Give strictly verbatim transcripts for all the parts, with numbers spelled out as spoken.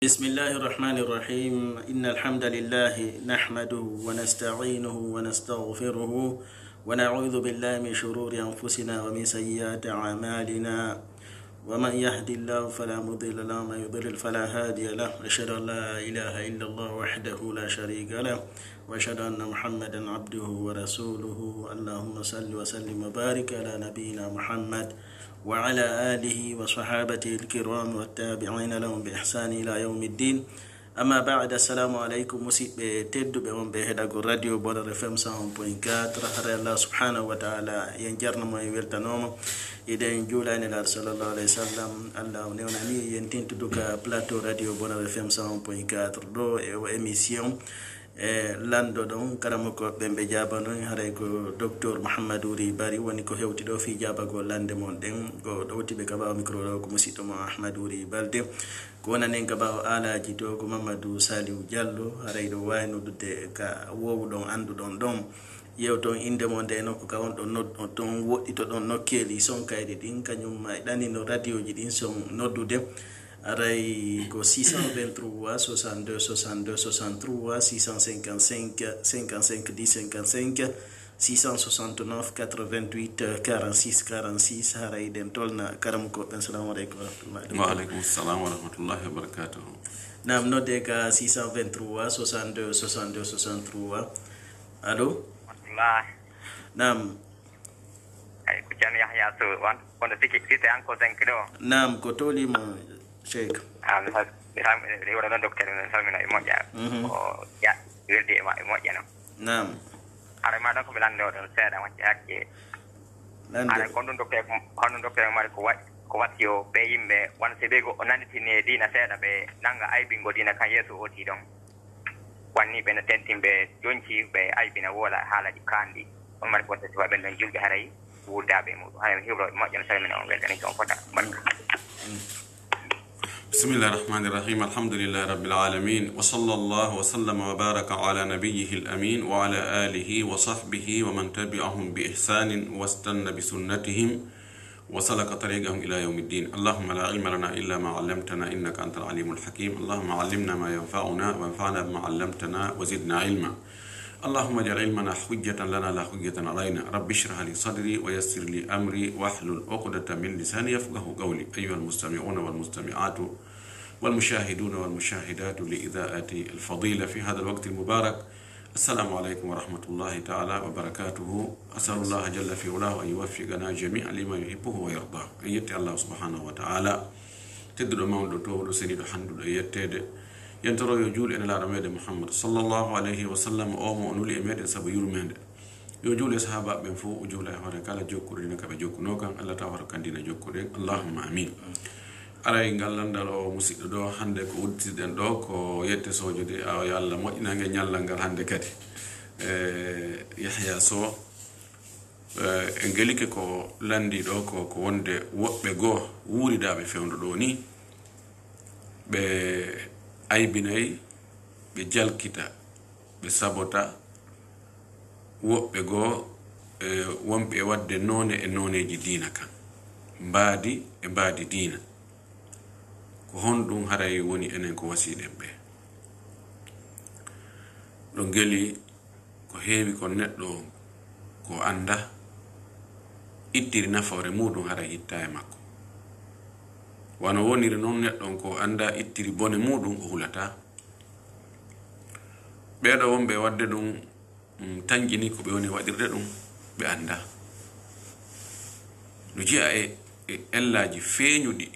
بسم الله الرحمن الرحيم إن الحمد لله نحمده ونستعينه ونستغفره ونعوذ بالله من شرور أنفسنا ومن سيئات أعمالنا ومن يهد الله فلا مضل له ومن يضلل فلا هادي له أشهد أن لا إله إلا الله وحده لا شريك له وأشهد أن محمدا عبده ورسوله اللهم صل وسلم وبارك على نبينا محمد وعلى آله وصحابته الكرام والتابعين لهم بإحسان إلى يوم الدين أما بعد السلام عليكم مسيب تدو بهم بهداغو راديو بودر اف ام مية فاصلة أربعة رحر الله سبحانه وتعالى ينجرنا ما يورتنوم إذن جولان الله صلى الله عليه وسلم الله نيوناني ينتين تدوكا بلاتو راديو بودر اف ام مية فاصلة أربعة دو و émission e lando don karamako bembe jabano haray ko docteur Mouhamadou Bari woni ko hewti do fi jabago lande mon den go dowti be kaba micro do ko musito mo Ahmadou Balde ko wonanen kaba alaji to ko Mamadou Saliou Diallo haray do wayno dudde ka wowu don andu don don yew ton inde mon de no ko ka on don nod ton wodi to don nokkeli son kayde din kanyum may dani no radio ji din son noddude aray ko six cent vingt-trois soixante-deux soixante-deux soixante-trois six cent cinquante-cinq cinquante-cinq dix cinquante-cinq six cent soixante-neuf quatre-vingt-huit quarante-six quarante-six haray den tolna karam ko assalamu alaykum wa rahmatullahi wa alaykum assalam wa rahmatullahi wa barakatuh nam no de ka six cent vingt-trois soixante-deux soixante-deux soixante-trois allo Allah nam ay ko jam yahya so wan on de tiki site anko zankino nam ko toli mo Sheikh am ha ram re wala non docteur non salmina e moƴƴa o ya wirde ma e moƴƴa no nam ara ma don ko bilande don seeda wacce hakke lande ara kon don docteur kon docteur mari ko wat ko watio be yimbe wan se be go onanditini dina seeda be nanga aybingo dina kan yeso oti don wanni be na tentimbe jonci be aybina wala halaji kandi on mari ko tati wa ben don julbe haray wudabe mu hay hebro moƴƴa no salmina on weltani ko fota barka بسم الله الرحمن الرحيم الحمد لله رب العالمين وصلى الله وسلم وبارك على نبيه الأمين وعلى آله وصحبه ومن تبعهم بإحسان واستنى بسنتهم وسلك طريقهم إلى يوم الدين اللهم لا علم لنا إلا ما علمتنا إنك أنت العليم الحكيم اللهم علمنا ما ينفعنا وانفعنا بما علمتنا وزدنا علما اللهم اجعل علمنا حجة لنا لا حجة علينا رب اشرح لي صدري ويسر لي أمري واحلل عقدة من لساني يفقهوا قولي أيها المستمعون والمستمعات والمشاهدون والمشاهدات لإذاعة الفضيلة في هذا الوقت المبارك السلام عليكم ورحمة الله تعالى وبركاته أسأل الله جل في علاه أن يوفقنا جميعا لما يحبه ويرضاه أيتي الله سبحانه وتعالى تدر مولد تولو سنيد حمد أيتي ينترو يجول إن لا رميد محمد صلى الله عليه وسلم أومو أنولي أميد سبو يرميد يجول أصحابا من فوق وجول أهوارك على جوكو رينك بجوكو نوكا الله تاورك عندنا جوكو رين اللهم أمين aray gallandal o musidɗo ɗo hande ko uddiɗen ɗo ko yette sojude aw yo Allah moƴƴinange ñallal ngal hande kadi e Yahya Sow e ngelike ko landi ɗo ko ko wonde woɓɓe goo wuuridaɓe fewndo ɗo ni ɓe aybinayi ɓe jalkita ɓe sabota woɓɓe goo e wonɓe e wadde none e noneji diina kan mbaadi e mbaadi diina ko honɗum haray woni enen ko wasiɗen ɓe ɗo ngeli ko heewi ko neɗɗo ko anda ittiri nafoore muɗum haray hitta e makko wano woniri noon neɗɗon ko anda ittiri bone muɗum o hulata ɓeɗo wonɓe wadde ɗum tañƴini ko ɓe woni waɗirde ɗum ɓe anda no jiya e ellaji feeñuɗi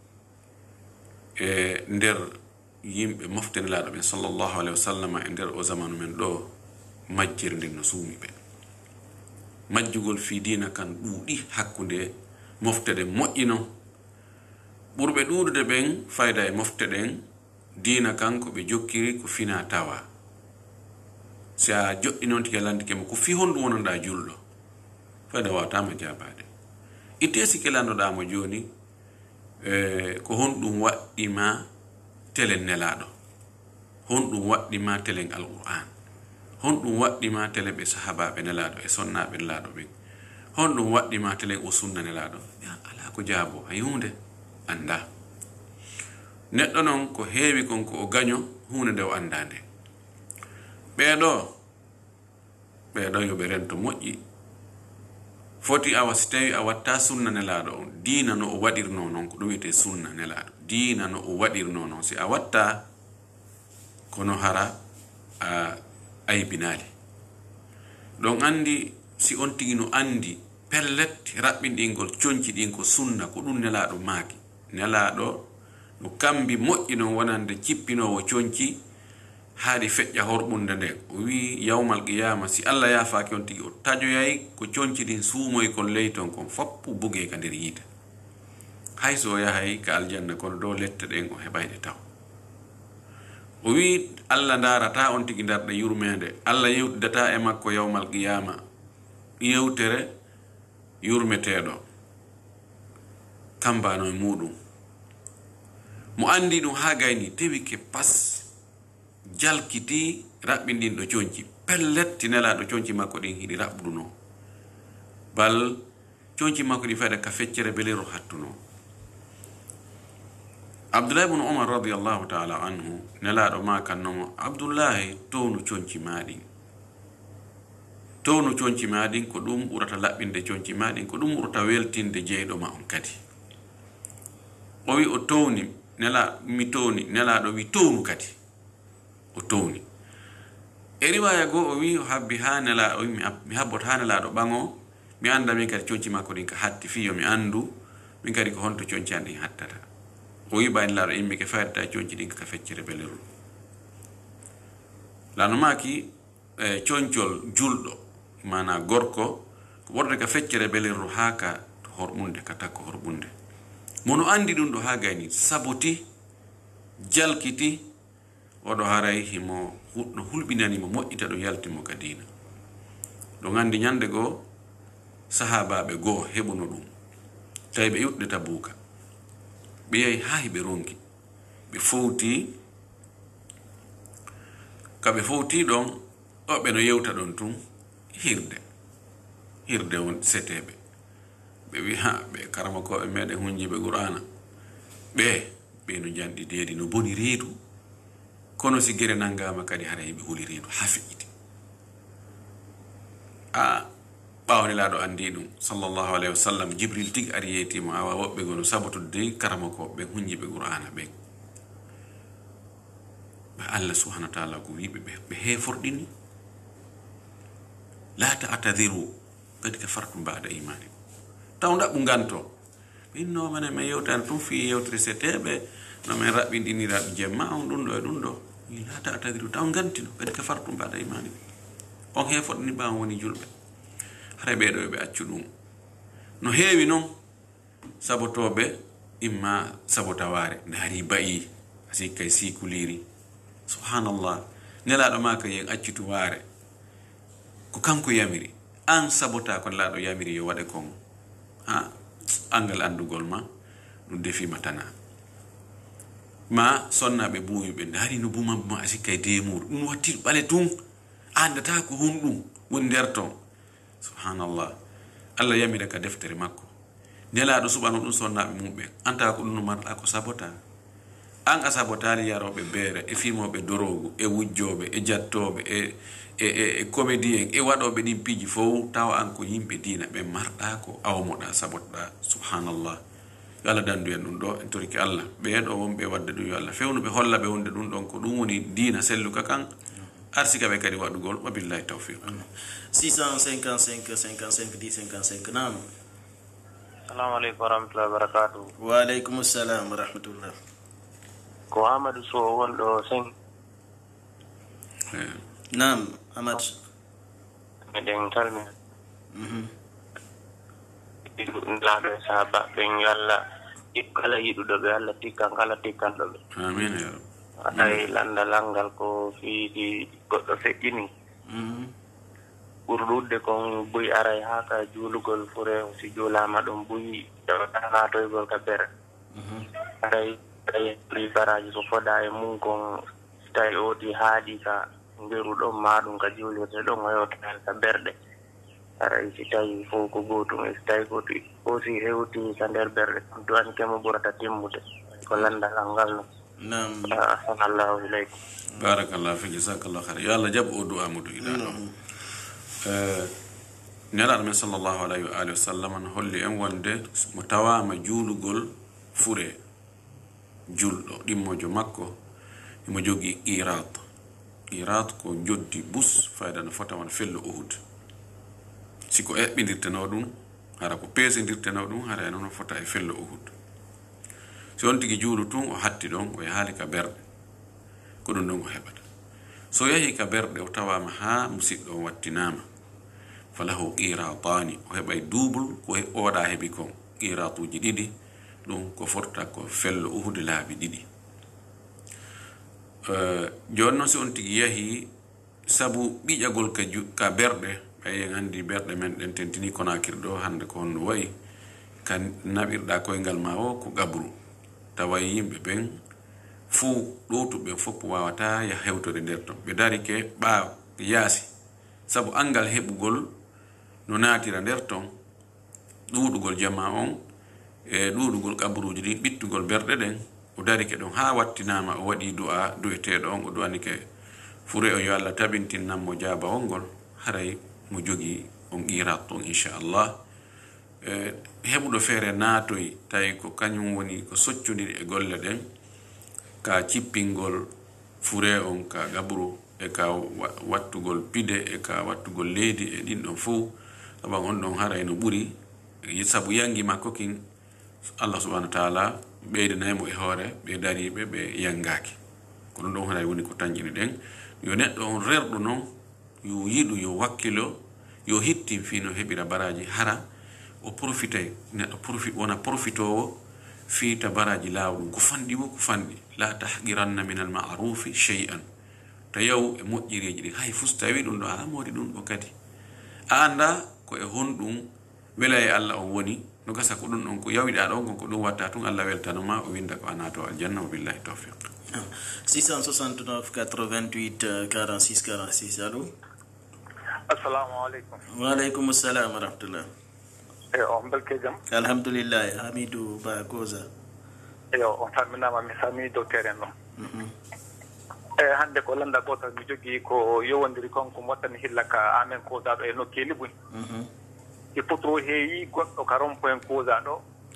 e nder yimɓe moftenelaaɗo ɓen sallallahu alayhi wa sallam e nder o zamanu men ɗo majjirde no suumi ɓe majjugol fi diina kan ɗuuɗi hakkunde moftede moƴƴino ɓurɓe ɗuuɗude ɓen fayda e mofteɗen diina kan ko ɓe jokkiri ko fina tawa si a joɗɗi noon tigi landikemo ko fi honɗum wonanɗa julɗo fayda wawatama jabade itte si kelandoɗamo joni e ko honɗum waɗɗima telen nelaɗo honɗum waɗɗima telen alquran honɗum waɗɗima telen ɓe sahabaɓe nelaɗo e sonnaɓe nelaɗo ɓen honɗum waɗɗima telen o sunna nelaɗo ala ko jaabo hay hunde anda neɗɗo noon ko heewi kon ko o gaño hunde nde o andande ɓeeɗo ɓeeɗo yoɓe rento moƴƴi foti awa so tawi a watta sunna nelaɗo on diina no o waɗirno noon ko ɗum wiyete sunna nelaɗo diina no o waɗirno noon si a watta kono hara a aybinali ɗon andi si on tigi no andi pellet raɓɓinɗingol coñci ɗin ko sunna ko ɗum nelaɗo maaki nelaɗo no kambi moƴƴi noon wonande cippinowo coñci haadi feƴƴa horɓunde nden o wi yawmal qiyama si Allah yaafaki on tigi o tajoyay ko coñci ɗin suumoy kon ley ton kon foppu buge ka nder yiite hay so o yahay ka aljanna kono dow lette ɗen o heɓayɗe taw o wi Allah darata on tigi darɗe yurmede Allah yewtidata e makko yawmal qiyama yewtere yurmeteɗo kambano e muɗum mo andi ɗum ha gayni tewi ke pas jalkiti raɓɓinɗin ɗo coñci pelletti nelaɗo coñci makko ɗin hiɗi raɓɓuduno bal coñci makko ɗi fayda ka feccere belero hattuno Abdullah ibn Umar radiyallahu ta'ala anhu nelaɗo ma kannomo Abdullahi townu coñci maɗin townu coñci maɗin ko ɗum ɓurata laɓɓinde coñci maɗin ko ɗum ɓurata weltinde jeyɗo ma on kadi o wi o towni nela mi towni nelaɗo wi townu kadi o towni e riwaya goo o wi o habbi ha nela o mi habbot ha nelaɗo ɓaŋo mi anda min kadi coñci makko ɗin ka hatti fiyo mi andu min kadi ko honto coñci an ɗin hattata o wi ɓa nelaɗo immi ke faydata coñci ɗin ka feccere beleru lano maki e coñcol julɗo mana gorko ko ɓorde ka feccere beleru ha ka to horɓunde ka takko horɓunde mono andi ɗum ɗo ha gayni saboti jalkiti oɗo haray himo no hulɓinanimo moƴƴita ɗo yaltimo ka diina ɗo gandi ñande goo sahabaɓe goo heɓuno ɗum tawi ɓe yuɗɗe Tabuka ɓe yahi ha hiɓe ronki ɓe fowti kaɓe fowti ɗon ɗoɓe no yewta ɗon tun hirde hirde won seteɓe ɓe wi ha ɓe karamakoɓe meɗen hunjiɓe Qur'ana ɓe ɓe no janɗi deedi no boni reedu kono si gere nangama kadi hara yiɓe huli reedu ha feƴƴiti a ɓawnelaɗo andi ɗum sallllahu alayhi wa sallam Jibril tig ari yeytimo awa woɓɓe gono sabotude dey karamakoɓe hunjiɓe Qur'ana ɓe ɓe Allah subhanahu wa ta'ala ko wiɓe ɓe ɓe heforɗini la ta'tadiru kadi kafartum ba'da imani taw ɗaɓɓu ganto inno mane min yewtani tun fi yewtere seteɓe no min raɓɓinɗiniraɓe jemma on ɗum ɗo e ɗum ɗo la ta'tadiru taw gantino kadi kafartum ba'da imani on hefoɗini ɓawan woni julɓe hara ɓeɗo ɓe accu ɗum no heewi noon sabotoɓe imma sabotaware nde hari bayi asikkay sikuliri subhanallah nelaɗo ma ka yen accutu waare ko kanko yamiri an sabota ko nelaɗo yamiri yo waɗe kon ha angal andugol ma ɗum defima tana ma sonnaɓe buuyuɓe nde hari no buma buma asikkay demuru ɗum watti ɓale tun andata ko honɗum woni nder ton subhanallah Allah yamira ka deftere makko nelaɗo suɓano ɗum sonnaɓe mumɓe anta ko ɗum no marɗa ko sabota an a sabotali yaroɓe beere e fimoɓe dorogu e wujjoɓe e jattoɓe e e e comédien e waɗoɓe ɗin piiji fof tawa an ko yimɓe diina ɓe marɗa ko awmoɗa sabotoɗa subhanallah yo Allah dandu en ɗum ɗo en toriki Allah ɓeeɗo wonɓe wadde ɗum yo Allah fewnuɓe holla ɓe wonde ɗum ɗon ko ɗum woni diina selluka kan arsika ɓe kadi waɗugol wabillahi tawfiq six cent cinquante-cinq cinquante-cinq dix cinquante-cinq naam assalamu aleykum warahmatullahi wabarakatuh wa aleykum assalam wa rahmatullah ko Amadou Sow wonɗo sen naam Amad meɗen calmina laaɓe sahaba ɓen Allah kala yiɗuɗo ɓe Allah tikkan kala tikkanɗo ɓe amin ya ay landalal ngal ko fiidi goɗɗo feƴƴini ɓurɗudde kon buy aray ha ka juulugol fure si juulama ɗum buy natoygol ka bere aray ayi baraji ko foɗa e mum kon tawi oti haaɗi ka ngeru ɗon maɗum ka juulirde ɗon o yewtanal ka berɗe aray si tawi fof ko gotum e si tawi koti aussi hewti ka nder berɗe ɗum duwankemo ɓurata timmude ko landalal ngal no نعم أحسن الله إليكم. بارك الله فيك جزاك الله خير يا الله جاب دعاء مدو إلى نلا من صلى الله عليه وآله وسلم هولي أن وند متوا مجول غول فوري جول دي موجو مكو موجوغي إيرات إيرات كو جودي بوس فايدا نفوتا من فيل أهود سيكو إيه بندرت نودون هارا كو بيس بندرت نودون هارا ينون فوتا فيل أهود سيون تيجي جولو تون وحتي دون ويهالي كبرد كودون دون هبت سو يهي كبرد وتوا مها مسيد دون واتنام فله إيراتاني وهبا دوبل كوهي أودا هبكم إيراتو جديدي دون كو فرتا كو فيل أهود لابي ديدي jonno si on tigi yahi sabu ɓiƴagol ka ka berɗe ɓayen andi berɗe men ɗen tentini konakir ɗo hande ko honno wayi ka naɓirɗa koyngal ma o ko gabru tawa yimɓe ɓen fuu ɗowtuɓe fof wawata ya hewtode nder ton ɓe dari ke ɓa yaasi sabu angal heɓugol no natira nder ton ɗuɗugol jama on e ɗuɗugol gabruji ɗi ɓittugol berɗe ɗen o dari ke ɗon ha wattinama o waɗi du'a du'eteɗo on o du'ani ke fure o yo Allah tabintinnanmo jaaba on ngol haray mo jogi on qirat on inchallah e heɓuɗo feere naatoy tawi ko kañum woni ko soccudiri e golle ɗen ka cippingol fure on ka gabru e ka wattugol pide e ka wattugol leydi e ɗin ɗon fo saban on ɗon haray no ɓuri sabu yangi makko kin Allah subhanahu wa ta'ala ɓeydanaymo e hoore ɓe dariɓe ɓe yangaki kono ɗon haray woni ko tañƴini ɗen yo neɗɗo on rerɗo noon yo yiɗu yo wakkilo yo hittin fi no heɓira baraji hara o profitay neɗɗo profite wona profitowo fiita baraji lawɗum ko fanɗi wo ko fanɗi la tahqiranna min almarufi shay'an to yaw e moƴƴiriji ɗi hay fus tawi ɗum ɗo ala modi ɗum ɗo kadi a anda ko e honɗum wela e Allah on woni no gasa ko ɗum ɗon ko yawiɗa ɗon ko ɗum watta tun Allah weltanoma o winda ko anato aljanna wa billahi tawfiq. six cent soixante-neuf quatre-vingt-huit quarante-six quarante-six allo. assalamu aleykum. wa aleykum assalam wa rahmatullah. eyo on belke jam. alhamdulillahi Hamidou Ba Goza. eyo on salminama mi salmini docteur en ɗon e hande ko landa gotal mi jogui ko yowodiri konko mottani hilla ka amen kodaɗo e nokkeli buy e potro heewi goɗɗo ka rompoen kosa ɗo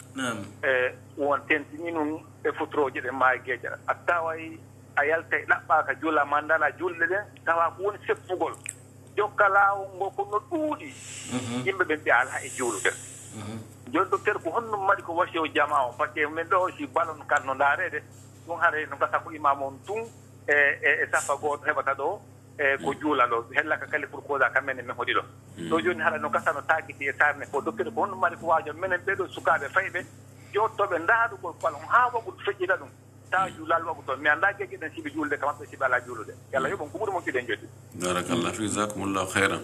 e won tentini num e fotroje ɗe maayi gueƴara a taway a yalta e ɗaɓɓa ka juula mandala julɗe ɗen tawa ko woni seppugol jokka lawol ngo ko no ɗuuɗi yimɓe ɓen ɓe ala e juulude joni docteur ko honnum maɗi ko wasi o jama o par ce que min ɗo si balon kal no daarede ɗum haare no gasa ko imam on tun e e safa goto heɓata ɗo e ko juula ɗo hellaka kali pour causa kamene min hoɗi ɗo ɗo joni haɗa no gasa no taakiti e sarne ko docteur ko honnum maɗi ko waajo minen ɓeɗo sukaɓe fayɓe jottoɓe ndaaɗugol balon ha waɓuɗo feƴƴita ɗum tawa juulal waɓu toon mi anda gegge ɗen siɓe juulde ka maɓɓe siɓe ala juulude yallah yoɓon ko ɓuuri moƴƴuɗen joddi barakallah fi jasakumullahu khairan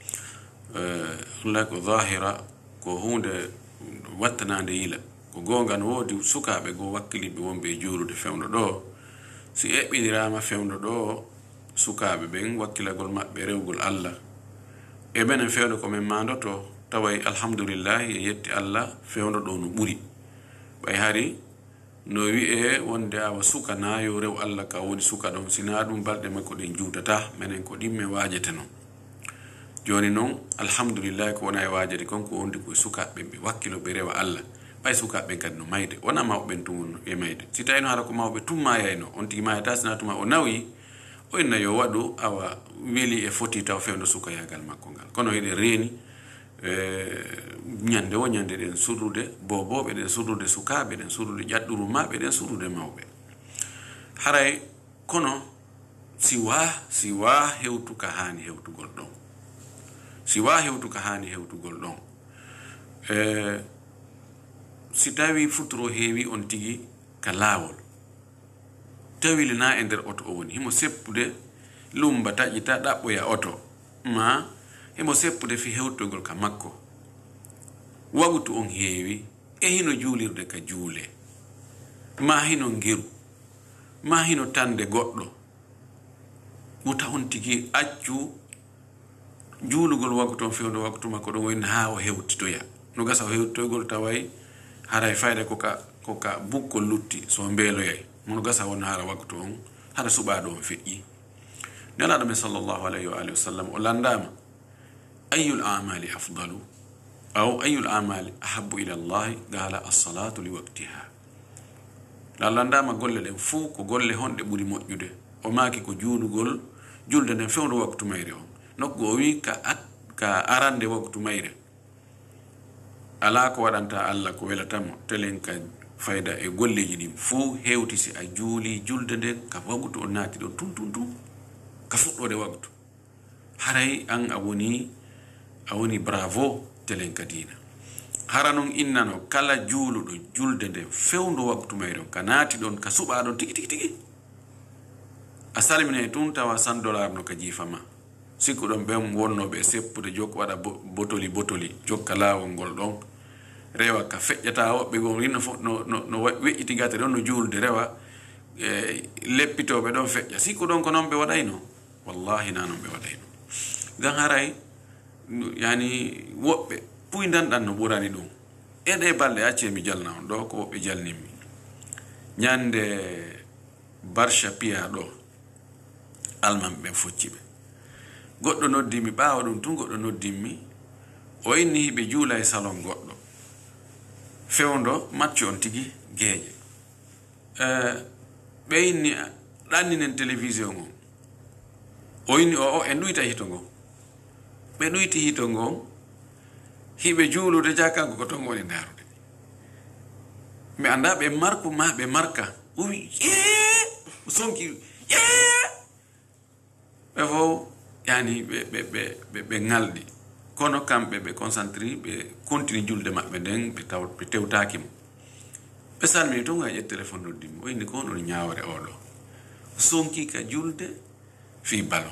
Allah ko zahira ko hunde wattanande yila ko gonga no woodi sukaɓe go wakkiliɓe wonɓe e juulude fewndo ɗo si eɓɓinirama fewndo ɗo sukaɓe ɓen wakkilagol maɓɓe rewgol Allah e ɓenen fewndo komin mandoto taway alhamdulillah e yetti Allah fewndo ɗo no ɓuri ɓay hari no wi'e wonde awa suka na yo rew Allah ka woni suka ɗon sina ɗum balɗe makko ɗen juutata minen ko ɗimme wajete noon joni noon alhamdulillah ko wona e wajede konko wondi koye sukaɓe ɓe wakkilo ɓe rewa Allah ɓay sukaɓe kadi no mayde wona mawɓen tun e mayde si tawino hara ko mawɓe tumma yayno on tigi mayata sina tuma o nawi o inna yo waɗu awa weeli e foti taw fewndo suka yagal makko ngal kono eɗen reeni ñande o ñande ɗen surrude boboɓe ɗen surrude sukaɓe ɗen surrude ƴaɗɗuru maɓe ɗen surrude mawɓe haray kono si wa si wa hewtu ka hani hewtugol ɗon si wa hewtu ka hani hewtugol ɗon e si tawi futuro heewi on tigi ka laawol tawile na e nder oto o woni himo seppude lumba taƴƴita ɗaɓɓoya oto ma himo seppude fi hewtugol ka makko wagutu on heewi e hino juulirde ka juule ma hino ngeru ma hino tande goɗɗo wuta on tigi accu juulugol wagutu on fewndo wagutu makko ɗon woni ha o hewtitoya no gasa o hewtitoygol taway haray fayda koka koka bukkol lutti so mbeeloyay mun gasa won hara waktu on hada suba do feƴƴi nela dum sallallahu alayhi wa alihi wasallam o landama ayul a'mali afdalu aw ayul a'mali ahabbu ila Allah qala as-salatu li waqtiha la landama golle den fu ko golle honde buri moƴƴude o maaki ko juulugol julde den fewndo waktu mayre on nokku o wi ka at ka arande waktu mayre ala ko wadanta Allah ko welatamo telen ka fayda e golleji ɗin fuu hewti si a juuli julde nden ka waktu o naati ɗo tum tum tum ka fuɗɗode waktu haray an a woni a woni bravo telen ka dina hara non innano kala juuluɗo julde nden fewndo waktu may ɗon ka naati ɗon ka suɓa ɗon tigi tigi tigi a salmine tun tawa cent dollar no ka jiifama sikku ɗon ɓen wonnoɓe seppude jokka waɗa botoli botoli jokka laawol ngol ɗon rewa ka feƴƴata woɓɓe gon rino fof no no weƴƴiti gate ɗon no juulde rewa e leppitoɓe ɗon feƴƴa sikku ɗon ko noon ɓe waɗayno wallahi na noon ɓe waɗayno gan haray yani woɓɓe puydanɗan no ɓurani ɗum eɗe balɗe acce mi jalna on ɗo ko woɓɓe jalninmi ñande barcha piya ɗo alman ɓen focciɓe goɗɗo noddimi ɓaawa ɗum tun goɗɗo noddimi o inni hiɓe juula e salon goɗɗo fewndo match on tigi geeƴe ɓe inni ɗanninen télévision on o inni o o en ɗuyta hito ngon ɓe ɗuyti hito ngon hiɓe juulude ja kanko ko ton woni ndaarude mi annda ɓe marku ma ɓe marka umi yee sonki yee ɓe fof yani ɓe ɓe ɓe ɓe ngalɗi kono kamɓe ɓe concentré ɓe continue julde maɓɓe nden ɓe taw ɓe tewtaki mo ɓe salmini to ga ƴet téléphone noddimo o indi ko ɗon ñawre oɗo sonki ka julde fi ballon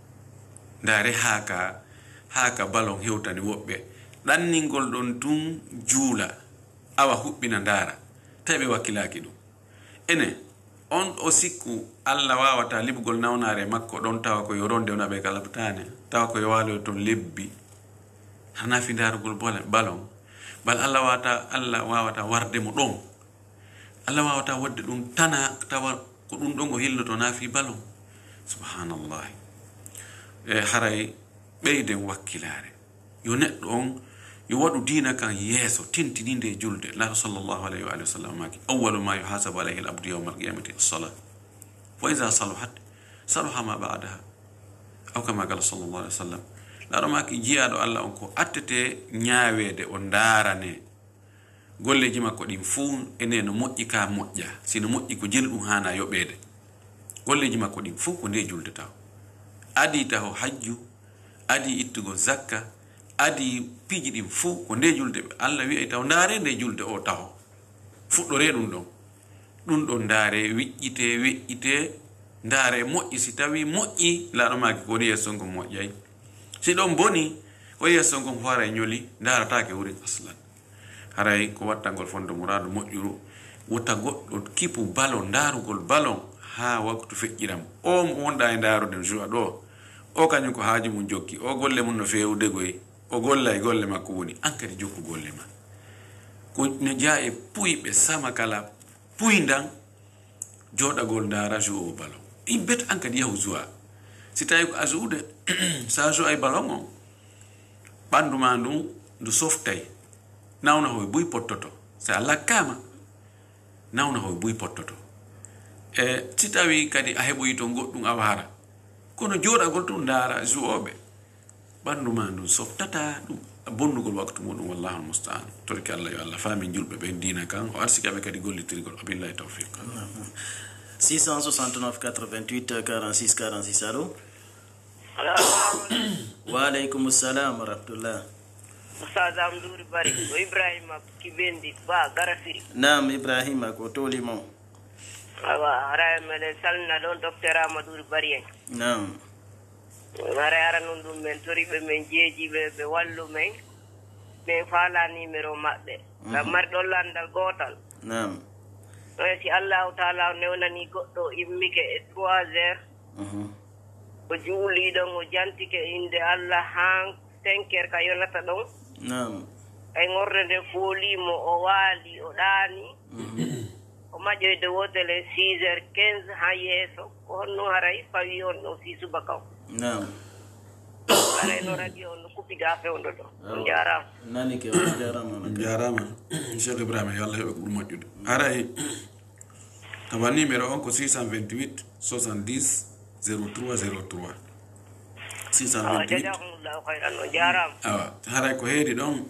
ndaare haaka haaka ballon hewtani woɓɓe ɗanningol ɗon tun juula awa huɓɓina ndaara tawi ɓe wakkilaki ɗum ene on o sikku Allah wawata libgol nawnare makko ɗon tawa ko yo ronde ona ɓe kalabtane tawa ko yo waalo ton lebbi hana fi darugol balon bal Allah wawata Allah wawata warde mo ɗon Allah wawata wadde ɗum tana tawa ko ɗum ɗon o hilloto na fi balon subhanallah e haray ɓeyden wakkilare yo neɗɗo on yo waɗu dina kan yeeso tintininde julde la sallallahu alayhi wa sallam maki awwalu ma yuhasabu alayhi al-abdu yawm al-qiyamati as-salah wa idha salahat salaha ma ba'daha aw kama qala sallallahu alayhi wa sallam la maki jiyaɗo Allah on ko attete ñaawede o ndarane golleji makko ɗin fuu ene no moƴƴi ka moƴƴa sino moƴƴi ko jeli ɗum hana yoɓede golleji makko ɗin fuu ko nde julde taw adi taw hajju adi ittugo zakka adi piiji ɗin fuu ko nde julde ɓe Allah wi'ay taw ndaare nde julde o taho fuɗɗore ɗum ɗon ɗum ɗon ndaare wiƴƴite weƴƴite ndaare moƴƴi si tawi moƴƴi laaɗo maaki ko woni yeeso ngon moƴƴay si ɗon boni ko yeeso ngon hoora e ñoli ndaaratake wurin aslan haray ko wattangol fondo muradu moƴƴuru wota goɗɗo kipu balon ndaarugol balon ha waktu feƴƴiram o mo wonɗa e ndaarude joa ɗo o kañum ko haaji mum jokki o golle mum no fewdegoy o golla e golle makko woni an kadi jokku golle ma ko ne jaa e puyɓe sama kala puydan joɗagol ndaara jo o balon imbet an kadi yahu joa si tawi ko asuude sa jo ay balon o ɓandu ma ndun ndu softay nawna hoye buy pottoto sa lakkama nawna hoye buy pottoto e si tawi kadi a heɓoyi to goɗɗum awa hara kono joɗagol tun ndaara jowoɓe ɓandu ma ndun softata ɗum bonnugol waktu muɗum wallahu almustaan torki Allah yo Allah faami julɓe ɓen dina kan o arsikaɓe kadi gollitirgol abillahi tawfiq six cent soixante-neuf quatre-vingt-huit quarante-six quarante-six allo wa aleykum salam wa rahmatullah Ustaz Amdouri Bari ko Ibrahima Kibendi ba Garafiri nam Ibrahima ko tolimo awa hara mele salna ɗon docteur Amadou Bari en nam hara ara non ɗum men toriɓe men jeeji ɓe ɓe wallu men min faala numéro maɓɓe ngam marɗon landal gootal nam ɗon si allahu taala newnani goɗɗo immike e trois heures o juuliɗon o jantike inde Allah han cinq heures ka yonata ɗon nam ay ngorde nde foolimo o waali o ɗaani o maƴoyde wotele six heures quinze ha yeeso ko honno haray fawi on ɗo si subaka o nam arayno radio on no kuppiga fewndo ɗo on jarama nani ke on jarama on jarama Cheikh Ibrahima yo Allah heɓe ko ɗum moƴƴude aray tawa numéro on ko six cent vingt-huit soixante-dix zéro trois zéro trois six cent vingt-huit jajakumullahu hayran on jarama awa haray ko heedi ɗon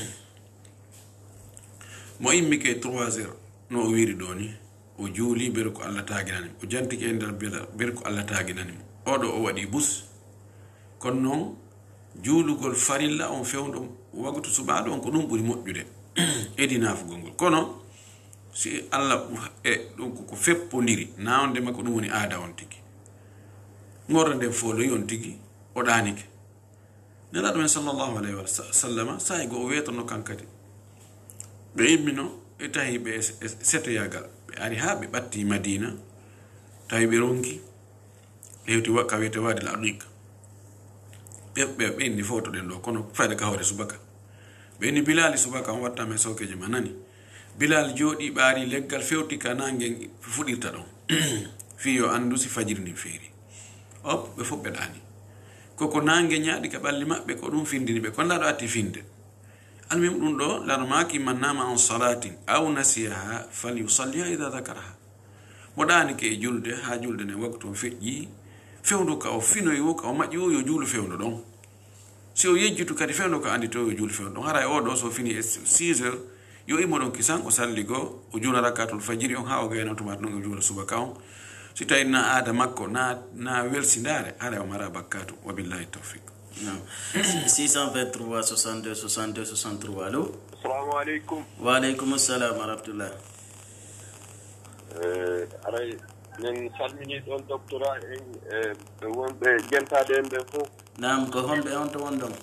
mo immi ke trois heures no o wiri ɗo ni o juuli bere ko Allah taginanimo o jantiki e nder bere ko Allah taginanimo oɗo o waɗi bus kono noon juulugol farilla on fewɗo wagtu subaɗo on ko ɗum ɓuri moƴƴude edi nafugol ngol kono si Allah e ɗum koko feppodiri nawde makko ɗum woni aada on tigi gorra nden foloyi on tigi o ɗanike nelaɗo men sallllahu alayhi wa sallam sayi go o wetono kankadi ɓe immino e tawi ɓe e setoyagal ɓe ari ha ɓe ɓatti Madina tawi ɓe ronki hewti ka wiyete wadi l aqiqa ɓe ɓe ɓe inni foto ɗen ɗo kono fayda ka hawre subaka ɓe inni Bilal subaka on wattama e sawkeje ma nani Bilal jooɗi ɓaari leggal fewti ka nangen fuɗirta ɗon fi yo andu si fajiri ndin feeri op ɓe fof ɓe ɗani koko nange ñaaɗi ka ɓalli maɓɓe ko ɗum findini ɓe ko ndaɗo atti finde almim ɗum ɗo lano maki man nama on salatin aw nasiyaha falyusalliha ida dakaraha mo ɗanike e julde ha julde ne waktu on feƴƴi fewndo ka o finoyi wo ka o maƴƴi o yo juulu fewndo ɗon si o yejjitu kadi fewndo ka andi to yo juulu fewndo ɗon haray oɗo so fini e six heures yo immo ɗon kisan o salli goo o juula rakatul fajiri on ha o gayno tomat noon o juula subaka on si tawi na aada makko na na welsindare haray o mara bakkatu wabillahi tawfiq non six cent vingt-trois soixante-deux soixante-deux soixante-trois allo assalamu aleykum wa aleykum assalam wa rahmatullah eh aray min salmini ɗon doctora en e wonɓe jentade en ɓen fof nam ko homɓe on to won ɗon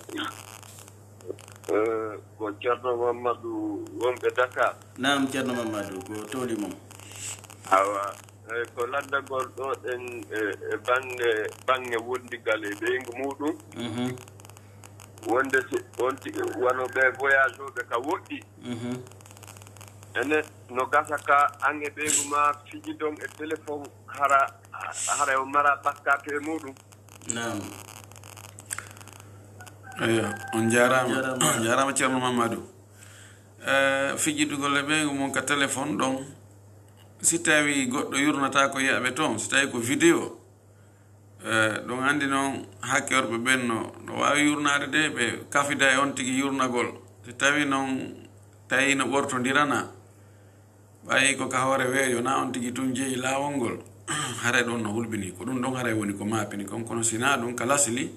ko ceerno mamadou wonɓe Dakar nam ceerno mamadou ko tooli mom awa ko laddagol ɗo ɗen e bange bange wondigal e ɓeygu muɗum wonde wonti wano ɓe voyage oɓe ka woɗɗi ene no gasa ka an e ɓeygu ma fiji ɗon e téléphone hara hara o mara bakkatu e muɗum nam eyo on jarama on jarama ceerno mamadou fijidugol e ɓeygu mum ka téléphone ɗon si tawi goɗɗo yurnata ko yiyaɓe toon si tawi ko vidéo ɗum andi noon hakke worɓe ɓen no no wawi yurnade de ɓe kafida e on tigui yurnagol si tawi noon tawi no ɓortodirana ɓayi ko ka hoore weeyo na on tigui tun jeeyi lawol ngol haray ɗon no hulɓini ko ɗum ɗon haray woni ko mapini kon kono sina ɗum ka lasli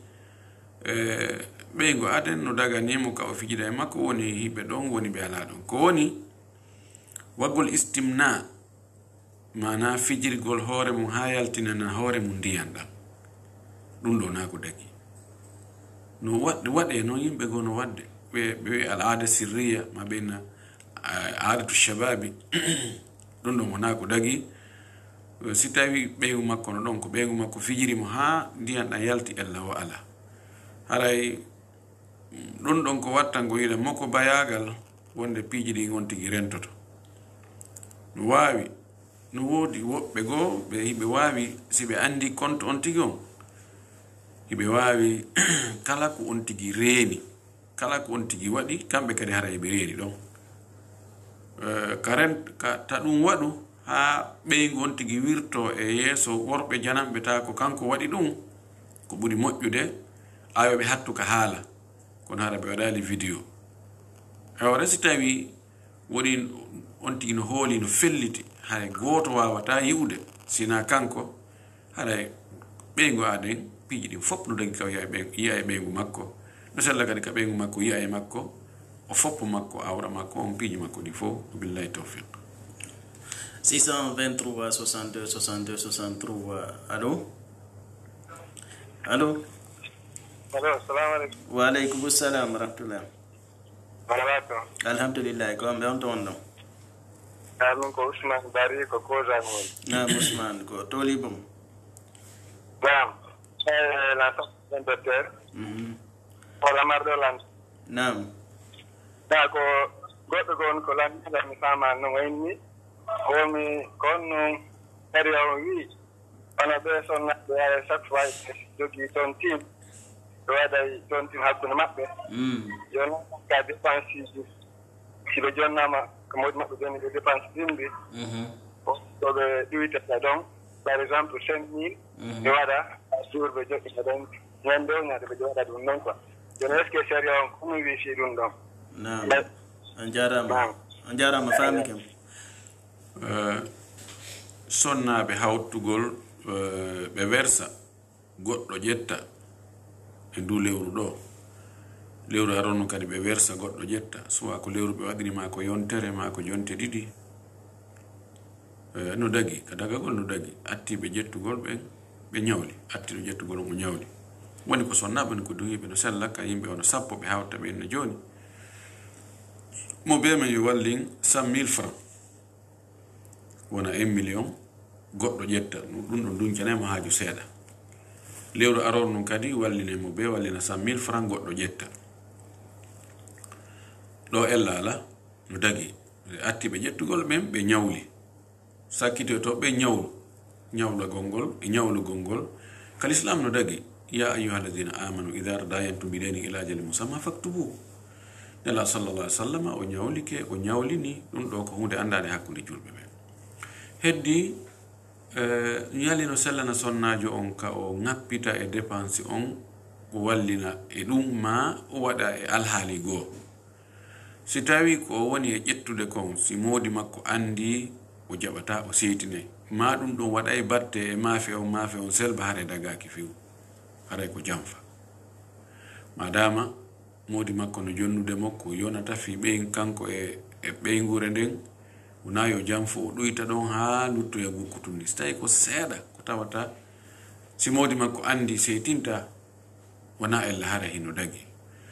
ɓeygo aden no daganimo ka o fijida e makko woni hiɓe ɗon woni ɓe ala ɗon ko woni waggol istimna mana fijirgol hoore mum ha yaltinana hoore mum ndiyan ɗam ɗum ɗo na ko dagi no waɗde waɗe noon yimɓe goo no waɗde ɓe ɓe al aada sirriya ma ɓeyna aadatu shababi ɗum ɗo mo na ko dagi si tawi ɓeygu makko no ɗon ko ɓeygu makko fijirimo ha ndiyan ɗam yalti ella o ala haray ɗum ɗon ko watta ngo yiɗa makko bayagal wonde piiji ɗi on tigi rentoto no wawi no woodi woɓɓe goo ɓe hiɓe wawi si ɓe andi compte on tigi on hiɓe wawi kala ko on tigi reeni kala ko on tigi waɗi kamɓe kadi hara eɓe reeni ɗon ka rent ka ta ɗum waɗu ha ɓeygu on tigi wirto e yeeso worɓe janamɓe ta ko kanko waɗi ɗum ko ɓuri moƴƴude ayoɓe hattu ka haala kono hara ɓe waɗali vidéo hewre si tawi woɗi on tigi no hooli no felliti hay goto wawata yi'ude sina kanko haɗa ɓeygu aden piiji ɗin fof no dagi ka yiya e ɓeygu makko no sella kadi ka ɓeygu makko yiya e makko o foppo makko awra makko on piiji makko ɗi fof billahi tawfiq six cent vingt-trois soixante-deux soixante-deux soixante-trois allo allo allo assalamu aleykum wa aleykum assalam wa rahmatullah malabato alhamdulillah ko amɓe on to won ɗon ɗum ko Ousmane Bari ko Kozan woni nam Ousmane ko tooli bom nam l'ensemble docteur hola marɗo lan nam ta ko goɗɗo gon ko lanɗiɗa mi fama no wayni komi konno area o wi ana ɓe sonnaɓe ara chaque fois jogii toon tim ɓe waɗay toon tim hakkunde maɓɓe joni ka dépense ji si ɓe jonnama ko moƴi maɓɓe joni ɓe dépense ɗimɓe so ɓe ɗuwitata donc par exemple cinq mille ɓe waɗa jour ɓe joƴƴita ɗon ñande o ñande ɓe waɗa ɗum noon quoi joni est ce que séria on komi wiisi ɗum ɗon nam a jarama a jarama faami kam sonnaɓe hawtugol ɓe wersa goɗɗo ƴetta e ndu lewru ɗo lewru arono kadi ɓe wersa goɗɗo ƴetta soit ko lewru ɓe waɗirima ko yontere ma ko jonte ɗiɗi no dagi ka dagagol no dagi attiɓe ƴettugol ɓen ɓe ñawli attiɗo ƴettugol mo ñawli woni ko sonnaɓe no ko duwiɓe no sella ka yimɓe ono sappo ɓe hawta ɓe no joni mo be men yo wallin cent mille francs wona un million goɗɗo ƴetta ɗum ɗo duncanema haaju seeɗa lewru aror noon kadi walline mo be wallina cent mille francs goɗɗo ƴetta ɗo ellala no dagi attiɓe ƴettugol ɓen ɓe ñawli sakkito to ɓe ñawlu ñawlagol ngol e ñawlugol ngol kal islam no dagi ya ayuha alladina amanu ida radayantum bideni ila ajali musamma faktubu nela sallallah alih w sallam o ñawlike o ñawlini ɗum ɗo ko hunde andade hakkude julɓe ɓen heddi ñalino sellana sonnajo on ka o ŋappita e dépense on o wallina e ɗum ma o waɗa e alhaali goo si tawi ko woni e ƴettude kon si moodi makko andi o jaɓata o seytine ma ɗum ɗon waɗa e batte e maafe on maafe on selba hare dagaki few haray ko jamfa madama moodi makko no jonnude makko yonata fi ɓeyn kanko e e ɓeygure nden wona yo jam fo o ɗoyta ɗon ha luttoya gukkutunni so tawi ko seeɗa ko tawata si moodi makko andi seytinta wona ella hara hino dagi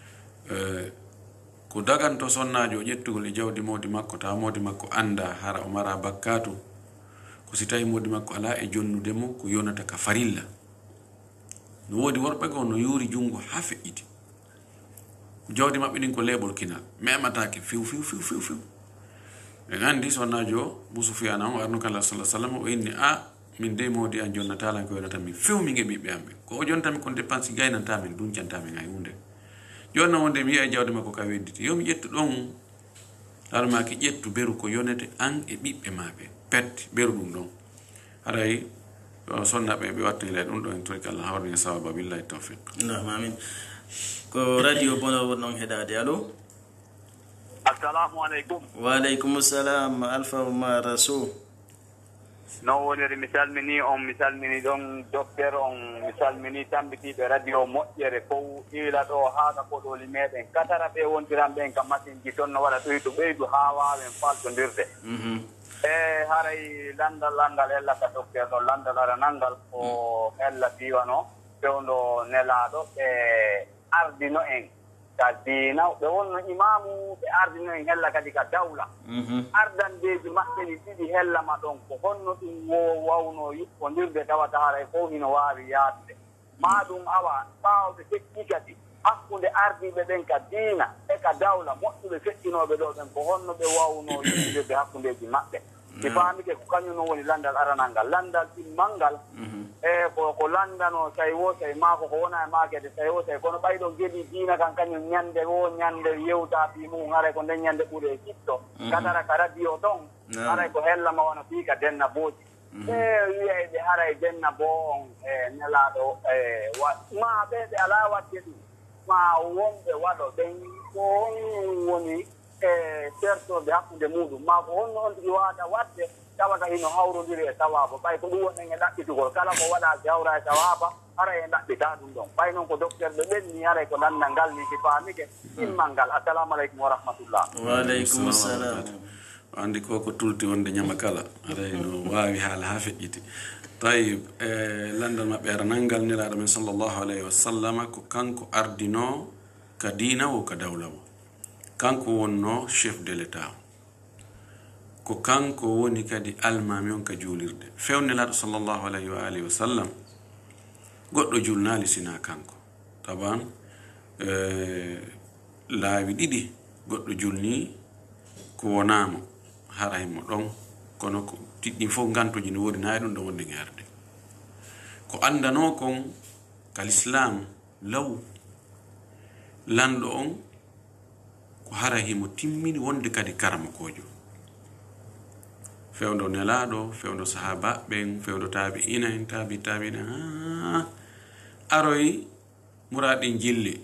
ko daganto sonnajo ƴettugol e jawdi moodi makko tawa moodi makko anda hara o mara bakkatu ko si tawi moodi makko ala e jonnude mo ko yonata ka farilla no woodi worɓe go no yuuri jungo ha feƴƴiti jawdi maɓɓe ɗin ko leɓol kinal mematake fiw fiw fiw fiw fiw en andi sonnajo Abu Sufyan o arno kala sallallahu alaihi wasallam o inni a min de modi an jonna talan ko yonata mi few mi ngeɓi ɓe amɓe ko o jontami kon dépense gaynanta min duncantami hay hunde jonna wonde mi yiya e jawdi makko ka wedditi yo mi ƴettu ɗon larmaki ƴettu beru ko yonete an e ɓiɓɓe maɓe pet beru ɗum ɗon haray sonnaɓe ɓe wattile ɗum ɗo en tori Allah hawri sawaba billahi tawfiq allahumma amin ko radio bono wonnon heɗade allo assalamu aleykum wa aleykum salam alpha ma rasul no woniri mi salmini on mi salmini ɗon docteur on mi salmini tambitiɓe radio moƴƴere fof ila ɗo haaka koɗoli meɗen katara ɓe wontiran ɓen kam masinji toon no waɗa ɗoytu ɓeydu ha wawen faltodirde e haray landal landal ellata docteur ɗo landal aranalngal o ella fiwano fewdo nelaɗo ɓe ardino en ka dina ɓe wonno imamu ɓe ardino en hella kadi ka dawla ardandeji maɓɓe ni ɗiɗi hellama ɗon ko honno ɗum wo wawno yuppodirde tawata haray fof hino wawi yaadde ma ɗum awa ɓawɓe feƴƴi kadi hakkude ardiɓe ɓen ka diina e ka dawla moƴƴuɓe feƴƴinoɓe ɗo ɓen ko honno ɓe wawno yuppodirde hakkudeji maɓɓe mi faamike ko kañum non woni landal aranal ngal landal ɗimmal ngal e ko ko landano tawi wo tawi maako ko wona e maakede tawi wo tawi kono ɓayɗo geɗi diina kan kañum ñande wo ñande yewta fi mum haray ko nden ñande ɓuuri e jitto katara ka radio ɗon haray ko hellama wona fii ka denna booji e wiyayɓe haray denna bo on e nelaɗo e ma ɓeɓe ala wadde ɗum ma wonɓe waɗo ɓen ko on woni e sertoɓe hakkude muɗum ma ko honno on tigi wawata wadde tawata hino hawrodiri e sawaba ɓay ko ɗum wonen e ɗaɓɓitugol kala ko waɗa si hawra e sawaba haray e ɗaɓɓita ɗum ɗon ɓay noon ko docteur ɓe ɓenni haray ko landal ngal ni si faamike immal ngal assalamu aleykum wa rahmatullah wa aleykum salam andi ko ko tulti wonde ñama kala aray no wawi haala ha feƴƴiti tayib e landal maɓɓe aranal ngal nelaɗo men sallllahu alayhi wa sallam ko kanko ardino ka diina o ka dawla o kanko wonno chef de l'état ko kanko woni kadi almami on ka juulirde fewnelaɗo sallllahu alayhi wa alihi wa sallam goɗɗo julnali sina kanko taban e laawi ɗiɗi goɗɗo julni ko wonamo haraymo ɗon kono ko tiɗɗi fof gantoji no wodi nayi ɗum ɗo wonde ngerde ko andano kon kal islam law lanɗo on ko hara himo timmini wonde kadi karamakojo fewndo nelaɗo fewndo sahaba ɓen fewndo taabi ina en taabi taabina ha aroy muraɗin jilli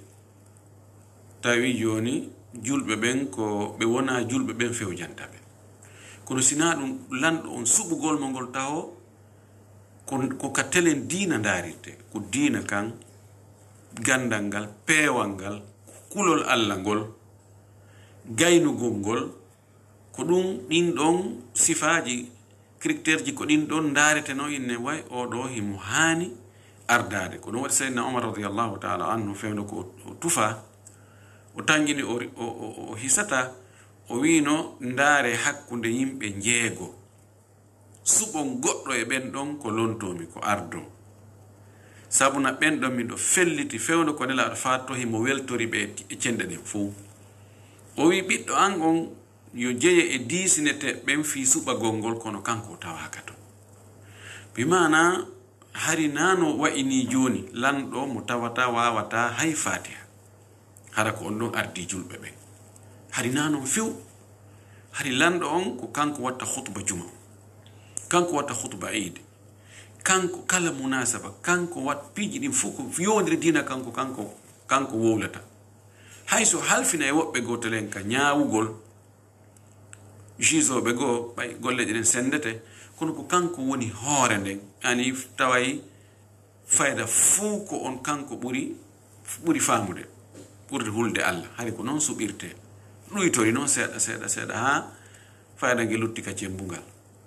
tawi joni julɓe ɓen ko ɓe wona julɓe ɓen fewjantaɓe kono sina ɗum lanɗo on suɓugol mo ngol tawo ko ka telen diina daarirte ko diina kan gandal ngal peewal ngal kulol allah ngol gaynugol ngol ko ɗum ɗin ɗon sifaji critére ji ko ɗin ɗon daareteno inne way oɗo himo haani ardade ko ɗum waɗi sayyidina omar radiallahu taala anhu fewno ko tufa o tangini o, o, o, o hisata o wino ndaare hakkunde yimɓe jeego suɓon goɗɗo e ɓen ɗon ko lontomi ko ardo sabuna ɓen ɗon miɗo felliti fewno ko nelaɗo fatto himo weltori ɓe e cende ɗen fou o wi ɓiɗɗo an on yo jeeye e disinete ɓen fi suɓagol ngol kono kanko tawaka to bimana hari nano wa'ini joni lanɗo mo tawata wawata hay fatiha hara ko on ɗon ardi julɓe ɓen hari nanon few hari lanɗo on ko kanko watta khutba juma kanko watta khutba eid kanko kala munasaba kanko wat piiji ɗin fof ko yowdiri dina kanko kanko kanko wowlata hayso halfina e woɓɓe gotelen ka ñaawugol jusoɓe goo ɓay golleje ɗen sendete kono ko kanko woni hoore nden ani taway fayda fuu ko on kanko ɓuri ɓuri faamude ɓurde hulde allah hari ko noon suɓirte ɗuytori noon seeɗa seeɗa seeɗa ha fayda nge lutti ka cembungal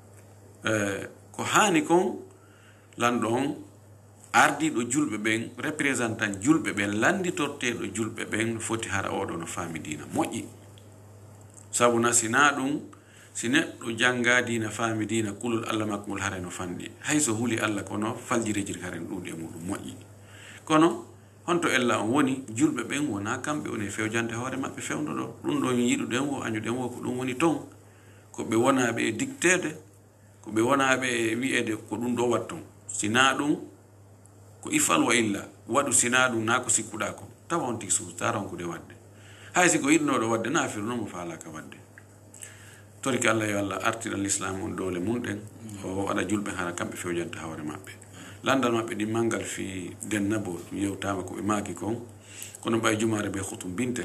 ko haani kon lanɗo on ardiɗo julɓe ɓen représentant julɓe ɓen landitorteɗo julɓe ɓen no foti hara oɗo no faami dina moƴƴi sabuna sina ɗum si neɗɗo janga dina faami dina kulol allah makko ngol hara no fanɗi hayso huuli allah kono faljirejiri haren ɗuɗe muɗum moƴƴi kono honto ella on woni julɓe ɓen wona kamɓe woni fewjande hoore maɓɓe fewndo ɗo ɗum ɗo yiɗuɗen wo añuɗen wo ko ɗum woni ton ko ɓe wonaɓe e dictede ko ɓe wonaɓe e wi'ede ko ɗum ɗo watton sina ɗum ko ifal wa illa waɗu sina ɗum na ko sikkuɗa ko tawa on tigi suus taronkude wadde hay si ko yiɗnoɗo wadde nafiru noon mo falaka wadde toriki allah yo allah artira l'islam on dole mum ɗen o waɗa julɓe hara kamɓe fewjanta hoore maɓɓe landal maɓɓe ɗi mangal fi dennabo ɗum yewtama koɓe maaki kon kono ɓay jumare ɓe hutum binte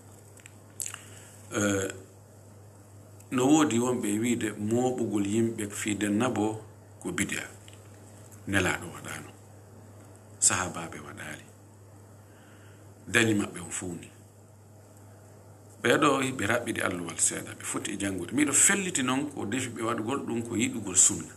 no woodi wonɓe wiide moɓugol yimɓe fi dennabo ko bidia nelaɗo waɗano sahabaɓe waɗali dali maɓɓe on fuuni ɓeɗo ɓe raɓɓiɗi alluwal seeɗa ɓe foti e janngude miɗo felliti noon ko defi ɓe waɗugol ɗum ko yiɗugol sunna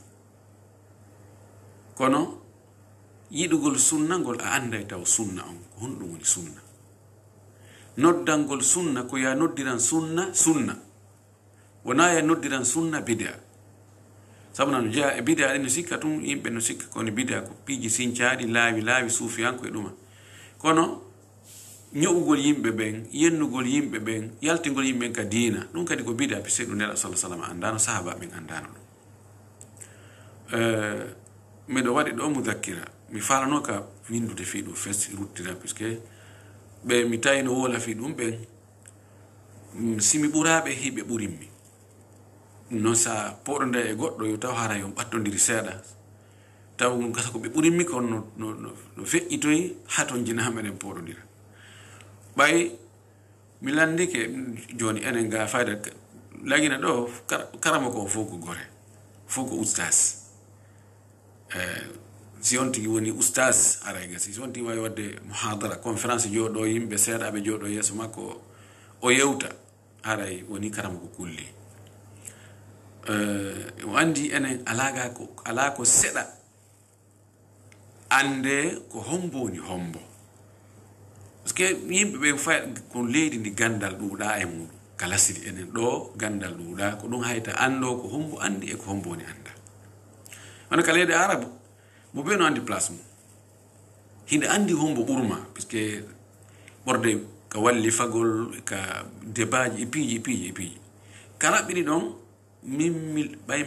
kono yiɗugol sunna ngol a anday taw sunna on ko honɗum woni sunna noddangol sunna ko ya noddiran sunna sunna wona ya noddiran sunna bidia sabuna no jeeya e bidia ɗi no sikka tum yimɓe no sikka kone bidia ko piiji sincaɗi laawi laawi suufiyanko e ɗuma kono ño'ugol yimɓe ɓen yennugol yimɓe ɓen yaltingol yimɓe ɓen ka diina ɗum kadi ko bidia pise ɗum nela sallah sallam andano sahaba ɓen andano ɗum miɗo waɗi ɗo mudakkira mi falano ka windude fi ɗum fes ruttira puisque ɓe mi tawi no wola fi ɗum ɓen simi ɓuraɓe hiɓe ɓurinmi non sa poɗo nde e goɗɗo yo taw hara yon ɓattodiri seeɗa taw gasa ko ɓe ɓurinmi kon no, no, no, no feƴƴitoyi ha ton jinameɗen poɗodira ɓay mi landike joni enen ga fayda lagina ɗo karama ko fof ko gore fof ko ustas si on tigi woni ustas arayga si on tigi wawi wadde muhadara conférence jooɗo yimɓe seeɗaɓe jooɗo yeeso makko o yewta aray woni karama ko kulli o andi enen alaga ko ala ko seɗa ande ko hombo woni hombo parce que yimɓe ɓe fay ko leydi ndi gandal ɗuuɗa e muɗum kala sidi enen ɗo gandal ɗuuɗa ko ɗum hayta ando ko hombo andi e ko hombo woni anda wona ka leydi arabe mo ɓe no andi place mum hinde andi hombo ɓurma puisque ɓorde ka walli fagol ka débat ji e piiji e piiji e piiji ka raɓɓiɗi ɗon min mi ɓay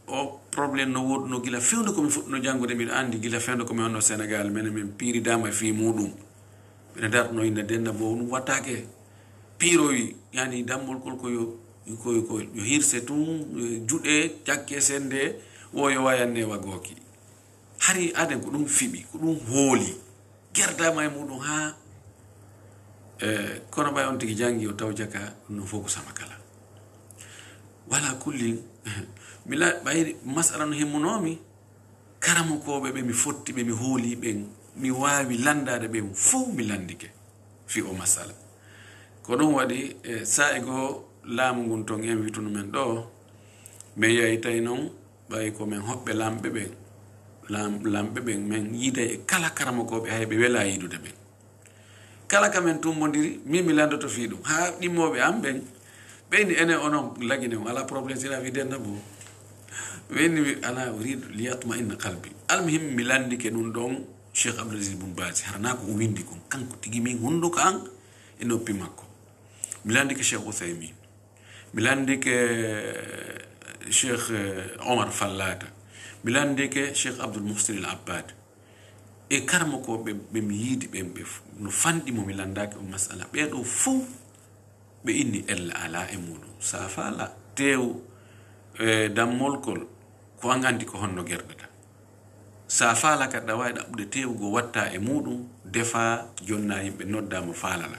o problème no wodno gila fewndo komi fuɗɗino janngude mbiɗa andi gila fewndo komi wonno Sénégal mene min piiridama fi muɗum mbiɗa darno inde denna bo ɗum wattake piiroyi yani dammol kol koyo koyo ko yo hirse tun juɗe jakke sende woyo wayanne wagoki hari aden ko ɗum fiɓi ko ɗum hooli gerdama e muɗum ha e kono ɓay on tigi jangi o taw jaka ɗum no fof ko sama kala wala kulli mi ɓayri masala no himmunomi karamo koɓe ɓe mi fotti ɓe mi hooli ɓen mi wawi landade ɓen fof mi landike fi o masala ko ɗum waɗi e sa e goo laamu ngun ton invituno men ɗo min yeyi tawi noon ɓay komin hoɓɓe lamɓe ɓen lamɓe ɓen min yiida e kala karamo koɓe hay ɓe wela yiidude ɓen kala kamen tummodiri min mi landoto fi ɗum ha ɗimmoɓe am ɓen ɓeyni enen onon lagine o ala probléme sina wi denna bo ɓeyni ala uridu liyatma inna qalbi almuhim mi landike ɗum ɗon cheikh abdoulaziz boun basi harana ko o windi kon kanko tigi min hunduko an e noppi makko mi landike cheikh outhaymin mi landike cheikh omar fallata mi landike cheikh abdoul moustir el abbad e karamo ko ɓe ɓe mi yiidi ɓen ɓe no fanɗimo mi landaki o masala ɓeɗo fof ɓe inni ella ala e muɗum sa fala tew e dammolkol ko an andi ko honno gerɗata sa fala kadi ɗa wawi ɗaɓɓude tewgo watta e muɗum defa jonna yimɓe noddama falala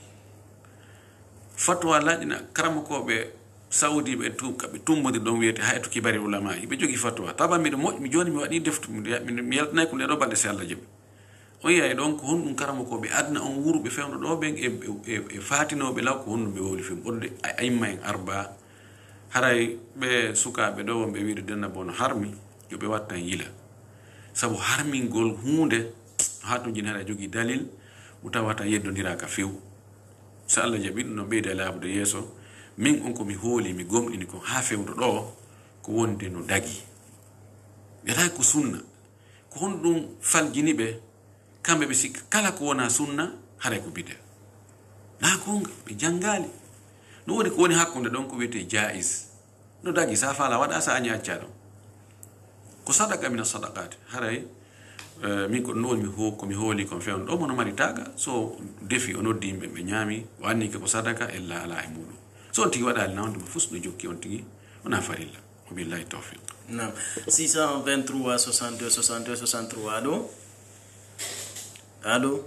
fatwa laƴina karamo koɓe saudi ɓe ɓe tummodi ɗon wiyete hayto kibari ulama ɓe jogui fatwa taba miɗo moƴƴi joni mi waɗi deftu mi yaltanayi ko ndeɗo balɗe se Allah jaɓi on yiyayi ɗon ko honɗum karamo koɓe adna on wuruɓe fewno ɗo ɓen e fatinoɓe law ko honɗum ɓe wowli fim ɓurde ayimma en arba haray ɓe sukaɓe ɗo wonɓe wiide denna bono harmi yoɓe wattan yila saabu harmingol hunde ha to jini haɗa jogui dalil mo tawata yeddodiraka few so Allah jaɓi ɗum no ɓeyde laabude yeeso min on komi hooli mi gomɗini ko ha fewdo ɗo ko wonde no dagi yata ko sunna ko honɗum faljini ɓe kamɓe ɓe sikka kala ko wona sunna haray ko bide na gonga ɓe jangali no woni ko woni hakkude ɗon ko wiyete jais no dagi sa fala waɗa sa añi acca ɗon ko sadaka mina sadaqati haray min ko ɗum mi ho komi hooli kon fewno ɗo mono mari taga so defi o noddi yimɓe ɓe ñaami o annike ko sadaka ella ala e muɗum so on tigi waɗali nawde mo fus no jokki on tigi wona farilla o billahi tawfiq nam six cent vingt-trois soixante-deux soixante-deux soixante-trois allo allo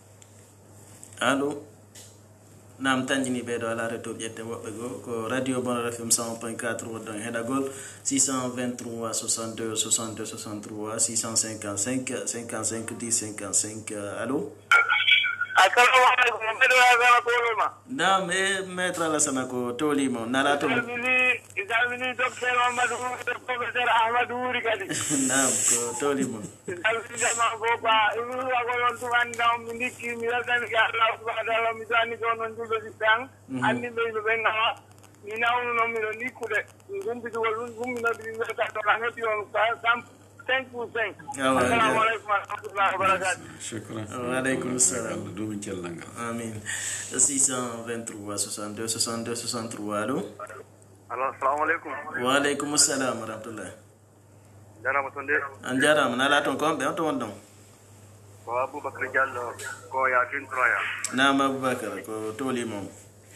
allo nam tanjini ɓeeɗo ala retour ƴette woɓɓe goo ko radio Bonheur F M cent point quatre woɗɗon heɗagol six cent vingt-trois soixante-deux soixante-deux soixante-trois six cent cinquante-cinq cinquante-cinq dix cinquante-cinq allo assalamu aleykum mbeɗo wasana tolima nam e maître Alassana ko tolimo nala to salmini salmini docteur Mamadou professeur Ahmadou Wuri kadi nam ko tolimo salminidama ko ba iwuwako noon tum andidam mi ndikki mi weltanike Allah subahana taala mi sani ko noon julɗo siɓɓan andinɓe yimɓe ɓen gawa mi nawnu noon miɗo ndikkude gumpitugol ɗum gumminoɗe ɗi welta toka hetti on sam cinq pour cinq assalamu aleykum wa rahmatullahi wa barakatu shukran waaleykum salam Allah ɗumin cellanga amin six cent vingt-trois soixante-deux soixante-deux soixante-trois allo allo assalamu aleykum waaleykum salam wa rahmatullah jarama to nde an jarama nala toon kon ɓe on to won ɗon ko Aboubacar Diallo ko ya tintroya nam Aboubacar ko tolimo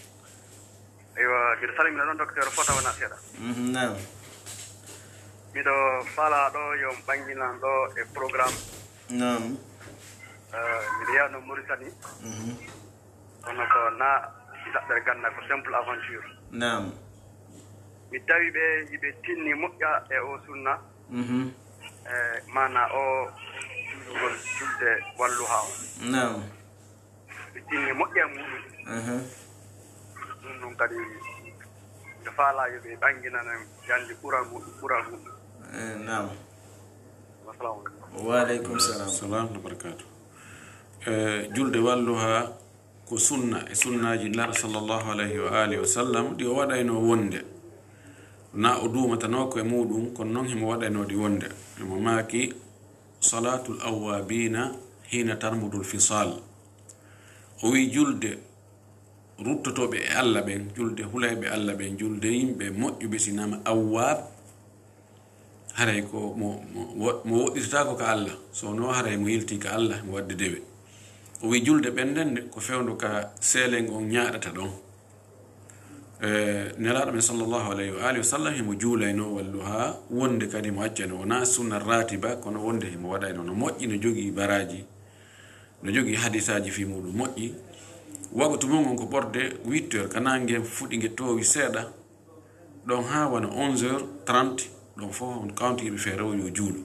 eywa mbiɗa salmina noon docteur fota wona seeɗa nam miɗo fala ɗo yo ɓanginan ɗo e programme nam miɗo yiyano Mauritanie kono ko na ɗaɓɓere ganna ko simple aventure nam mi tawi ɓe yiɓe tinni moƴƴa e o sunna e mana o julugol julde wallu ha o nam ɓe tinni moƴƴa e muɗum ɗum ɗum kadi nde faala yoɓe ɓanginanen jande ɓural muɗum ɓural muɗum nam assalamu aleykum waaleykum salam salam wa barakatuh e julde wallu ha ko sunna e sunnaji lar sallllahu alayhi wa alihi wa sallam ɗi o waɗayno wonde na o duumatano ko e muɗum kono noon himo waɗaynodi wonde emo maaki salatul awabina hina tarmudul fisal o wi julde ruttotoɓe e Allah ɓen julde hulayɓe Allah ɓen julde yimɓe moƴƴuɓe sinama awwab haray ko mo mo woɗɗitata ko ka Allah so no haray mo yilti ka Allah mo wadde dewe o wi julde ɓendende ko fewndo ka seelen on ñaaɗata ɗon nelaɗo men sallllahu alayhi wa alihi wa sallam himo juulayno wallu ha wonde kadi mo accano wona sunna ratiba kono wonde himo waɗayno no moƴƴi no jogii baraji no jogii hadisaji fi muɗum moƴƴi wago tumon on ko ɓorde huit heures kanangue fuɗi gue towi seeɗa ɗon ha wona onze heures trente ɗon fof on kawtiɓe feere o yo juulo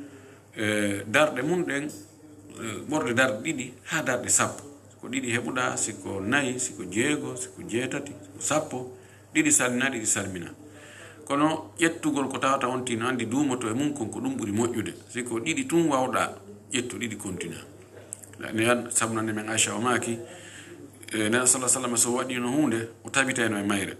darɗe mum ɗen ɓorde darɗe ɗiɗi ha darɗe sappo ko ɗiɗi heɓuɗa siko nayi siko jeego siko jeetati siko sappo ɗiɗi salmina ɗiɗi salmina kono ƴettugol ko tawata on tino andi duumoto e mum kon ko ɗum ɓuri moƴƴude siko ɗiɗi tun wawɗa ƴettu ɗiɗi continua neyan sabunande men aicha o maaki nena salah sallam so waɗino hunde o tabitayno e mayre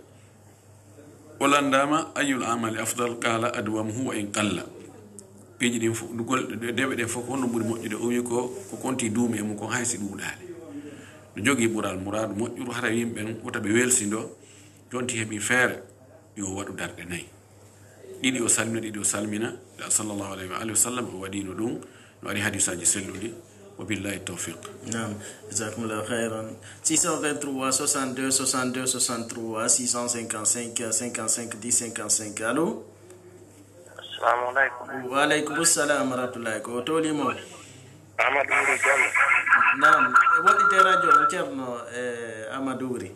o landama ayul amali afdal qala adwamuhu wa in qalla piiji ɗin fof dugol deɓe ɗen fof ko honno ɓuri moƴƴude o wi ko ko konti duumi e mum kon haysi ɗuuɗaali no jogii ɓural mouradu moƴƴuru hara yimɓen wota ɓe welsindo jonti heɓi feere yo waɗu darɗe nayi ɗiɗi o salmina ɗiɗi o salmina sallllahu alayhi wa alihi wa sallam o waɗino ɗum no ari hadisaji selluɗi wa billahi tawfiq. Naam, jazakumullahu khairan. six cent vingt-trois soixante-deux soixante-deux soixante-trois six cent cinquante-cinq cinquante-cinq dix cinquante-cinq. Allô? Assalamu alaikum. Wa alaikum assalam wa rahmatullahi ko toli mo. Amadou Wuri Diallo. Naam, woɗɗite radio o ceerno eh, Amadou Wuri.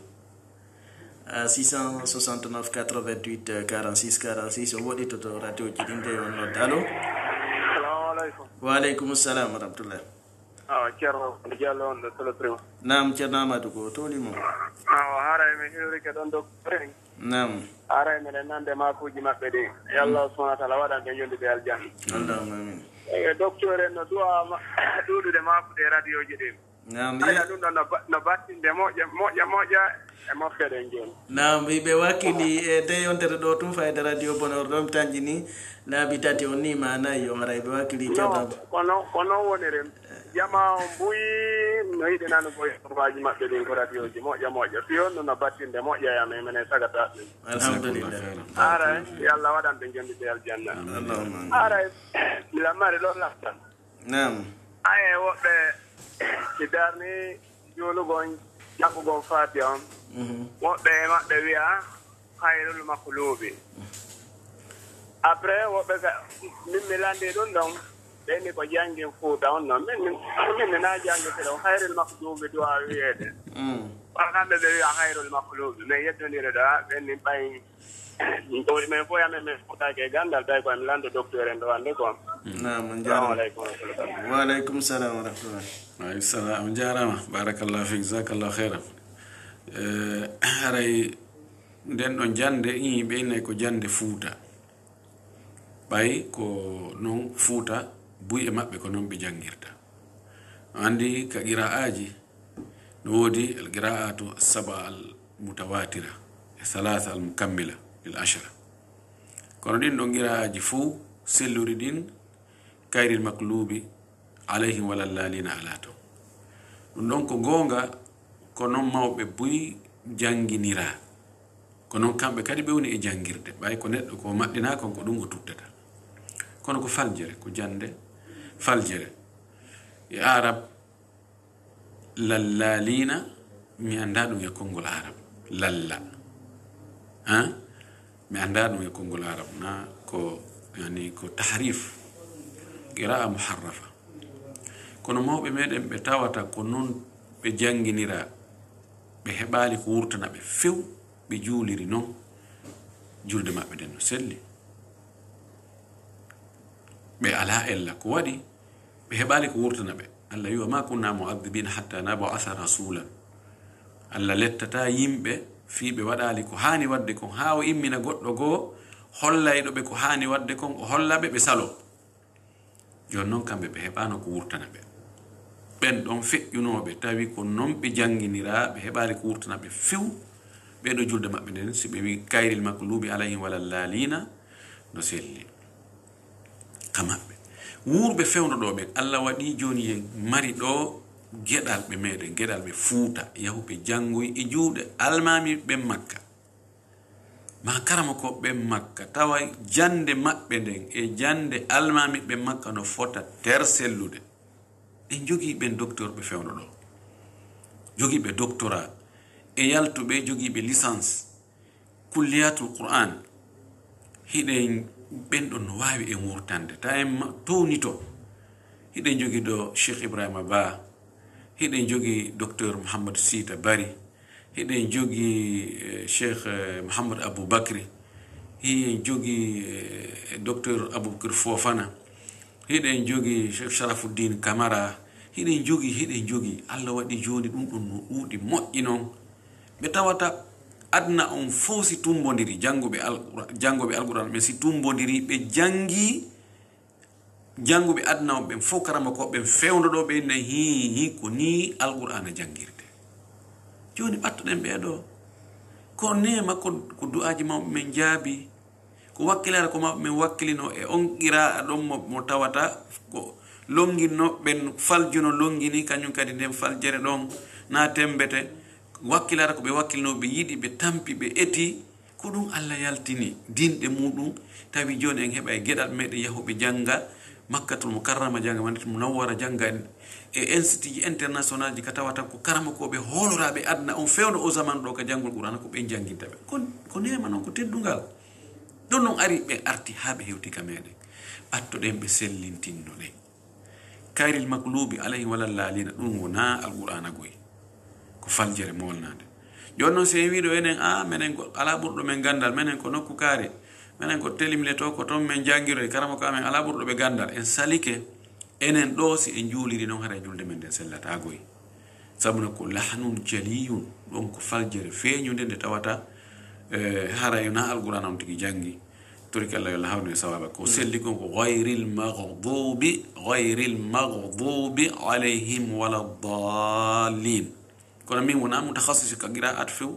six cent soixante-neuf quatre-vingt-huit quarante-six quarante-six o woɗɗitoto radio ji ɗin de on nodde. Allô? Assalamu alaikum. Wa alaikum assalam wa rahmatullahi. Ah, Ceerno Diallo on ɗo tolo prima. Naam, ceerno Amadou ko toli mo. Ah, haray mi hiwrike ɗon ɗo prima. Naam. Haray miɗen nande makuji maɓɓe ɗi. E Allah subhanahu wa ta'ala waɗan ɓe yondude aljanna. Allahumma amin. E docteur en no duwa ɗuɗude makude radio ji ɗin. Naam. Aɗa ɗum ɗon no battinde moƴƴa moƴƴa moƴƴa e mofteɗen joni. Naam, ɓe wakkili e de yontere ɗo tum fayde radio bonheur ɗon tanji ni laabi tati on ni ma nayi yo haray ɓe wakkili ceerno. Kono kono woniri jama on mbuyi no yiɗi nano boy formaji maɓɓe ɗin ko radio ji moƴƴa moƴƴa fi on no battinde moƴƴa yam e menen sagata ɗum. Alhamdulillah. Aray yallah waɗan ɓe jondude aljanna. Allahumma. Aray milamari ɗon laftan. Naam. Aye woɓɓe si darni juulugon jaggugon faati on woɓɓe maɓɓe wiya hayrul maklubi après woɓɓe ka min mi landi ɗum ɗon ɓeni ko jangin fuuta on noon min min mi na jangite ɗon hayrul maklubi duwa wiyeede kamɓe ɓe wiya hayrul maklubi mais yeddonire ɗo ɓenni ɓay ɗoɗi men fof yamen min fuutake gandal tawi koye mi lando docteur en ɗo wande ko Naam, jarama. Wa alaikum salam wa rahmatullah. Wa alaikum salam jarama barakallahu fik jazakallahu khairan. Eh haray den ɗon jande yimɓe inay ko jande fuuta ɓay ko non fuuta buy e maɓɓe ko non ɓe jangirta andi ka qira'aji no woodi al qira'atu saba al mutawatira e salasa al mukammila lil ashra kono ɗin ɗon qira'aji fuu selluri ɗin kayril maklubi alayhim wala lalina ala to ɗum ɗon ko gonga ko non mawɓe buy janginira ko non kamɓe kadi ɓe woni e jangirde ɓay ko neɗɗo ko maɗɗina kon ko ɗum o tuttata kono ko faljere ko jande faljere e arab lallalina mi anda ɗum e konngol arab lalla ha mi anda ɗum e konngol arab na ko yani ko tahrif qira'a muharrafa kono mawɓe meɗen ɓe tawata ko non ɓe janginira ɓe heɓali ko wurtana ɓe few ɓe juuliri noon julde maɓɓe nden no selli ɓe ala ella ko waɗi ɓe heɓali ko wurtana ɓe allah wiwa ma kunna mu'adhibina hatta nab'atha rasulan allah lettata yimɓe fi ɓe waɗali ko hani wadde kon ha o immina goɗɗo goo hollayɗo ɓe ko hani wadde kon o hollaɓe ɓe salo joni noon kamɓe ɓe heɓano ko wurtana ɓe ɓen ɗon feƴƴunoɓe tawi ko non ɓe janginira ɓe heɓali ko wurtana ɓe few ɓeɗo julde maɓɓe nden si ɓe wi kayril maklubi alayhim wala lalina no selli kamaɓɓe wurɓe fewnoɗo ɓen allah waɗi joni yen mari ɗo geɗal ɓe meɗen geɗal ɓe fuuta yahuɓe jangoy e juuɗe almami ɓen makka ma karama ko ɓe makka tawa jande maɓɓe nden e jande almami ɓe makka no fota ter sellude en jogii ɓen docteur ɓe fewno ɗo jogii ɓe doctorat e yaltuɓe jogii ɓe licence kulliyatul qur'an hiɗen ɓen ɗon no waawi e wurtande ta en towni to hiɗen jogii ɗo cheikh ibrahima ba hiɗen jogii docteur mouhamadou sita bari hiɗen jogii cheikh mouhamadou aboubacry hiɗen jogii docteur aboubacry fofana hiɗen jogii cheikh sharafuddin camara hiɗen jogii hiɗen jogii allah waɗi jooni ɗum ɗon no ɗuuɗi moƴƴi noon ɓe tawata adna on fof si tumbodiri jannguɓe janngoɓe alquran ɓe si tumbodiri ɓe jangi jannguɓe adna on ɓen fof karama ko ɓen fewnoɗo ɓe ne hi hi ko ni alqur'ana jangirde joni ɓattoɗen ɓeeɗo ko nema ko ko du'aji mawɓe men jaabi ko wakkilare ko mawɓe men wakkilino e on qira'a ɗon mo, mo tawata ko longino ɓen faljuno longini kañum kadi nden faljere ɗon na tembete wakkilare ko ɓe wakkilino ɓe yiɗi ɓe tampi ɓe eti ko ɗum allah yaltini dinɗe muɗum tawi joni en heɓa e geɗal meɗen yahuɓe jangga makkatul mukarrama jangga manati munawwara jangga e institut ji international ji ka tawata ko karama koɓe holoraɓe adna on fewno o zaman ɗo ka janngol qur'ana ko ɓe jangintaɓe ko nema noon ko teddungal ɗon noon ari ɓe arti ha ɓe hewti ka meɗen ɓattoɗen ɓe sellintinno ɗen kayril maklubi alayhi walallalina ɗum wona alqur'ana goyi ko faljere molnade joni noon so en wiɗo enen a minen ko ala ɓurɗo men gandal minen ko nokku kaari minen ko telimle to ko toon men jangiroy karama ko amen ala ɓurɗo ɓe gandal en salike enen ɗo si en juuliri noon hara julde men nden sellata goy sabuna ko lahnun jaliyun ɗon ko faljere feeñude nde tawata haray na alqur'an on tigi jangi turki allah yolla hawne sawaba ko selli kon ko ghayril maghdubi ghayril maghdubi alayhim waladdallin kono min wona mutakhasis ka qira'at few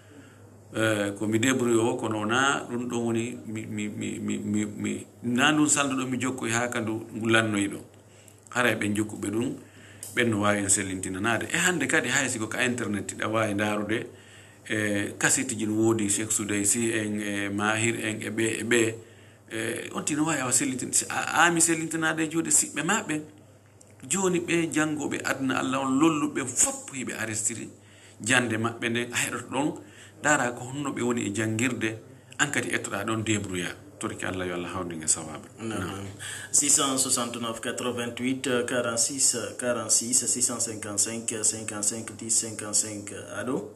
ko mi débrouille o kono wona ɗum ɗon woni mi mi mi mi mi na ɗum salduɗo mi jokko ha kandu lannoyi ɗo haray ɓe jokkuɓe ɗum ɓen no wawi en sellintinanade e hande kadi hay siko ka internet ɗa wawi darude e kasiti ji no woodi cheikh soudaysi en e mahir en e ɓe e ɓe on tino wawi awa sellintin ami sellintinade e juuɗe siɓɓe maɓɓe joni ɓe janngoɓe adna allah on lolluɓe fopp hiɓe arestiri jande maɓɓe nde a heɗoto ɗon dara ko honno ɓe woni e janngirde an kadi ettoɗa ɗon débrouilla torki allah yo allah hawdinge sawaɓe six cent soixante-neuf quatre-vingt-huit quarante-six quarante-six six cent cinquante-cinq cinquante-cinq dix cinquante-cinq allo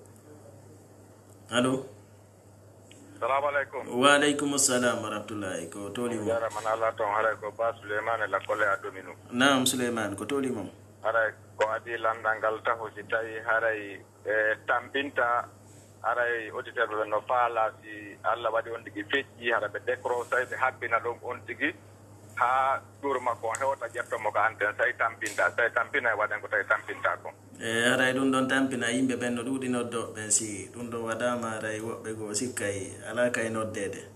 allo salamu aleykum wa aleykum salam wa rahmatullahi ko tolimo jaraman allah toon haray ko ba souleymane lakkole addumi num nam souleymane ko tolimo haray ko adi landal ngal taho si tawi haray e tampinta haray auditeur ɓe no faala si allah waɗi on tigi feƴƴi haɗa ɓe décroché ɓe habbina ɗum on tigi ha tour makko on hewta ƴettomo ko antenne so tawi tampinta so tawi tampina e waɗen ko tawi tampinta ko e haray ɗum ɗon tampina yimɓe ɓen no ɗuuɗi noddo ɓen si ɗum ɗon waɗama haray woɓɓe goo sikkay ala kay noddede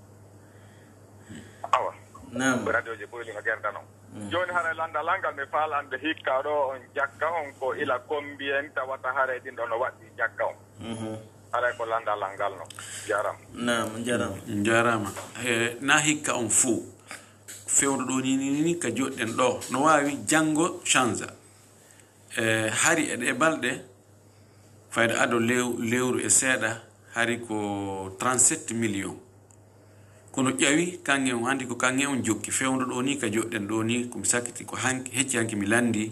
awa nam radio ji ɓoyliga gerda noon joni haray landal ngal mi faalande hikka ɗo on jakka on ko ila kombi en tawata haray ɗin ɗo no waɗɗi jakka on haray ko landal ngal no jarama nam jarama jarama e na hikka on fou fewdo ɗo ni ni ka joɗɗen ɗo no wawi janngo change e hari e ɗe balɗe fayda ado lew lewru e seeɗa hari ko trente-sept millions kono ƴawi kange on andi ko kange on jokki fewdo ɗo ni ka joɗɗen ɗo ni komi sakkiti ko hanki hecci hanki mi landi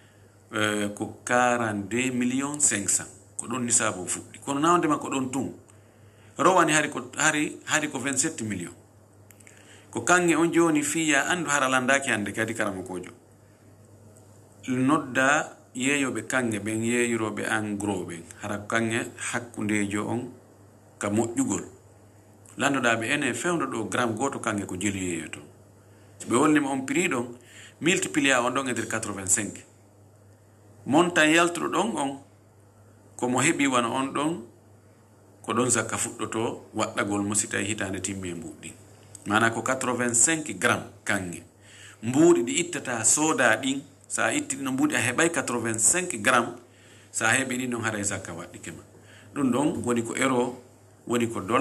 ko quarante-deux millions cinq cents ko ɗon nisabu fuɗɗi kono nawdema ko ɗon tun rowani hari ko hari hari ko vingt-sept millions ko kange on joni fiya andu hara landaki hande kadi karama kojo nodda yeeyoɓe kange ɓen yeeyiroɓe en gros ɓen hara kange hakkundejo on ka moƴƴugol landoɗaɓe ene fewdo ɗo gramme goto kange ko jeli yeeyoto so ɓe wolnima on prix ɗon multiplia on ɗon e nder quatre-vingt-cinq montan yaltuɗo ɗon on komo heɓi wana on ɗon ko ɗon zakka fuɗɗoto waɗɗagol mo si tawi hitande timmi e mbuɗɗi mana ko quatre-vingt-cinq gramme kange mbuuɗi ɗi ittata soda ɗin sa itti ɗino mbuuɗi a heɓay quatre-vingt-cinq gramme sa heɓi ɗin ɗon haray zakka waɗɗike ma ɗum ɗon woni ko euro woni ko dollar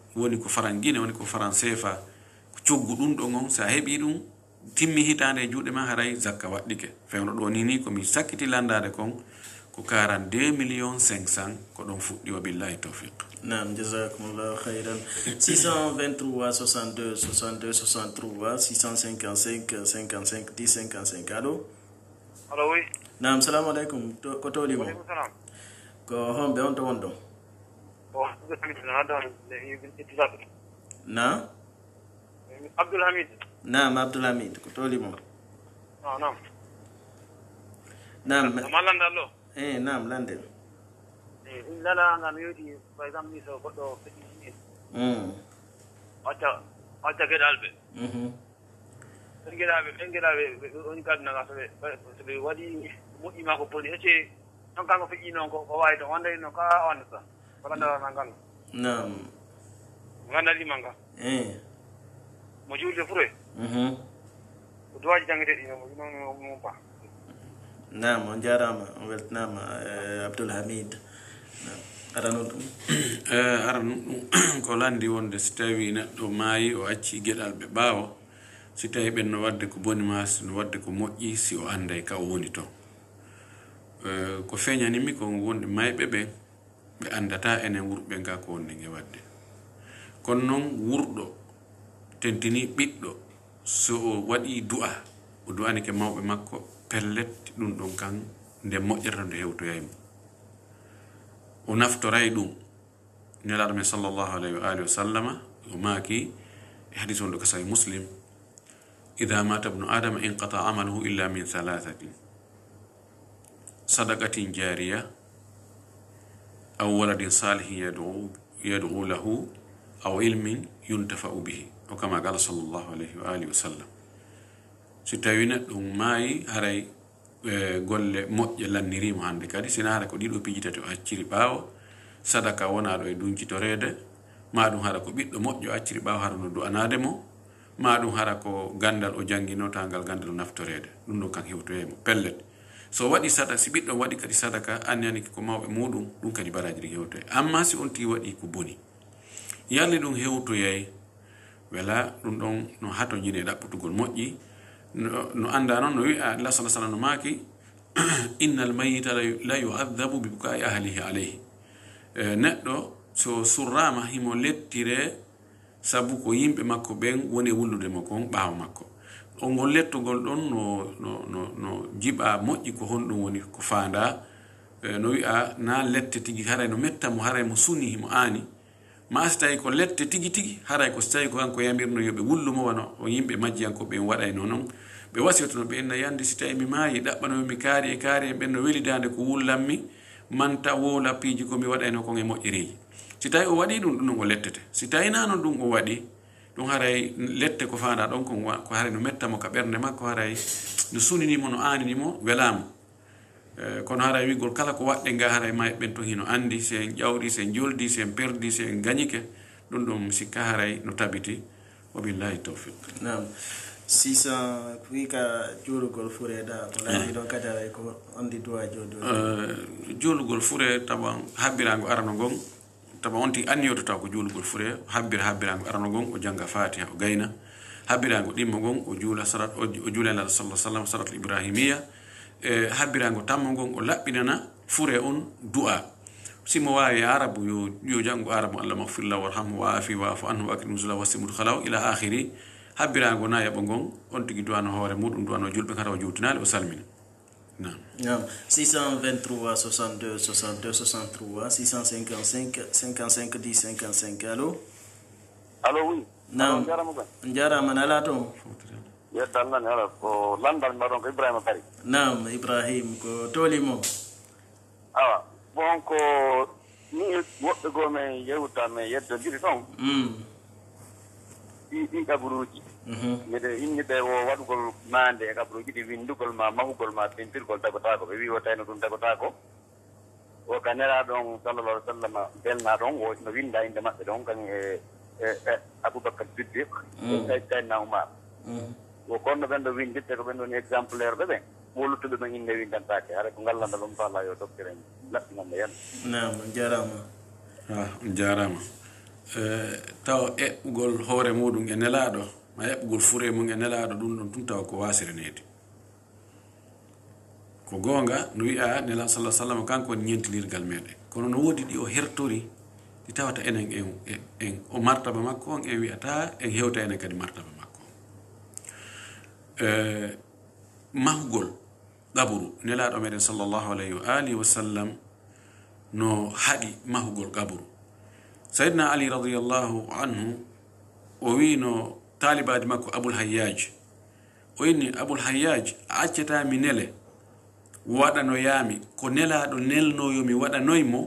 woni ko faran guine woni ko faran sefa ko coggu ɗum ɗo on sa heɓi ɗum timmi hitande e juuɗe ma haray zakka waɗɗike fewno ɗo ni ni komi sakkiti landade kon ko quarante-deux millions cinq cents ko ɗon fuɗɗi wa billahi tawfiq. Naam, jazakumullahu khairan. six cent vingt-trois soixante-deux soixante-deux soixante-trois six cent cinquante-cinq cinquante-cinq dix cinquante-cinq. Allo? Allo, oui. Naam, salamu alaikum. Ko toli mo? Alaikum salam. Ko hombe on to wondo? Oh, Abdul Hamid na don ittifaq. Na? Abdul Hamid. Naam, Abdul Hamid. Ko toli mo? Ah, naam. Naam. Malanda allo. Eh, naam, lande. Eh, lala ngam yodi par exemple ni so goddo feti ni. Mm. Acha acha gedalbe. Mhm. Ngelaɓe ɓe ngelaɓe woni kadnaga soɓe soɓe waɗi moƴƴima ko poni ecce non kanko feƴƴi noon ko wawi to wonde no ka wandata ko gandarana ngan Naam. gandaliman ka Eh. mo julde fure Mhm. ko duwaji janggueteɗi non mum pa Naam, on jarama on weltanama Abdul Hamid. Naam. Arano ɗum arano ɗum ko landi wonde so tawi neɗɗo maayi o acci gueɗal ɓe ɓaawo si tawi ɓen no wadde ko boni ma no wadde ko moƴƴi si o anday ka o woni to ko feeñanimi ko wonde mayɓe ɓe ɓe andata enen wurɓe nga ko wonde nge wadde kono noon wurɗo tentini ɓiɗɗo so o waɗi du'a o du'anike mawɓe makko pellet ɗum ɗon kan nde moƴƴata nde hewtoyaymo o naftoray ɗum nelaɗo men sallllahu alayhi wa alihi wa sallama o maaki e hadis wonɗo ka sahih muslim إذا مات ابن آدم انقطع عمله إلا من ثلاثة صدقة جارية أو ولد صالح يدعو يدعو له أو علم ينتفع به وكما قال صلى الله عليه وآله وسلم ستاوينا دون ماي هراي golle moƴƴe lannirimo hande kadi sina hara ko ɗiɗo pijitati o acciri ɓaawo sadaka wona ɗo e dunkitorede ma ɗum hara ko ɓiɗɗo moƴƴo acciri ɓaawo hara no du'anade mo ma ɗum hara ko gandal o janginotangal gandal naftorede ɗum ɗon kan hewtoyemo pellet so waɗi sadaka si ɓiɗɗo waɗi kadi sadaka anni aniki ko mawɓe muɗum ɗum kadi baraji ɗi hewtoye amma si on ti waɗi ko boni yalli ɗum hewtoyay wela ɗum ɗon no hato jine ɗaɓɓutugol moƴƴi no anda noon no wi'a allah sa sallam no maaki innal mayita la yu'adhabu bi bukai ahlihi alayhi neɗɗo so surrama himo lettire sabu ko yimɓe makko ɓen woni wullude mo kon ɓaawa makko o ngol lettugol ɗon no no no no jiɓa moƴƴi ko honɗum woni ko faanda no wi'a na lette tigi haray no metta mo haray mo suni mo aani ma so tawi ko lette tigi tigi haray ko so tawi ko kanko yamirno yoɓe wullumo wano o yimɓe majjiyankoɓe en waɗayno noon ɓe wasiytono ɓe enna yande si tawi mi maayi ɗaɓɓanomi mi kaari e kaari e ɓen no welidande ko wullanmi manta wola piiji komi waɗayno kon e moƴƴereji si tawi o waɗi ɗum ɗum o lettete si tawi nano ɗum o waɗi ɗum haray lette ko fanda ɗon ko haray no mettamo ka ɓernde makko haray no suninimo no aaninimo welamo kono haray wigol kala ko waɗɗe nga haray ma ɓen to hino andi si en ƴawɗi si en joldi si en perdi si en gañike ɗum ɗum sikka haray no tabiti wabillahi tawfiq. Naam. six cent wika juulugol fure da ko laaɓi ɗon kadi aray ko ondi duwa jooɗi juulugol fure taban habbirago arano gon taba onti anniyoto taw ko juulugol fure habbira habbirago arano gon o janga fatiha o gayna habbirago ɗimmo gon o juula salat o juula lala sallah sallam salatul ibrahimiya e habbirago tammo gon o laɓɓinana fure on du'a simo wawi arabu yo yo jango arabu allah maghfirlah warhamhu wa afi wa afu anhu wa akrim nuzula wasimut khalaw ila akhiri habbirago na yaɓo gon on tigi duwano hoore muɗum duwano julɓe kata o juutinade o salmina. Non. Non. six cent vingt-trois soixante-deux soixante-deux soixante-trois six cent cinquante-cinq cinquante-cinq dix cinquante-cinq. Allô? Allô, oui. Non. Jarama nala to. Yedda Allah ne ala ko landal maɗon ko Ibrahima Bari. Naam, Ibrahim ko tolimo. Awa, bon ko ni woɓɓe goo men yewta men yeddodiri ɗon. Mm. ɗi ɗi kabaruji mbiɗa inniɓe o waɗugol mande e kabaruji ɗi windugol ma mahugol ma pentirgol tagotako ɓe wi o tawino ɗum tagotako o ka neraɗon sallallah alih w sallam belna ɗon o no winda inde maɓɓe ɗon kan e e aboubacar siddiq e tayna oumar o konno ɓen ɗo winditte ko ɓen ɗon exemplaire ɓe ɓen ɓollutuɓe ɓen inde windantake haɗa ko ngallanda ɗum fallah yo docteur en laɓɓinande yen nam jarama jarama taw eɓɓugol hoore muɗum e nelaɗo ma eɓɓugol fure mum e nelaɗo ɗum ɗon tun tawa ko wasiranede ko gonga no wi'a nela sallah sallam kanko woni ñentinirgal meɗen kono no woodi ɗi o hertori ɗi tawata enen en en o martaba makko on en wi'ata en hewta enen kadi martaba makko on mahugol gaburu nelaɗo meɗen sallllahu alayhi wa alihi wa sallam no haɗi mahugol gaburu sayyidina ali radiyallahu anhu o wino talibaji makko abul hayyaj o inni abul hayyaj a accata mi nele waɗano yami ko nelaɗo nelnoyomi waɗanoymo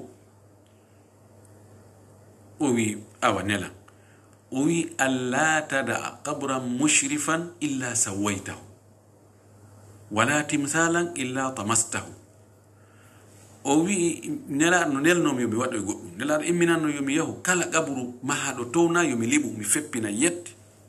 o wi awa nela o wi alla tada qabran mushrifan illa sawaytahu wala timsalan illa tamastahu o wi nelaɗo no nelnomi yomi waɗoy goɗɗum nelaɗo imminanno yomi yahu kala qabru mahaɗo towna yomi liɓu mi feppina yette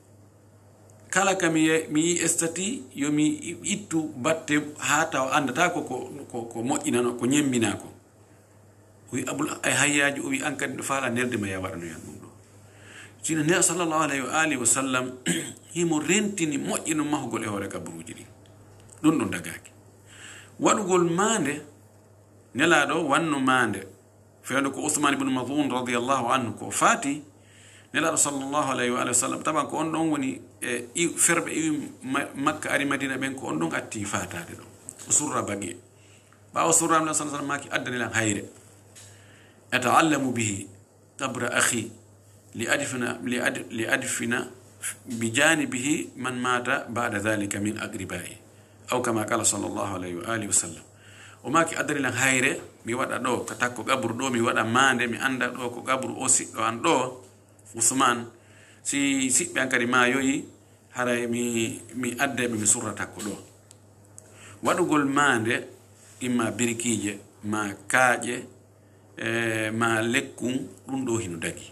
kala ka mi yi estati yomi ittu batte ha taw andata ko ko ko moƴƴinano ko ñembina ko o wi abul hayyaji o wi an kadi ɗo faala nelde ma ya waɗano yan ɗum ɗo sino nela sallllahu alayhi wa alihi wa sallam himo rentini moƴƴino mahugol e hoore kabaruji ɗi ɗum ɗo dagaki waɗugol mande nelaɗo wanno mande fewde ko Uthman ibn Mad'un radiyallahu anhu ko fati nelaɗo sallllahu alayhi wa alihi wa sallam taban ko on ɗon woni e ferɓe iwi makka ari madina ɓen ko on ɗon atti fatade ɗo o surra bagi ɓawa surramla sa sallam maki addanilan hayre ata'allamu bihi qabra akhi li adfina li adfina bi janibihi man mata ba'da dhalika min aqribai aw kama qala sallllahu alayhi wa alihi wa sallam o maki addanilan hayre mi waɗa ɗo ka takko gabru ɗo mi waɗa mande mi anda ɗo ko gabru o siɗɗo an ɗo Uthman si siɓɓe an kadi ma yoyi haray mi mi addeɓe mi surra takko ɗo waɗugol mande imma birikije ma kaaƴe e ma lekkun ɗum ɗo hino dagi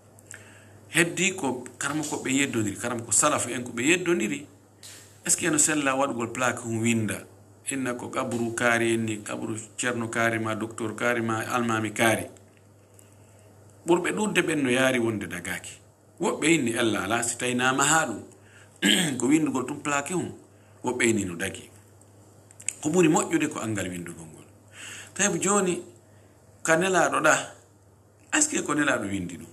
heddi ko karama ko ɓe yeddodiri karama ko salafu en ko ɓe yeddodiri est ce que eno sella waɗugol plaque hum winda inna ko kabru kaari en ni kabru ceerno kaari ma docteur kaari ma almami kaari ɓurɓe ɗurde ɓen no yaari wonde dagaki woɓɓe inni ella ala si tawi nama ha ɗum ko windugol tum plaque hum woɓɓe inni no dagi ko ɓuri moƴƴude ko angal windugol ngol tawi joni ka nelaɗo ɗa est ce que ko nelaɗo windi ɗum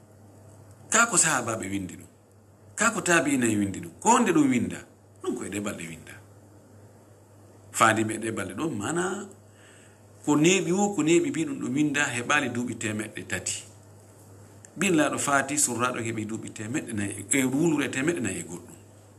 ka ko sahabaɓe windi ɗum ka ko taabinayi windi ɗum ko honde ɗum winda ɗum koye ɗeɓalɗe winda faandiɓe ɗeɓalɗe ɗo mana ko neeɓi wo ko neeɓi mbi ɗum ɗo winda heɓali duuɓi temeɗɗe tati binlaɗo faati surraɗo heɓi duuɓi temeɗɗe nayi e wulure temeɗɗe nayi e goɗɗum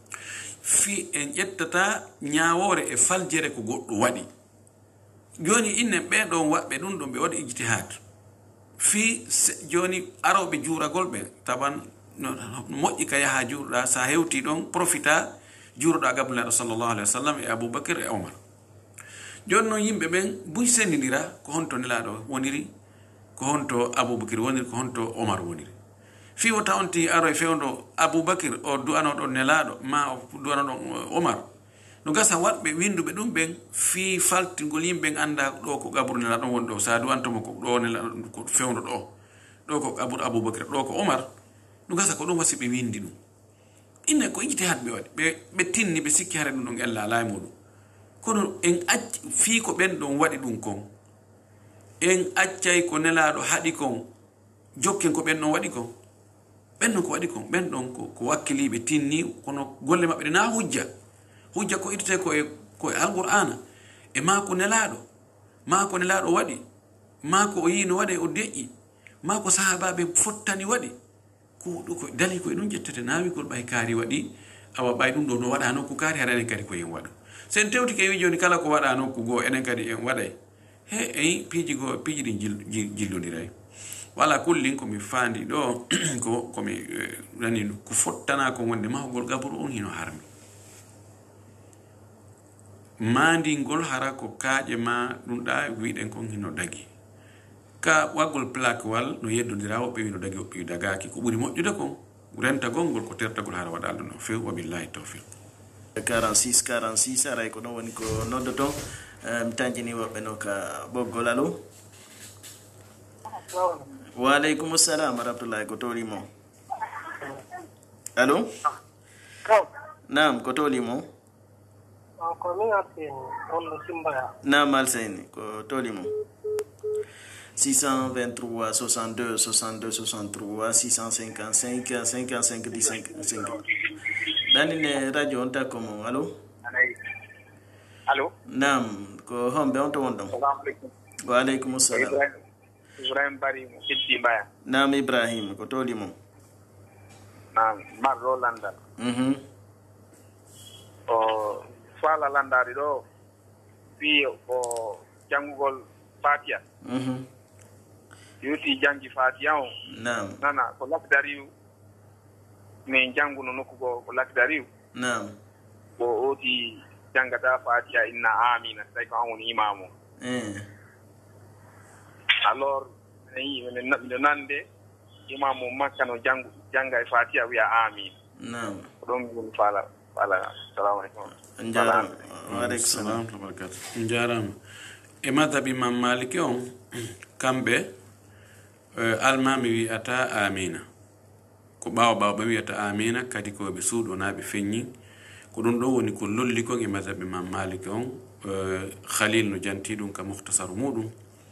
fi en ƴettata ñawore e faljere ko goɗɗo waɗi joni innen ɓeɗon waɓɓe ɗum ɗon ɓe waɗi ijtihad fi joni aroɓe juuragol ɓe taban moƴƴi ka yaha juuroɗa sa hewti ɗon profita juuroɗa gabulaɗo sallllahu alayhi wa sallam e aboubacre e omar joni noon yimɓe ɓen buy sendidira ko honto nelaɗo woniri ko honto aboubacre woniri ko honto omar woniri fi o tawnti aro e fewdo aboubacre o du'anoɗo nelaɗo ma o du'anoɗo omar no gasa waɗɓe winduɓe ɗum ɓen fi faltingol yimɓe anda ɗo ko gabru nelaɗo woni ɗo sa du'antomo ko ɗo nelaɗo ko fewdo ɗo ɗo ko gabru aboubacre ɗo ko omar no gasa ko ɗum wasi ɓe windi ɗum inne ko ijtihad ɓe waɗi ɓe ɓe tinni ɓe sikki hare ɗum ɗon ella ala e muɗum kono en acci fii ko ɓen ɗon waɗi ɗum kon en accay ko nelaɗo haɗi kon jokken ko ɓen ɗon waɗi kon ɓen ɗon ko waɗi kon ɓen ɗon ko wakkiliɓe tinni kono golle maɓɓe ɗe na hujja hujja ko ittete ko e ko e alqur'ana e ma ko nelaɗo ma ko nelaɗo waɗi ma ko o yi no waɗe o deƴƴi ma ko sahabaɓe fottani waɗi ko ko dali ko e ɗum ƴettete nawigol ɓay kaari waɗi awa ɓay ɗum ɗo no waɗa nokku kaari hara enen kadi ko yen waɗa sen tewti ke wi joni kala ko waɗa nokku goo enen kadi en waɗay he eyi piiji goo piiji ɗi jillodiray wala kullin komi faandi ɗo ko komi nani ko fottana ko wonde mahugol gabru on hino harmi mandingol hara ko kaaƴe ma ɗum ɗa wiɗen kon hino dagi ka waggol plaque wal no yeddodira woɓɓe wi no dagi woɓɓe wi dagaki ko ɓuri moƴƴude kon rentagol ngol ko tertagol hara waɗalɗo no few wabillahi tawfiq quarante-six quarante-six aray ko ɗon woni ko noddoto mi tañjini woɓɓe no ka ɓoggol alo wa alaikum assalam wa rahmatullahi ko toli mo allo naam ko toli mo ko mi atin on simbaya naam alseni ko toli mo six cent vingt-trois soixante-deux soixante-deux soixante-trois six cent cinquante-cinq cinquante-cinq dix-cinq dani ne radio on ta komo allo allo naam ko hombe on to wondon wa alaikum assalam Ibrahim Bari mo kiddi mbaya naam Ibrahim ko toli mo naam marro landa mhm o fala landari do fi o jangugol Fatiha mhm yuti jangi Fatiha o naam nana ko lakdari ne jangu no nokko ko lakdari naam ko oti jangata Fatiha inna amina tay ko amoni imamu eh alors ni ne nande imamu makka no jangu janga Fatiha wiya amin naam don dum fala fala assalamu alaikum njaram wa alaikum salam wa barakatuh njaram e madhab imam maliki on kambe almami wi ata amina ko bawo bawo be wi ata amina kadi ko be suudo na be fenni ko don do woni ko lolli ko e madhab imam maliki on khalil no janti dum ka mukhtasar mudum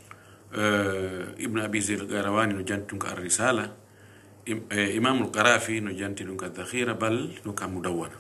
ibn abi zayd al-Qayrawani no janti dum ka ar-risala imam al-Qarafi no janti dum ka dhakhira bal no ka mudawwana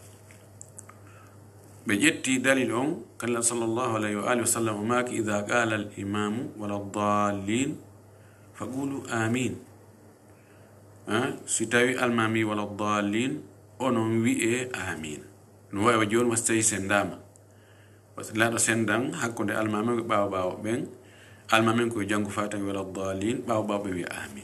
بجتي دليل أم قال صلى الله عليه وآله وسلم وماك إذا قال الإمام ولا الضالين فقولوا آمين أه؟ ستاوي المامي ولا الضالين أنوي إيه آمين نوى وجون وستي سندام لا سندام حكون المامي باو باو بين المامي كو جانغو فاتن ولا الضالين باو باو بي آمين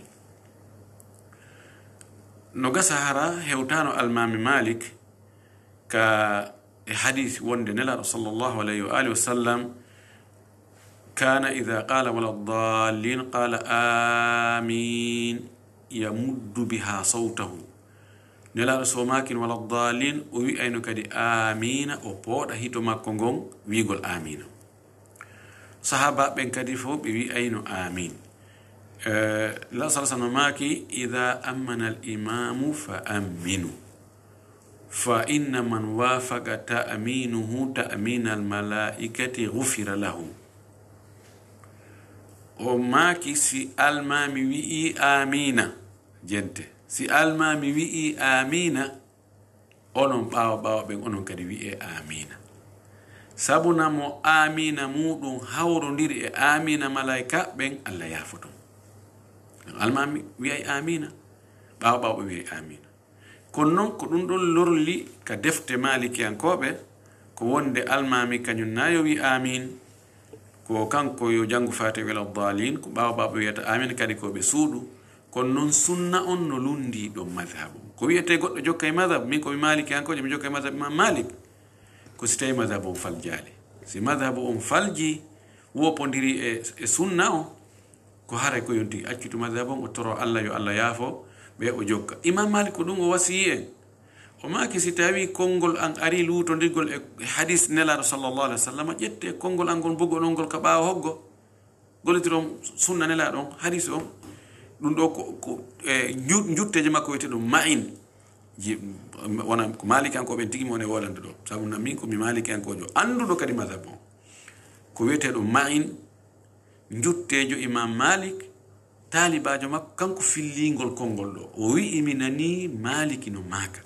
نوغا سهرا هيوتانو المامي مالك ك حديث وند نلا صلى الله عليه وآله وسلم كان إذا قال ولا الضالين قال آمين يمد بها صوته نلا رسوماكن ولا الضالين وي أينو كدي آمين أو بود هيتو ما كونغون ويقول آمين صحابة بن كدي فوق وي أينو آمين أه لا صلى الله عليه وسلم إذا أمن الإمام فأمنوا فإن من وافق تأمينه تأمين الملائكة غفر له وماكي سي المامي وي آمين جنت سي المامي وي آمين أولم باو باو بين أولم كدي وي آمين سابنا مو آمين مودون هاورو ندير آمين ملائكة بين الله يافتو المامي وي آمين باو باو وي آمين kono non ko dum don lorli ka defte maliki ankobe ko wonde almami kanyun nayo wi amin ko kanko yo jangu fate wala dalin ko bawa baba wiyata amin kadi ko be suudu kono non sunna on no lundi do madhhabu ko wiyete goddo jokkay madhhab min ko maliki ankoje mi jokkay madhhab imam malik ko sitay madhhabu faljali si madhhabu on falji wopondiri e, e sunna o ko hare ko yonti accitu madhhabu o toro Allah yo Allah yafo be o jokka imam malik dum o wasiye o maki si tawi kongol an ari luto ndigol e hadith nela sallallahu alaihi wasallam jette kongol an gon bogo nongol ka baawo hoggo golitirom sunna nela don hadith o dum do ko e njutteje makko wete dum ma'in wana ko malik an ko be tigi mo ne wolande do sabu na min ko mi malik an ko jo andudo kadi mazhab ko wete dum ma'in njuttejo imam malik talibajo makko kanko fillingol kongol do o wi iminani maliki no maka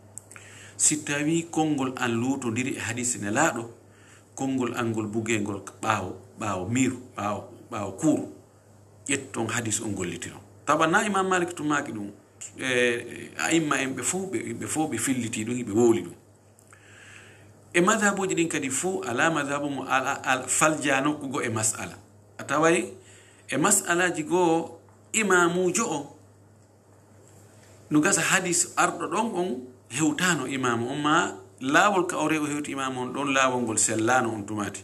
si tawi kongol an luto ndiri e hadisi ne laado kongol angol bugengol baawo baawo miru baawo baawo kuru jetton hadis on gollitino tabana imam malik to maki dum e aimma en be fo be be fo be filliti dum be woli dum e madhabuji din kadi fo ala madhabu mu al faljano ko go e mas'ala atawai e mas'alaji go imamu jo no gasa hadis ardo don on hewtano imamu on ma lawol ka ore o hewti imamu on don lawol gol sellano on tumati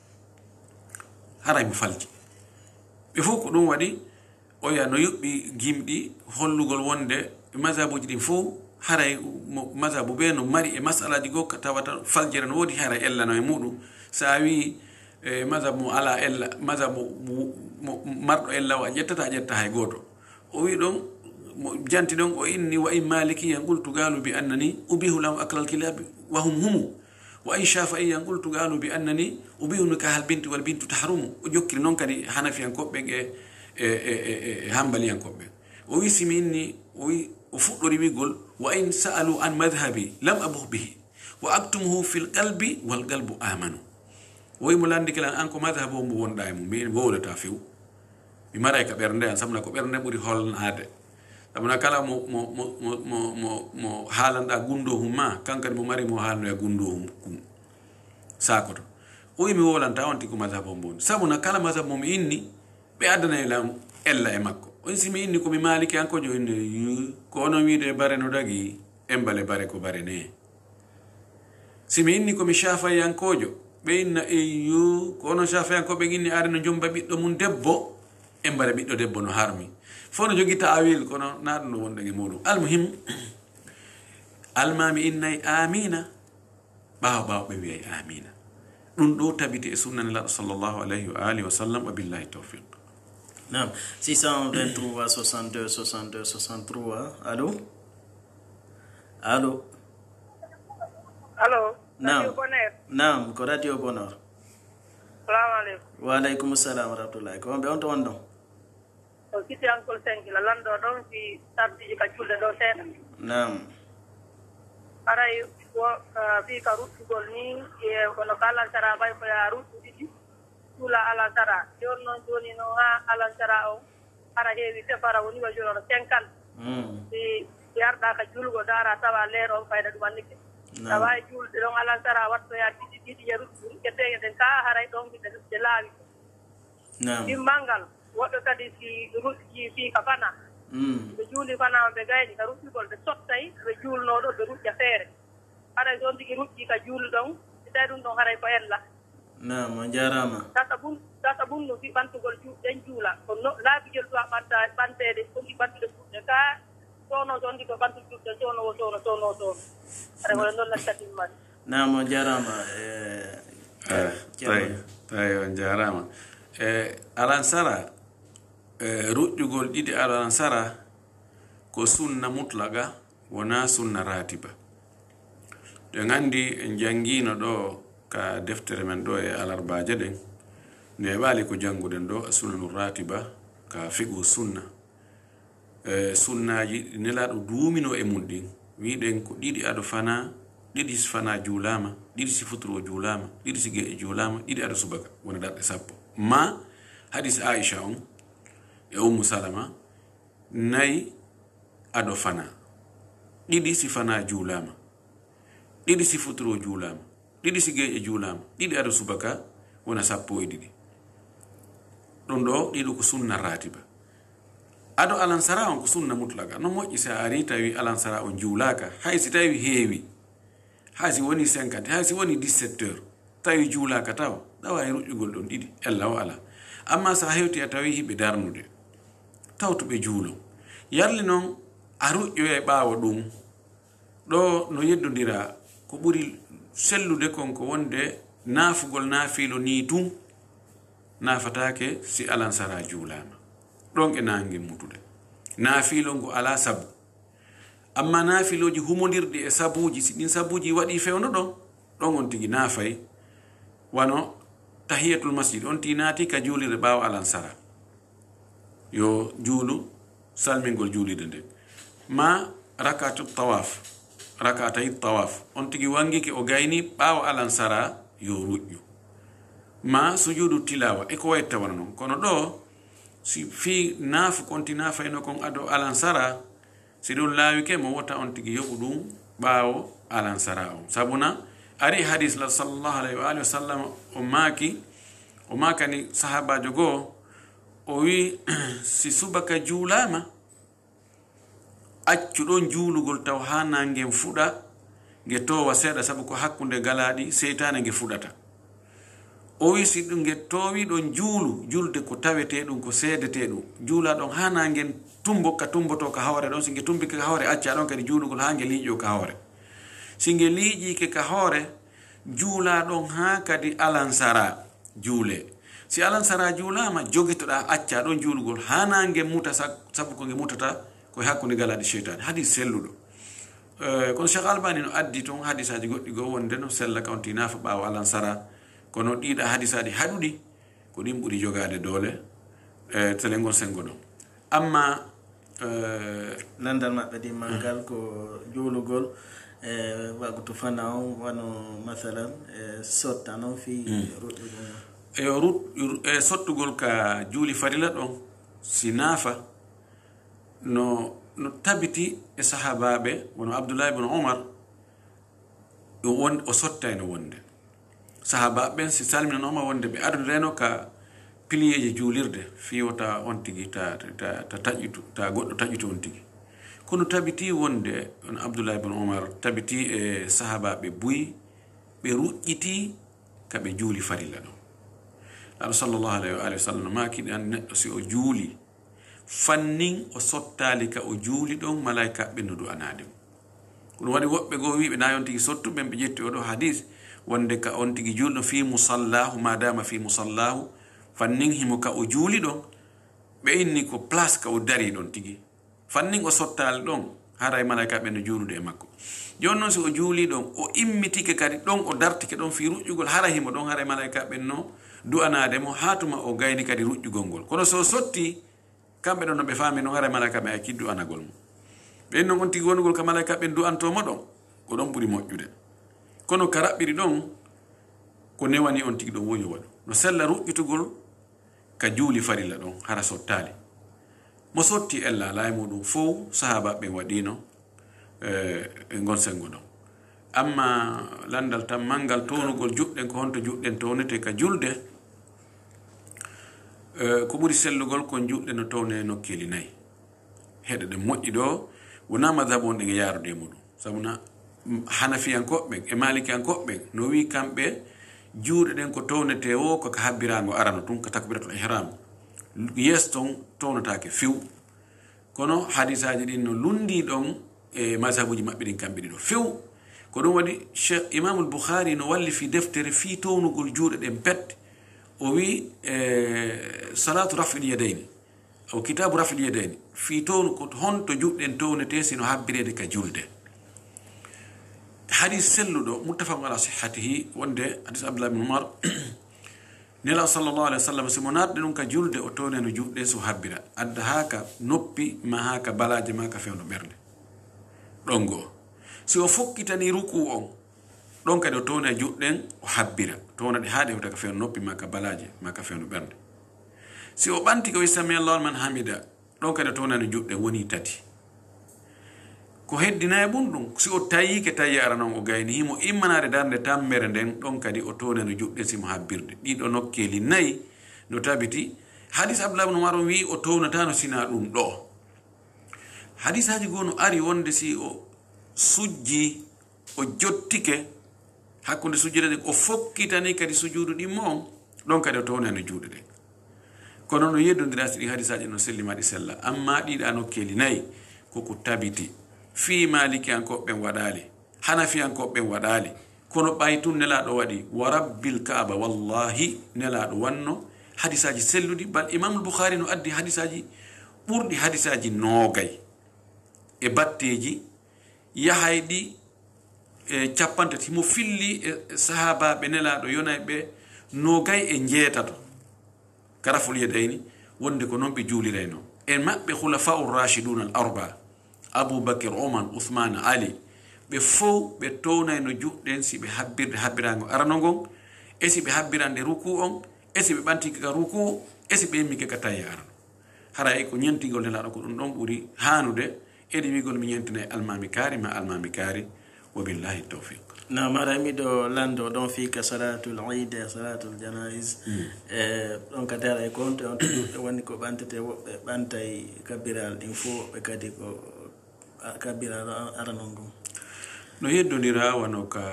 haray mi falji be fo ko dum wadi o ya no yubbi gimdi hollugol wonde mazhabuji din fo haray mazhabu be no mari e mas'alaji go ka tawata faljere no wodi haray ella no e mudum sawi e mazhabu ala ella mazhabu mardo ella wa jettata jetta hay goto o wi ɗon janti ɗon o inni wa in malikiyan qultu galu bi annani ubihu lahu aklal kilabi wa hum humu wa in shafi'iyan qultu galu bi annani ubihu nikah al binti wal bintu tahrumu o jokkiri noon kadi hanafiyan koɓɓe e e hambaliyan koɓɓe o wi simi inni o wi o fuɗɗori wigol wa in sa'alu an madhhabi lam abuh bihi wa aktumuhu fil qalbi wal qalbu amanu o wi mo landi kala an ko madhhabu mo wonɗa e mum mi wowlata few mi maray ka ɓernde an sabuna ko ɓernde ɓuri holnade sabuna kala mo mo mo mo mo mo haalanɗa gundohum ma kankadi mo mari mo haalnoya gundohum kum sakoto o wi mi wowlanta on tigi ko madhhabu mo woni sabuna kala madhhabu mo mi inni ɓe addana e lam ella e makko on simi inni komi maliki an kojo inde ko onon wiide bare no dagi embale bare ko bare ne simi inni komi shafayankojo ɓe inna eyyo ko onon shafayankoɓe inni are no jomba ɓiɗɗo mum debbo embale ɓiɗɗo debbo no harmi fo no jogi ta'awil kono na ɗum no wonɗage muɗum almuhim almami innay amina ɓawa ɓawa ɓe wiyay amina ɗum ɗo tabiti e sunnanilaɗo sallllahu alayhi wa alihi wa sallam wa billahi tawfiq. Naam, six cent vingt-trois soixante-deux soixante-deux soixante-trois. Allô? Allô? Allô? Naam. Radio Bonheur. Naam, ko Radio Bonheur. Salamu alaikum. Wa alaikum salam wa rahmatullahi. Ko be on to wondon? O kiti ankol cinq la lando don fi tabdi ka julde do seeda. Naam. Aray ko fi ka rutu gol ni e kono kala sara bay ko ya rutu didi. Tula ala sara jonno joni no ha ala sara o ara heewi sefara woni wa joro cinquante mm si yarda ka julgo dara tawa leer on fayda dum annike tawa julde don ala sara watto ya didi didi yaru ke tege den ka haray don bi de laawi naam di mangal woddo kadi si rutti fi ka fana mm be juli fana be gayni ka rutti gol be sottay be julno do be rutti feere ara don digi rutti ka jul don tay dum don haray ko ella naam jarama tata bun tata bun no fi bantugol ju den jula ko no laabi jel do banta bantede ko fi bantude de ka sono don di ko bantu ju de sono wo sono sono sono are wala non la tati man naam jarama eh tay tay on jarama e alansara e rujjugol didi alansara ko sunna mutlaga wona sunna ratiba de ngandi en jangino do ka deftere men do e alarbaje den ne wali ko janguden do sunnul ratiba ka fiqhu sunna e sunnaji nelado duumino e mundin wiiden ko didi ado fana didi fana julama didi si futuro julama didi si ge julama didi ado subaka wona darde sappo ma hadis aisha on e ummu salama nay ado fana didi si fana julama didi si futuro julama didi si geje julama didi ado subaka wona sappo e didi don do dido ko sunna ratiba ado alansara on ko sunna mutlaga no moƴƴi sa ari tawi alansara on julaka hay si tawi heewi hay si woni cinquante hay si woni dix-sept heures tawi julaka taw dawa e rujjugol don didi ella o ala amma sa hewti a tawi hibe darnude tawto be juulo yarli non a rujjo e baawo dum do no yeddondira ko buri sellude konko wonde naafugol naafilo ni tum naafatake si alansara juulama ɗon e nange mutude naafilo ngo ala sabu amma naafiloji humodirɗi e sabuji si ɗin sabuji waɗi fewno ɗon ɗon on tigi naafay wano tahiyatul masjid on ti naati ka juulirde ɓaawo alansara yo juulu salmingol juulide nde ma rakatu tawaf rakatay tawaf on tigi wangiki o gayni ɓaawo alansara yo ruƴƴu ma sujudu tilawa e ko way tawana non kono ɗo si fi naafu konti naafayno kon ado alansara si ɗum laawike mo wota on tigi yoɓu ɗum ɓaawo alansara on sabuna ari hadis la sallallahu alayhi wa alihi wa sallam o maaki o maakani sahabajo goo o wi si subaka juulama accuɗon juulugol taw ha nangen fuɗa nge towa seeɗa sabu ko hakkunde galaɗi seytane nge fuɗata o wi si ɗum nge towi ɗon juulu julde ko tawete ɗum ko seedete ɗum juula ɗon ha nangen tumbo ka tumboto ka hawre ɗon si nge tumbike ka hawre acca ɗon kadi juulugol ha nge liiƴo ka hawre si nge liiƴike ka hawre juula ɗon ha kadi alansara juule si alansara juulama jogitoɗa acca ɗon juulugol hana nge muta sabu ko nge mutata koye hakkude galaɗe cheytane hadis selluɗo kono cheikh albani no addi toon hadisaji goɗɗi goo wonde no sella kawnti nafa ɓaawa alansara kono ɗiɗa hadisaji haɗuɗi ko ɗin ɓuuri jogade doole tele gon sengo ɗon amma landal maɓɓe ɗi maggal ko juulugol e wagu to fana on wano masalan e sotta noon fi ruɗɗuɗum eyo rut e sottugol ka juuli farila ɗon si naafa no no tabiti e sahabaɓe wono abdoullah ibne omar won o sottayno wonde sahabaɓe ɓen si salminanoma wonde ɓe adodeno ka piliyeji juulirde fiwota on tigi ta ta ta taƴƴitu ta goɗɗo taƴƴitu on tigi kono tabiti wonde on abdoullah ibne omar tabiti e sahabaɓe buyi ɓe ruƴƴiti kaɓe juuli farilla ɗon aɗa sallllahu alayhi wa alihi wa sallam makiɗi an neɗɗo si o juuli fannin o sottali ka o juuli ɗon malaika ɓe no du'anade kono waɗi woɓɓe goo wiɓe na on tigi sottuɓen ɓe ƴetti oɗo hadis wonde ka on tigi juulɗo fi musallahu madama fi musallahu fannin himo ka o juuli ɗon ɓe inni ko place ka o dari ɗon tigi fannin o sottali ɗon haray malaika ɓe no juulude e makko joni noon si o juuli ɗon o immitike kadi ɗon o dartike ɗon fi ruƴƴugol hara himo ɗon haray malaika ɓen no du'anade mo hatuma o gayni kadi ruƴƴugol ngol kono so sotti kamɓe ɗon no ɓe faami noon haray malaika ɓe akki du'anagol mo ɓen noon on tigi wonugol ka malaika ɓen du'antomo ɗon ko ɗon ɓuuri moƴƴude kono ka raɓɓiri ɗon ko newani on tigi ɗon woño waɗu no sella ruƴƴutugol ka juuli farilla ɗon hara sottali mo sotti ella lay muɗum fof sahaba ɓe waɗino e gon sengo ɗon amma landal tan mangal tonugol juɗɗen ko honto juɗɗen townete ka julde ko ɓuri sellugol kon juɗɗe no towne nokkeli nayyi heɗe ɗe moƴƴi ɗo wona madhabu on ɗe ge yarude muɗum sabuna hanafiyankoɓɓe e malikiyankoɓɓe no wi kamɓe juuɗe ɗen ko townete o koko habbirago arano tun ko takbiratul ihram yes ton townatake few kono hadisaji ɗin no lundi ɗon e mazhabuji maɓɓe ɗin kamɓe ɗiɗo few ko ɗum waɗi cheikh imamul boukhari no walli fi deftere fi townugol juuɗe ɗen pette o wi salatu rafil yadayni o kitabu rafil yadayni fi townu ko honto juɗɗen townete sino habbirede ka julde hadis selluɗo muttafaqun ala sihhatihi wonde hadis abdullah ibn umar nela sallallahu alaihi wasallam simo natde ɗum ka julde o towneno juɗɗe so habbira adda haka noppi ma haka balaje ma ka fewno ɓerde ɗon goo si o fokkitani ruku on ɗon kadi o towna juɗɗen o habbira towna ɗe ha ɗewta ka fewno noppi ma ka balaje ma ka fewno ɓerde si o ɓanti ko wi sami allahu man hamida ɗon kadi o townani juɗɗen woni tati ko heddina e ɓum ɗum si o tayike tawi ara noon o gayni himo immanade darde tammere nden ɗon kadi o townano juɗɗe simo habbirde ɗiɗo nokkeli nayyi no tabiti hadis abdoulah ibn umar wi o townatano sina ɗum ɗo hadis haji goo no ari wonde si o sujji o jottike hakkude sujjude ɗen o fokkitani kadi sujudu ɗimmo on ɗon kadi o townano juuɗe ɗen kono no yeddodira si ɗi hadisaji no sellimaɗi sella amma ɗiɗa nokkeli nayyi koko tabiti fi malikiyankoɓɓen waɗali hanafiyankoɓɓen waɗali kono ɓaytun nelaɗo waɗi wa rabbil kaaba wallahi nelaɗo wanno hadisaji selludi bal imamul boukhari no addi hadisaji ɓurɗi hadisaji noogay e batteji yahayɗi e capantati mo filli e sahabaɓe nelaɗo yonay ɓe noogay e jeetato karaful yedayni wonde ko noon ɓe juulirayno en maɓɓe khulafa'ur rashidun al arba aboubacre omar ousmane ali ɓe fof ɓe townayno juɗɗen si ɓe habbirde habbirago arano ngon e si ɓe habbirande ruku on e si ɓe ɓantike ka ruku e si ɓe emmike ka tawi arano hara e ko ñentigol nelaɗo ko ɗum ɗon ɓuuri hanude eɗi wigol mi ñentina e almami kaari ma almami kaari wa billahi tawfiq nam aɗa miɗo lando ɗon fika salatul ide salatul janais e ɗon ka dara e konto on to woni ko ɓantete woɓɓe ɓantay kabbiral ɗin fo woɓɓe kadi ko kabbiral aranon ngon no yeddodira wano ka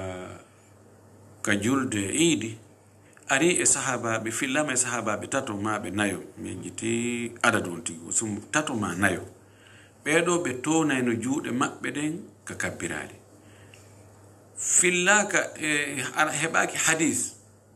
ka julde iidi ari e sahabaɓe fillama e sahabaɓe tato maɓe nayo min jiti adadu on tigi sum tato ma nayo ɓeɗo ɓe townayno juuɗe maɓɓe ɗen ka kabbirali fillaka e heɓaki hadis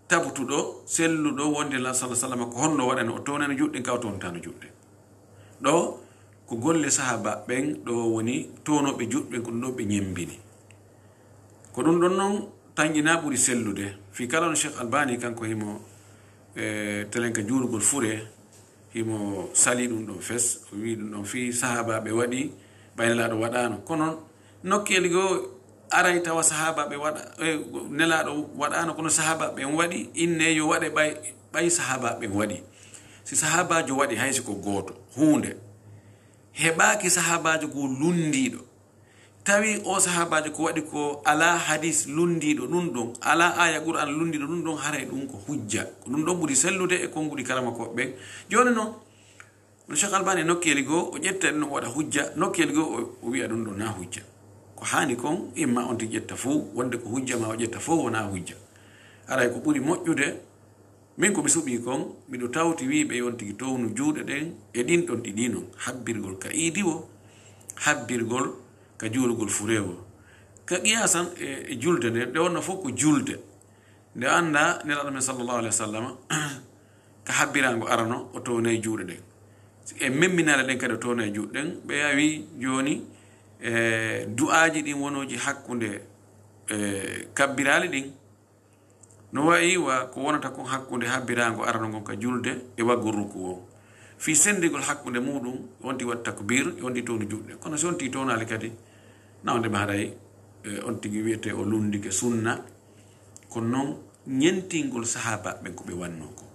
tabutuɗo selluɗo wonde la sallallahu alaihi wasallam ko honno waɗani o townano juɗɗe ka o tontano juɗɗe ɗo ko golle sahaba ɓen ɗo woni tonoɓe juɗɓe ko ɗum ɗo ɓe ñembini ko ɗum ɗon noon tanƴina ɓuri sellude fi kala no cheikh albani kanko himo e telenka juurugol fure himo sali ɗum ɗon fes o wi ɗum ɗon fi sahabaɓe waɗi baynelaɗo waɗano kono nokkeli goo aray tawa sahabaɓe waɗa nelaɗo waɗano kono sahabaɓe en waɗi inne yo waɗe ɓay ɓay sahabaɓe waɗi si sahabajo waɗi haysi ko gooto hunde heɓaki sahabajo ko lundiɗo tawi o sahabajo ko waɗi ko ala hadis lundiɗo ɗum ɗon ala aya qur'an lundiɗo ɗum ɗon haray ɗum ko hujja ko ɗum ɗon ɓuri sellude e konguɗi karama ko ɓen joni noon no cheikh albani nokkeli goo o ƴetta ɗum waɗa hujja nokkeli goo o wiya ɗum ɗon na hujja ko hani kon imma on ti ƴetta fo wonde ko hujja ma o ƴetta fo wona hujja aray ko ɓuri moƴƴude min komi suɓi kon miɗo tawti wiɓe yon tigi townu juuɗe ɗen e ɗin ɗon ɗiɗi noon habbirgol ka iidi o habbirgol ka juulugol furewo ka qiyasan e julde nde nde wonno fof ko julde nde anda nelaɗo men sallllahu alih wa sallam ka habbirango arano o townayi juuɗe ɗen e memminare ɗen kadi o townayi juuɗe ɗen ɓe wi joni e du'aji ɗin wonoji hakkude e kabbirali ɗin no wayi wa ko wonata kon hakkude habbirago arano gon ka julde e waggo ruku o fi sendigol hakkude muɗum wonti watta takbir e wonti townu juɗɗe kono so wonti townali kadi nawde ma haɗay on tigi wiyete o lundike sunna kono noon ñentingol sahaba ɓen ko ɓe wanno ko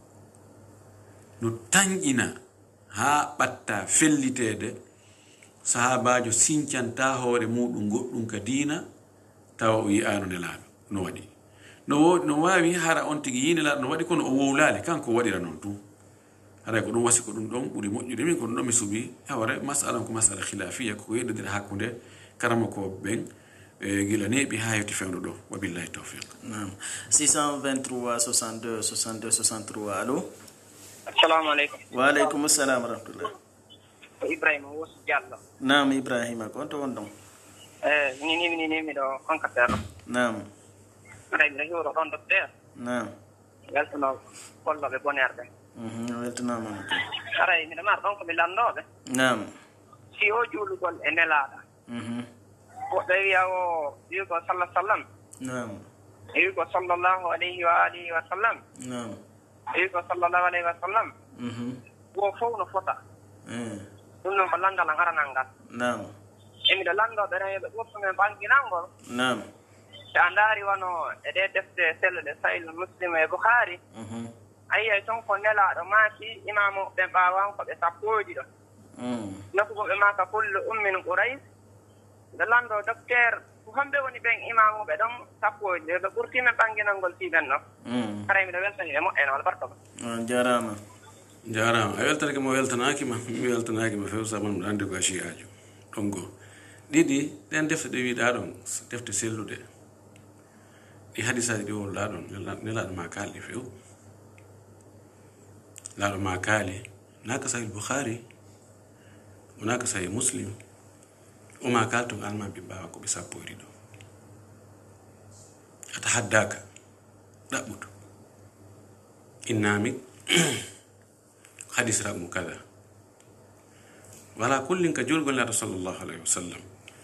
no tanƴina ha ɓatta fellitede sahabajo sincanta hoore muɗum goɗɗum ka diina tawa o yiyano nelaɗo no waɗi no no wawi hara on tigi yi nelaɗo no waɗi kono o wowlali kanko waɗira noon tum haɗay ko ɗum wasi ko ɗum ɗon ɓuuri moƴƴude min ko ɗum ɗon mi suuɓi hawre masala ko masala khilafiya koko yeɗɗodira hakkude karama ko ɓen e gila neeɓi ha yetti fewno ɗo wabillahi tawfiq nam six cent vingt-trois soixante-deux soixante-deux soixante-trois allo assalamu aleykum wa aleykum assalam wa rahmatullah ko ibrahima wosu diallo nam ibrahima ko on to won ɗon e ni ni ni ni miɗo concatere nam aɗa miɗo hiwro ɗon docteur nam weltono golloɓe bonerɓe weltanama aray miɗo mara ɗon komi landoɓe nam si o juulugol e nelaɗa woɓɓe wiya o wi ko sallah sallam nam e wi ko sallllahu alayhi wa alihi wa sallam nam e wi ko sallllahu alayhi wa sallam wo fof no fota ɗum noon ko landal an aranal ngal nam e miɗo landoɓe ren yoɓe ɓurtumen ɓanginalngol nam so a ndaari wono e ɗe defte selle ɗe sahil muslim e bouhari a yiyay toon ko nelaɗo maaki imamu ɓen ɓawankoɓe sappoji ɗo nokkugoɓe maka kullu ummin qourays nde lando docteur homɓe woni ɓen imamuɓe ɗon sappoji ɓe ɓurtimen ɓanginalngol fiɓen ɗo haray miɗo weltani ɓe moƴƴene wala barkaba jarama jarama a weltanake mo weltanakima mi weltanakima few saban mɗo andi ko a chiajo ɗon goo ɗiɗi ɗen defte ɗe wiɗa ɗon defte selluɗe ɗi hadisaji ɗi wolɗa ɗon nelaɗo ma kalɗi few laɗo ma kaali naka sahih bouhari wonaka sahih muslim oma kal ton alma ɓe mbawa koɓe sappoyri ɗo ata haddaka ɗaɓɓuto innami hadis raqmu kada wala kullin ka julgol nato sallllahu alayhi wa sallam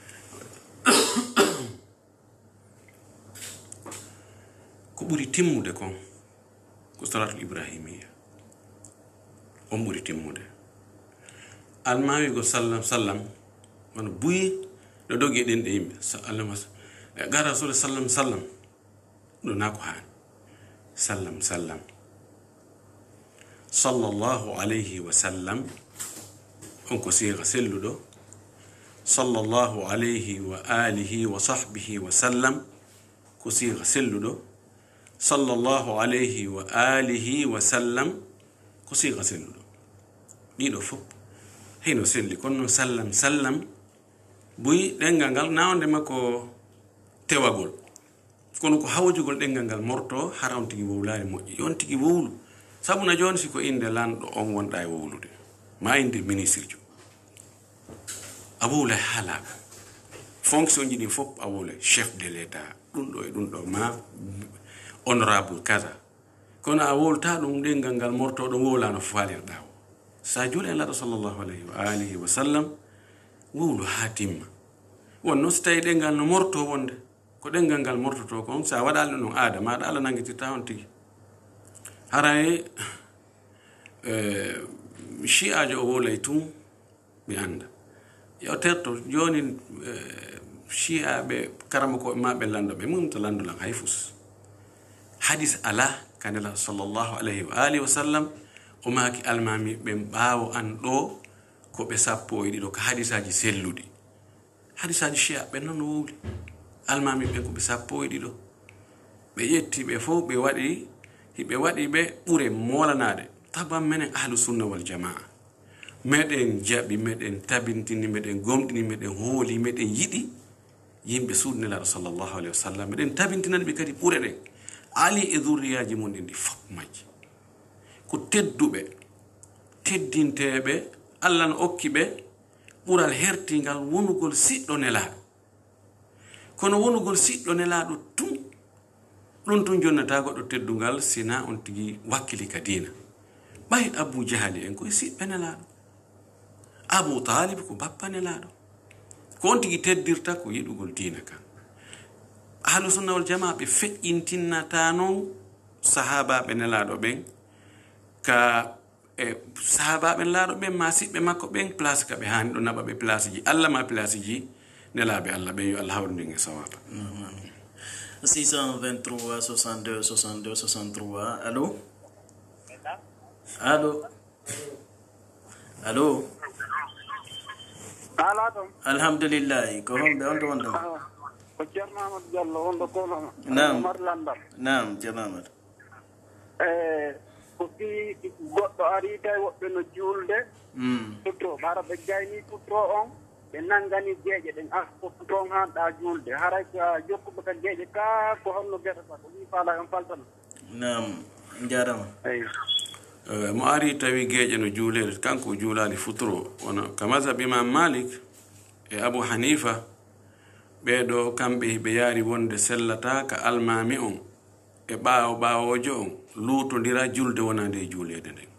ko ɓuri timmude kon ko salatul ibrahimiya on ɓuri timmude almawi go sallam sallam wono buyi ɗo dogi ɗen ɗe yimɓe allama ga rasul sallam sallam ɗo na ko hani sallam sallam sallallahu alayhi wa sallam on ko siga selluɗo sallallahu alayhi wa alihi wa sahbihi wa sallam ko siga selluɗo sallallahu alayhi wa alihi wa sallam ko siga selluɗo ɗiɗo fof heyno selli kono sallam sallam buyi ɗengal ngal nawde makko tewagol kono ko hawjugol ɗengal ngal morto hara on tigi wowlani moƴƴi on tigi wowlu sabuna joni siko inde lanɗo on wonɗa e wowlude ma inde ministre jo a wowla haalaga fonction ji ɗin fof a wowla chef de l' état ɗum ɗo e ɗum ɗo ma honorable kaza kono a wolta ɗum ɗengal ngal mortoɗo wolano falirɗa o sa juuli en laɗo sallllahu alayhi wa alihi wa sallam wowlu ha timma wonno so tawi ɗengal no morto wonde ko ɗengal ngal mortoto kon sa waɗali ɗum aada maɗa Allah nangitirta on tigi haray shi'ajo o wolay tum mi anda yo terto joni shi'aɓe karama koɓe maɓe landoɓe mumta landulan hay fus hadis ala kanela sallllahu alayhi wa alihi wa sallam o maki almami ɓen ɓaawo an ɗo ko ɓe sappo e ɗiɗo ko hadisaji selluɗi hadisaji shi'aɓe noon no wowli almami ɓen ko ɓe sappo e ɗiɗo ɓe ƴetti ɓe fof ɓe waɗi hiɓe waɗi ɓe ɓure molanade taban menen ahlu sunna wal jamaa meɗen jaɓi meɗen tabintini meɗen gomɗini meɗen hooli meɗen yiɗi yimɓe suudnelaɗo sallllahu alayhi wa sallam meɗen tabintinani ɓe kadi ɓure ɗen ali e zurriyaji mum ɗin ɗi fof majji ko tedduɓe teddinteɓe Allah no okki ɓe ɓural hertingal wonugol siɗɗo nelaɗo kono wonugol siɗɗo nelaɗo tum ɗum tun jonnata goɗɗo teddungal sina on tigi wakkili ka diina ɓay Abu Jahali en koye siɓɓe nelaɗo Abu Talib ko bappa nelaɗo ko on tigi teddirta ko yiɗugol diina kan ahlu sunna wal jamaa ɓe feƴƴintinnata noon sahabaɓe nelaɗo ɓen ka e sahabaɓe nelaɗo ɓen ma siɓɓe makko ɓen place ka ɓe hani ɗo naɓa ɓe place ji Allah ma place ji nelaɓe Allah ɓen yo Allah hawrindin e sawaba six cent vingt-trois soixante-deux soixante-deux soixante-trois allo allo allo alaɗum alhamdulillahi ko homɓe on to won ɗon ko ceerno amadou diallo wonɗo koloma nam mar landam nam ceerno amadou e ko fi goɗɗo ari tawi woɓɓe no juulde putto hara ɓe gayni putto on ɓe nanngani geeƴe ɗen a ko putto on hanɗa juulde haray ko jokkuɓe ka geeƴe ka ko holno gueɗata ko wi faala on faltano nam jarama eyi mo ari tawi geeƴe no juulede kanko juulali futuro wono ka mazhab imam malik e abou hanifa ɓeɗo kamɓe ɓe yaari wonde sellata ka almami on e ɓaawo ɓaawojo on luutodira julde wonande e juulede nden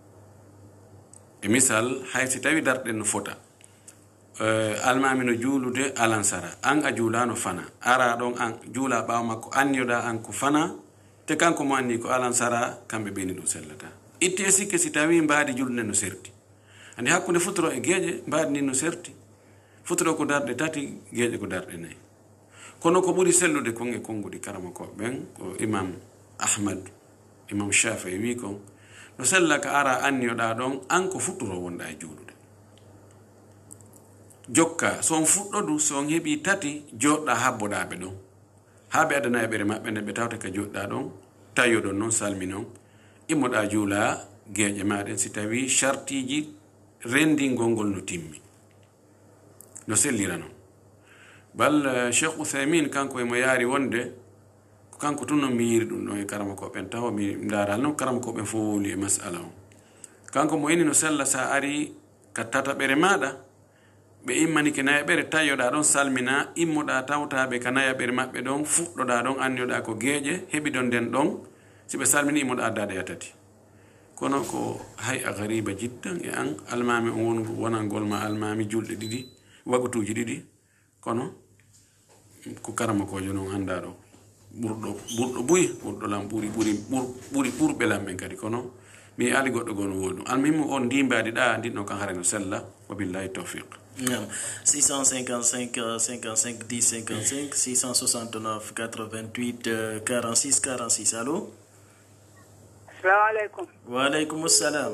e misal haysi tawi darɗen no fota almami no juulude alansara an a juulano fana ara ɗon an juula ɓaawo makko anniyoɗa an ko fana te kanko mo anni ko alansara kamɓe ɓeni ɗum sellata itte sikke si tawi mbaadi julde no serti andi hakkunde futuro e geeƴe mbaadi ni no serti futuro ko darɗe tati geeƴe ko darɗe nayi kono ko ɓuri sellude kon e konguɗi karama koɓe ɓen ko imam ahmad imam Shafi'i wi kon no sella ka ara anniyoɗa ɗon an ko futuro wonɗa e juulude jokka so on fuɗɗodu so on heeɓi tati joɗɗa habboɗaɓe ɗon ha ɓe adana eɓere maɓɓe nde ɓe tawta ka joɗɗa ɗon tayoɗon noon salmi noon immoɗa juula geeƴe maɗen si tawi chartiji rendingol ngol no timmi no sellira noon bal cheikh Uthaymin kanko emo yaari wonde ko kanko tun no mi yiri ɗum ɗon e karama koɓen tawa mi ndaral noon karama koɓen fo wowli e masala o kanko mo ini no sella sa ari ka tataɓere maɗa ɓe immanike nayaɓere tayoɗa ɗon salmina immoɗa tawtaɓe ka nayaɓere maɓɓe ɗon fuɗɗoɗa ɗon anniyoɗa ko geeƴe heɓiɗon nden ɗon si ɓe salmini immoɗa addade ya tati kono ko hay a gariba jiddan e an almami on won wonangol ma almami julɗe ɗiɗi wagutuji ɗiɗi kono ko karama kojo noon anda ɗo ɓurɗo ɓurɗo buyi ɓurɗo lam ɓuri ɓuri ɓuri ɓurɓe lam ɓen kadi kono mi ali goɗɗo gono woɗi ɗum almuhimu on ndimbadi ɗa ndinɗo kan haare no sella wa billahi tawfiq six cent cinquante-cinq cinquante-cinq dix cinquante-cinq six cent soixante-neuf quatre-vingt-huit quarante-six quarante-six allo Assalamu alaikum. Wa alaikum assalam.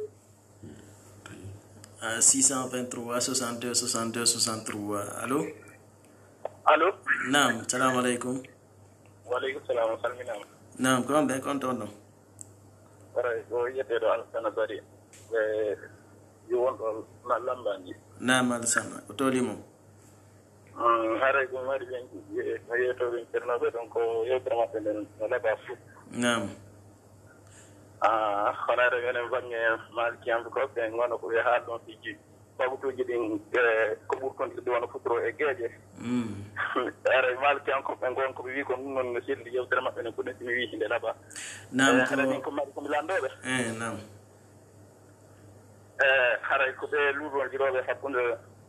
six cent vingt-trois soixante-deux soixante-deux soixante-trois allo allo naam salamu alaikum. Wa alaikum salam salminama. naam ko amɓe kon toon ɗon wara o yetteɗo alsana bari e yo wonɗo na lambaji naam alsana ko toolimo haray ko mari ɓen no yeytoɓe ceernoɓe ɗon ko yewtere maɓɓe nden no leɓa fof naam honoare menen bange malkiyanɓe ko ɓe gono ko ɓe haal ɗon fiji fagutuji ɗin ko wurtontirde wona futuro e geeƴe ara malki an ko ɓe gon ko ɓe wi ko ɗum noon no selli yewtere maɓɓe ne koɗen simi wi hinde laɓa haɗa min ko maɗi komi landoɓe eh nam e haray ko ɓe luurondiroɓe hakkude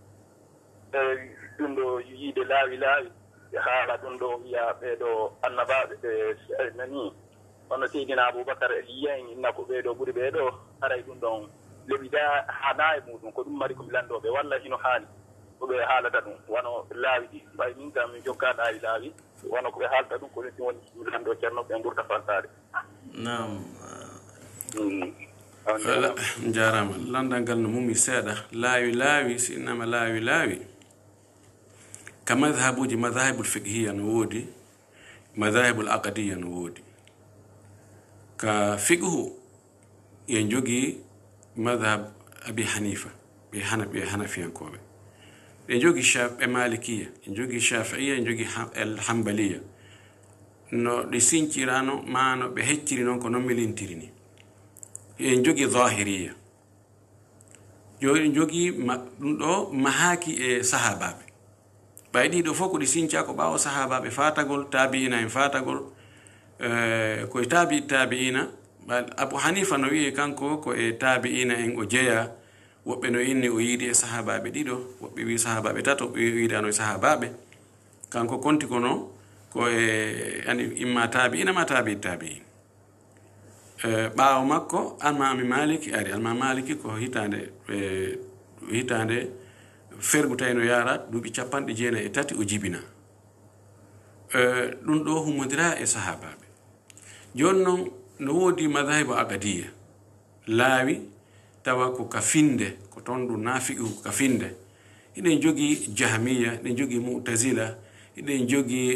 ɗum ɗo yiide laawi laawi ɓe haala ɗum ɗo wiya ɓeeɗo annabaɓe ɓe nani hono seydina aboubacar e liyen inna ko ɓeeɗo ɓuri ɓeeɗo haray ɗum ɗon leɓida haana e muɗum ko ɗum mari komi landoɓe walla hino haani koɓe haalata ɗum wono laawi ɗi mbay min kam min jokkaɗa e laawi wono koɓe haalta ɗum ko ɗum woni mi lando ceerno ɓe gurta faltade nam jarama landal ngal no mumi seeɗa laawi laawi si innama laawi laawi ka madhabuji madahibul fiqhiya no woodi madahibul aqadiya no woodi ka fiqhu yen jogii madhab abi hanifa ɓe hana ɓe hanafiyankoɓe ɓe jogii ɓe malikiya ɓe jogii shafiiya ɓe jogii hambaliya no ɗi sincirano ma no ɓe hecciri noon ko non milintiri ni en jogii zahiriya joni jogii ɗum ɗo mahaki e sahabaɓe ɓay ɗiɗo fof ko ɗi sinca ko ɓaawo sahabaɓe fatagol tabiina en fatagol koye tabi tabiina abu hanifa no wiye kanko ko e tabiina en o jeeya woɓɓe no inni o yiidi e sahabaɓe ɗiɗo woɓɓe wi sahabaɓe tato ɓe wiidano e sahabaɓe kanko konti kono ko e ani imma tabiina ma tabi tabiin ɓaawo makko almami maliki ari almami maliki ko hitande hitande fergu tawino yara duuɓi capanɗe jeenayi e tati o jibina ɗum ɗo humodira e sahabaɓe joni noon no woodi madahibu agadiya laawi tawa ko ka finde ko toon ɗum nafiqu ko ka finde hiɗen jogii jahmiya hiɗen jogii mu'tazila hiɗen jogii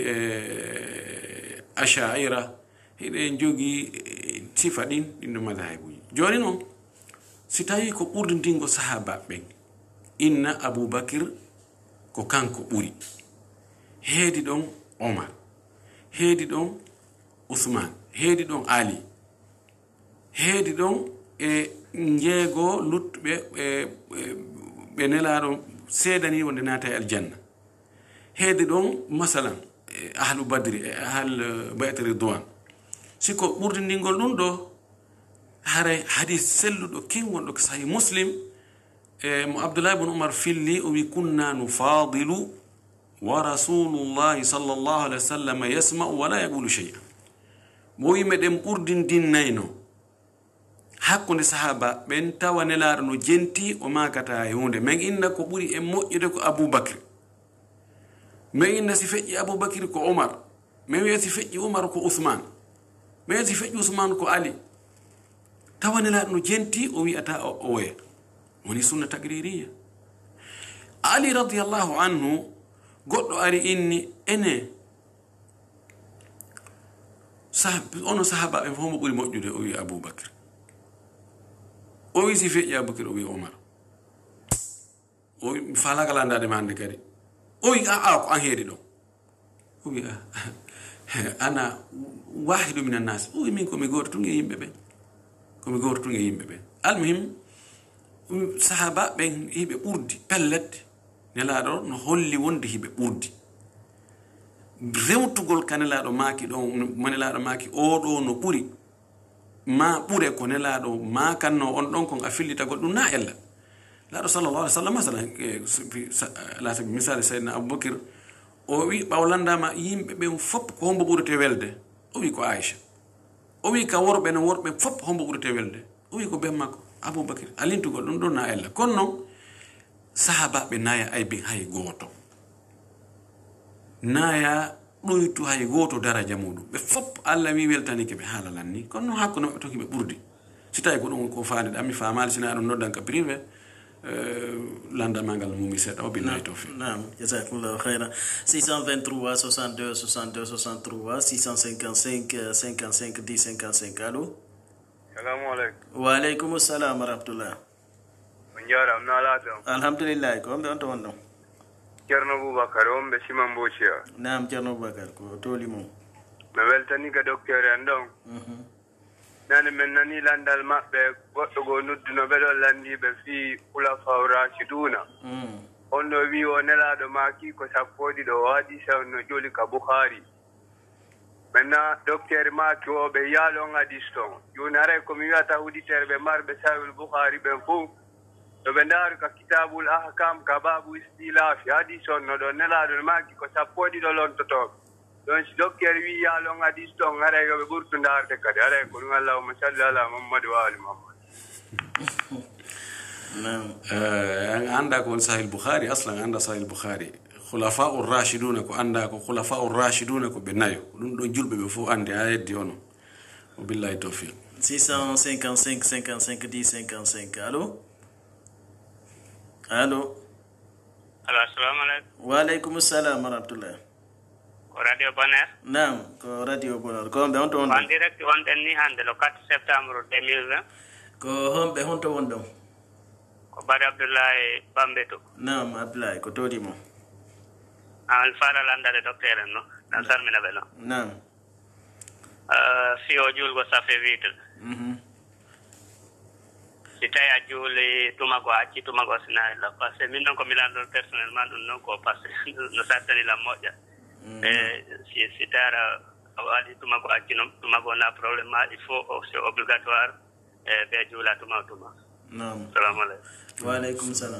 ashaira hiɗen jogii sifa ɗin ɗinɗo madahibuji joni noon si tawi ko ɓurdindingo sahabaɓe inna aboubacre ko kanko ɓuri heedi ɗon omar heedi ɗon ousmane heedi ɗon ali heedi ɗon e jeego lutɓe ɓe nelaɗo seedani wonde naata e aljanna heedi ɗon masalan ahlu badri e ahl bayt ridwan siko ɓurdindingol ɗum ɗo haray hadis selluɗo kingonɗo ko sahih muslim e mo abdoulahi bne oumar filli o wi kunna nufadilu wa rasulullahi sallllahu alih wa sallam yasma'u wala yaqulu cheya mo wi meɗen ɓurdindinnayno hakkude sahaba ɓen tawa nelaɗo no jenti o makata e hunde min inna ko ɓuri e moƴƴude ko aboubacre min inna si feƴƴi aboubacre ko omar min wiya si feƴƴi omar ko ousmane min wiya si feƴƴi ousmane ko ali tawa nelaɗo no jenti o wiyata o woya woni sunna tagririya ali radiallahu anhu goɗɗo ari inni ene ono sahaba ɓe fof mo ɓuri moƴƴude o wi aboubacre o wi si feƴƴi aboubacre o wi omar o wi falaka landade ma hande kadi o wi aa ko an heedi ɗon o wi ana wahidu min annas o wi min komi goto tun e yimɓe ɓen komi goto tun e yimɓe ɓen almuhim sahaba ɓen hiɓe ɓurdi pelledde nelaɗo no holli wonde hiɓe ɓurdi rewtugol ka nelaɗo maaki ɗon mo nelaɗo maaki oɗo no ɓuri ma ɓure ko nelaɗo makanno on ɗon kon a fillitagol ɗum na ella laɗo sallallah alih w sallam masalan ala sabi misali saydna aboubacre o wi ɓawlandama yimɓe ɓen fopp ko hombo ɓurete welde o wi ko aicha o wi ka worɓe no worɓe fopp hombo ɓurete welde o wi ko ben makko aboubacre alintugol ɗum ɗon na ella kono noon sahabaɓe naya aybe hay gooto naya ɗoytu hay gooto daraja muɗum ɓe fopp allah wi weltanike ɓe haalalan ni kono noon hakkude maɓɓe toki ɓe ɓurdi si tawi ko ɗum ko faade ɗam mi famali sina ɗum noddan ka privé landamagal mumi seeɗa o billahi tawfiq. Naam, jazakumullahu khairan. six cent vingt-trois soixante-deux soixante-deux soixante-trois six cent cinquante-cinq cinquante-cinq dix cinquante-cinq allo. Salamu alaikum. Wa alaikum assalam wa rahmatullah. Njara amna lato. Alhamdulillah ko on to wonno. Ceerno Boubacar on be Siman Bocia. Naam Ceerno Boubacar ko toli mo. Me weltani ga docteur en don. Mhm. Nani men nani landal mabbe goddo go nudduno be do landi be fi ula fawra siduna. Mhm. on no wi o nelaɗo maki ko sappoɗi ɗo o hadisa on no joli ka Bukhari maintenant docteur maki o ɓe yaalon hadis ton joni aray komi wiyata auditeur ɓe marɓe sahihul Bukhari ɓen fof to ɓe ndaari ka kitabul ahkam ka babu istilafi hadis on no ɗo nelaɗo maki ko sappoɗi ɗo lontotoɓe donc si docteur wi yaalon hadis ton aray yoɓe ɓurtu ndaarde kadi aray ko ɗum allahumma salli ala mamadou wa ali mamadou anda ko sahih bukhari aslan anda sahih bukhari khulafa ar-rashiduna ko anda ko khulafa ar-rashiduna ko be nayo dum do julbe be fu ande ayeddi ono billahi tawfiq six cent cinquante-cinq cinquante-cinq dix cinquante-cinq allo allo assalamu alaykum wa alaykum assalam wa rahmatullah ko radio bonheur nam ko radio bonheur ko be on to on en direct on den ni hande le quatre septembre deux mille vingt ko hombe honto wondon ko Bari Abdoulaye Bambeto. Naam Abdoulaye ko todi mo. Al fara landare docteur no. Na salmina belo. Naam. Euh si o julgo ça fait vite. Mhm. Si tay a juli tumago acci tumago sinala parce que min non ko milando personnellement dun non ko parce no satani la moja. Eh si si tara awadi tumago acci no tumago na problème il faut c'est obligatoire eh be jula tumago tumago. Naam. Salam alaykum. Wa alaykum salam.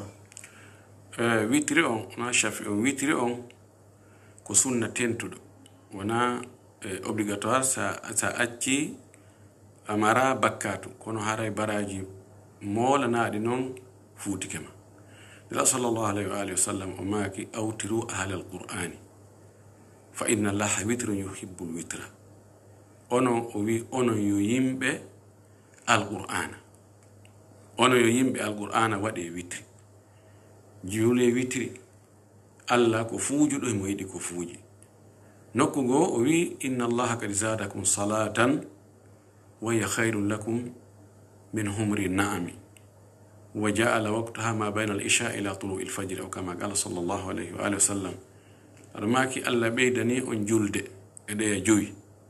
Eh witri on na shafi on witri on ko sunna tentudo wana eh, obligatoire sa sa acci amara bakkatu kono haray baraji mola naadi non fuutikema ila sallallahu alayhi wa alihi wasallam o maki awtiru ahlal qur'ani fa inna allaha witrun yuhibbul witra ono o wi ono yo yimbe alqur'ana ono yo yimbe alqur'ana wade witri jule witri alla ko fuujudo mo yidi ko fuuji nokku go o wi inna allaha kad zadakum salatan wa hiya khairul lakum min humri na'ami wa ja'ala waqtaha ma bayna al-isha ila tulu'il fajr aw kama qala sallallahu alayhi wa alihi wasallam armaki alla beydani on julde ede joyi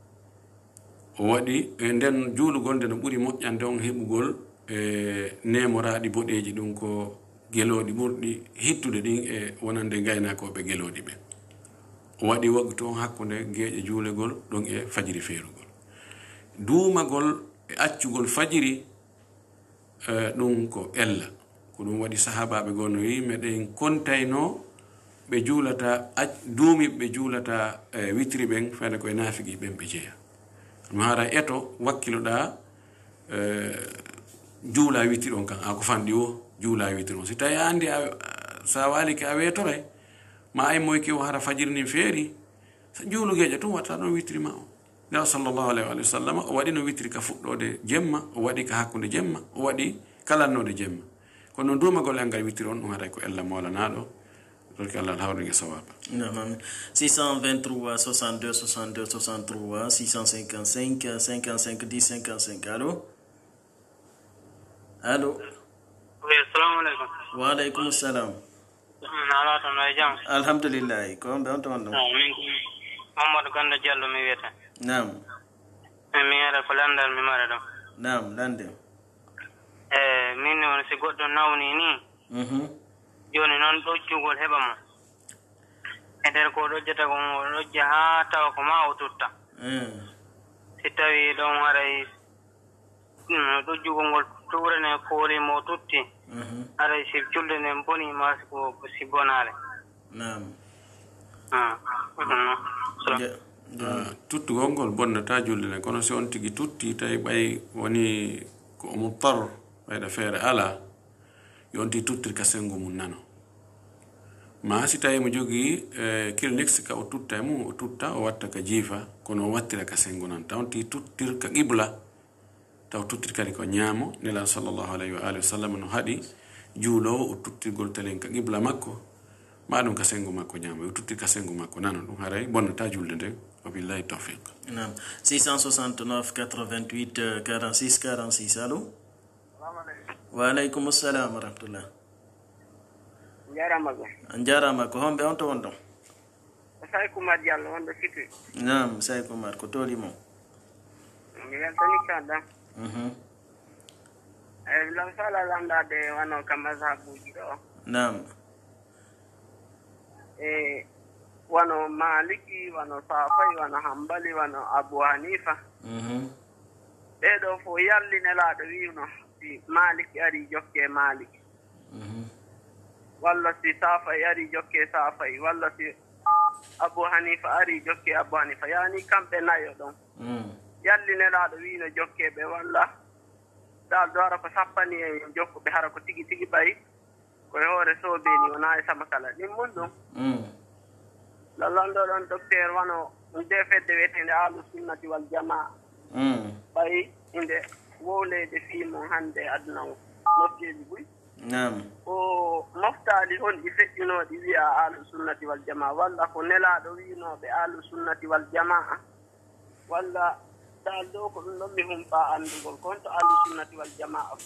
o wadi den julugol den buri mojjande on hebugol e nemoraadi bodeji dum ko gelodi burdi hittude din e wonande gaynako be gelodi be o wadi waqtu hakkunde geeje juulegol don e fajiri feerugol duumagol e accugol fajiri e dum ko ella ko dum wadi sahababe gonno wi meden kontayno be juulata duumi be juulata e witri ben fene ko nafigi ben be jeya mara eto wakkiloda e juula witri on kan ako fandi o juula witri on si tay andi sa wali ka wetore ma ay moy ki wara fajir ni feeri sa juulu geje tum wata no witri ma o ya sallallahu alaihi wa sallam o wadi no witri ka fuddode jemma o wadi ka hakkunde jemma o wadi kalannode jemma kono duma gol angal witri on hada ko ella mola nado donc Allah hawri sawaba non six cent vingt-trois soixante-deux soixante-deux soixante-trois six cent cinquante-cinq cinquante-cinq dix cinquante-cinq allo allo oui assalamu alaykum wa alaykum assalam ala tan ay jam alhamdulillah ko be on to wando Mamadou Ganda Diallo mi wiyete naam mi ara ko landal mi mara dum naam lande eh min woni si goddo nawni ni mhm joni non do jugol heba mo e der ko do jeta ko do jaha taw ko ma o tutta eh si tawi don haray do jugol tuurene kooli mo tutti mhm haray si julde ne boni mas ko si bonale naam ah tuttu gongol bonnata julde ne kono si on tigi tutti tay bay woni ko muttar bayda fere ala yonti tuttir ka sengo mun nano ma si tay mo jogi clinics ka o tutta mu o tutta o watta ka jifa kono wattira ka sengo nan tawti tuttir ka qibla taw tuttir kadi ko nyamo nela sallallahu alaihi wa alihi wasallam no hadi juulo o tuttirgol telen ka qibla makko madum ka sengo makko nyamo o tuttir ka sengo makko nano dum haray bonnata julde de wabillahi tawfiq naam six cent soixante-neuf quatre-vingt-huit quarante-six quarante-six allo wa alaykum assalam wa rahmatullah jarama go jarama ko hombe on to wondo sai ko mar Diallo wondo siti naam sai ko mar ko toli mo mi weltani kada mhm eh lan sala landa de wano kama zabuji do naam e wano maliki wano safai wano hambali wano abu hanifa ɓeɗo fo yallinelaɗo wiwno si maliki ari jokke maliki walla si safai ari jokke safai walla si abu hanifa ari jokke abu hanifa yani kamɓe nayo ɗon yallinelaɗo wino jokkeɓe walla dal do ara ko sappani e jokkuɓe hara ko tigi tigi ɓayi koye hoore soobeni wona e sama kala ɗin mum ɗum lallanɗo ɗon docteur wano nde fedde wiyetende ahlu sunnati wal jamaa ɓayi inde wowlede fimum hannde aduna o nofteji buy nam o moftali hon ɗi feƴƴinoɗi wiya ahlu sunnati wal jamaa walla ko nelaɗo winoɓe ahlu sunnati wal jamaa walla dal ɗo ko ɗum ɗon mi humpa andugol kon to ahlu sunnati wal jamaa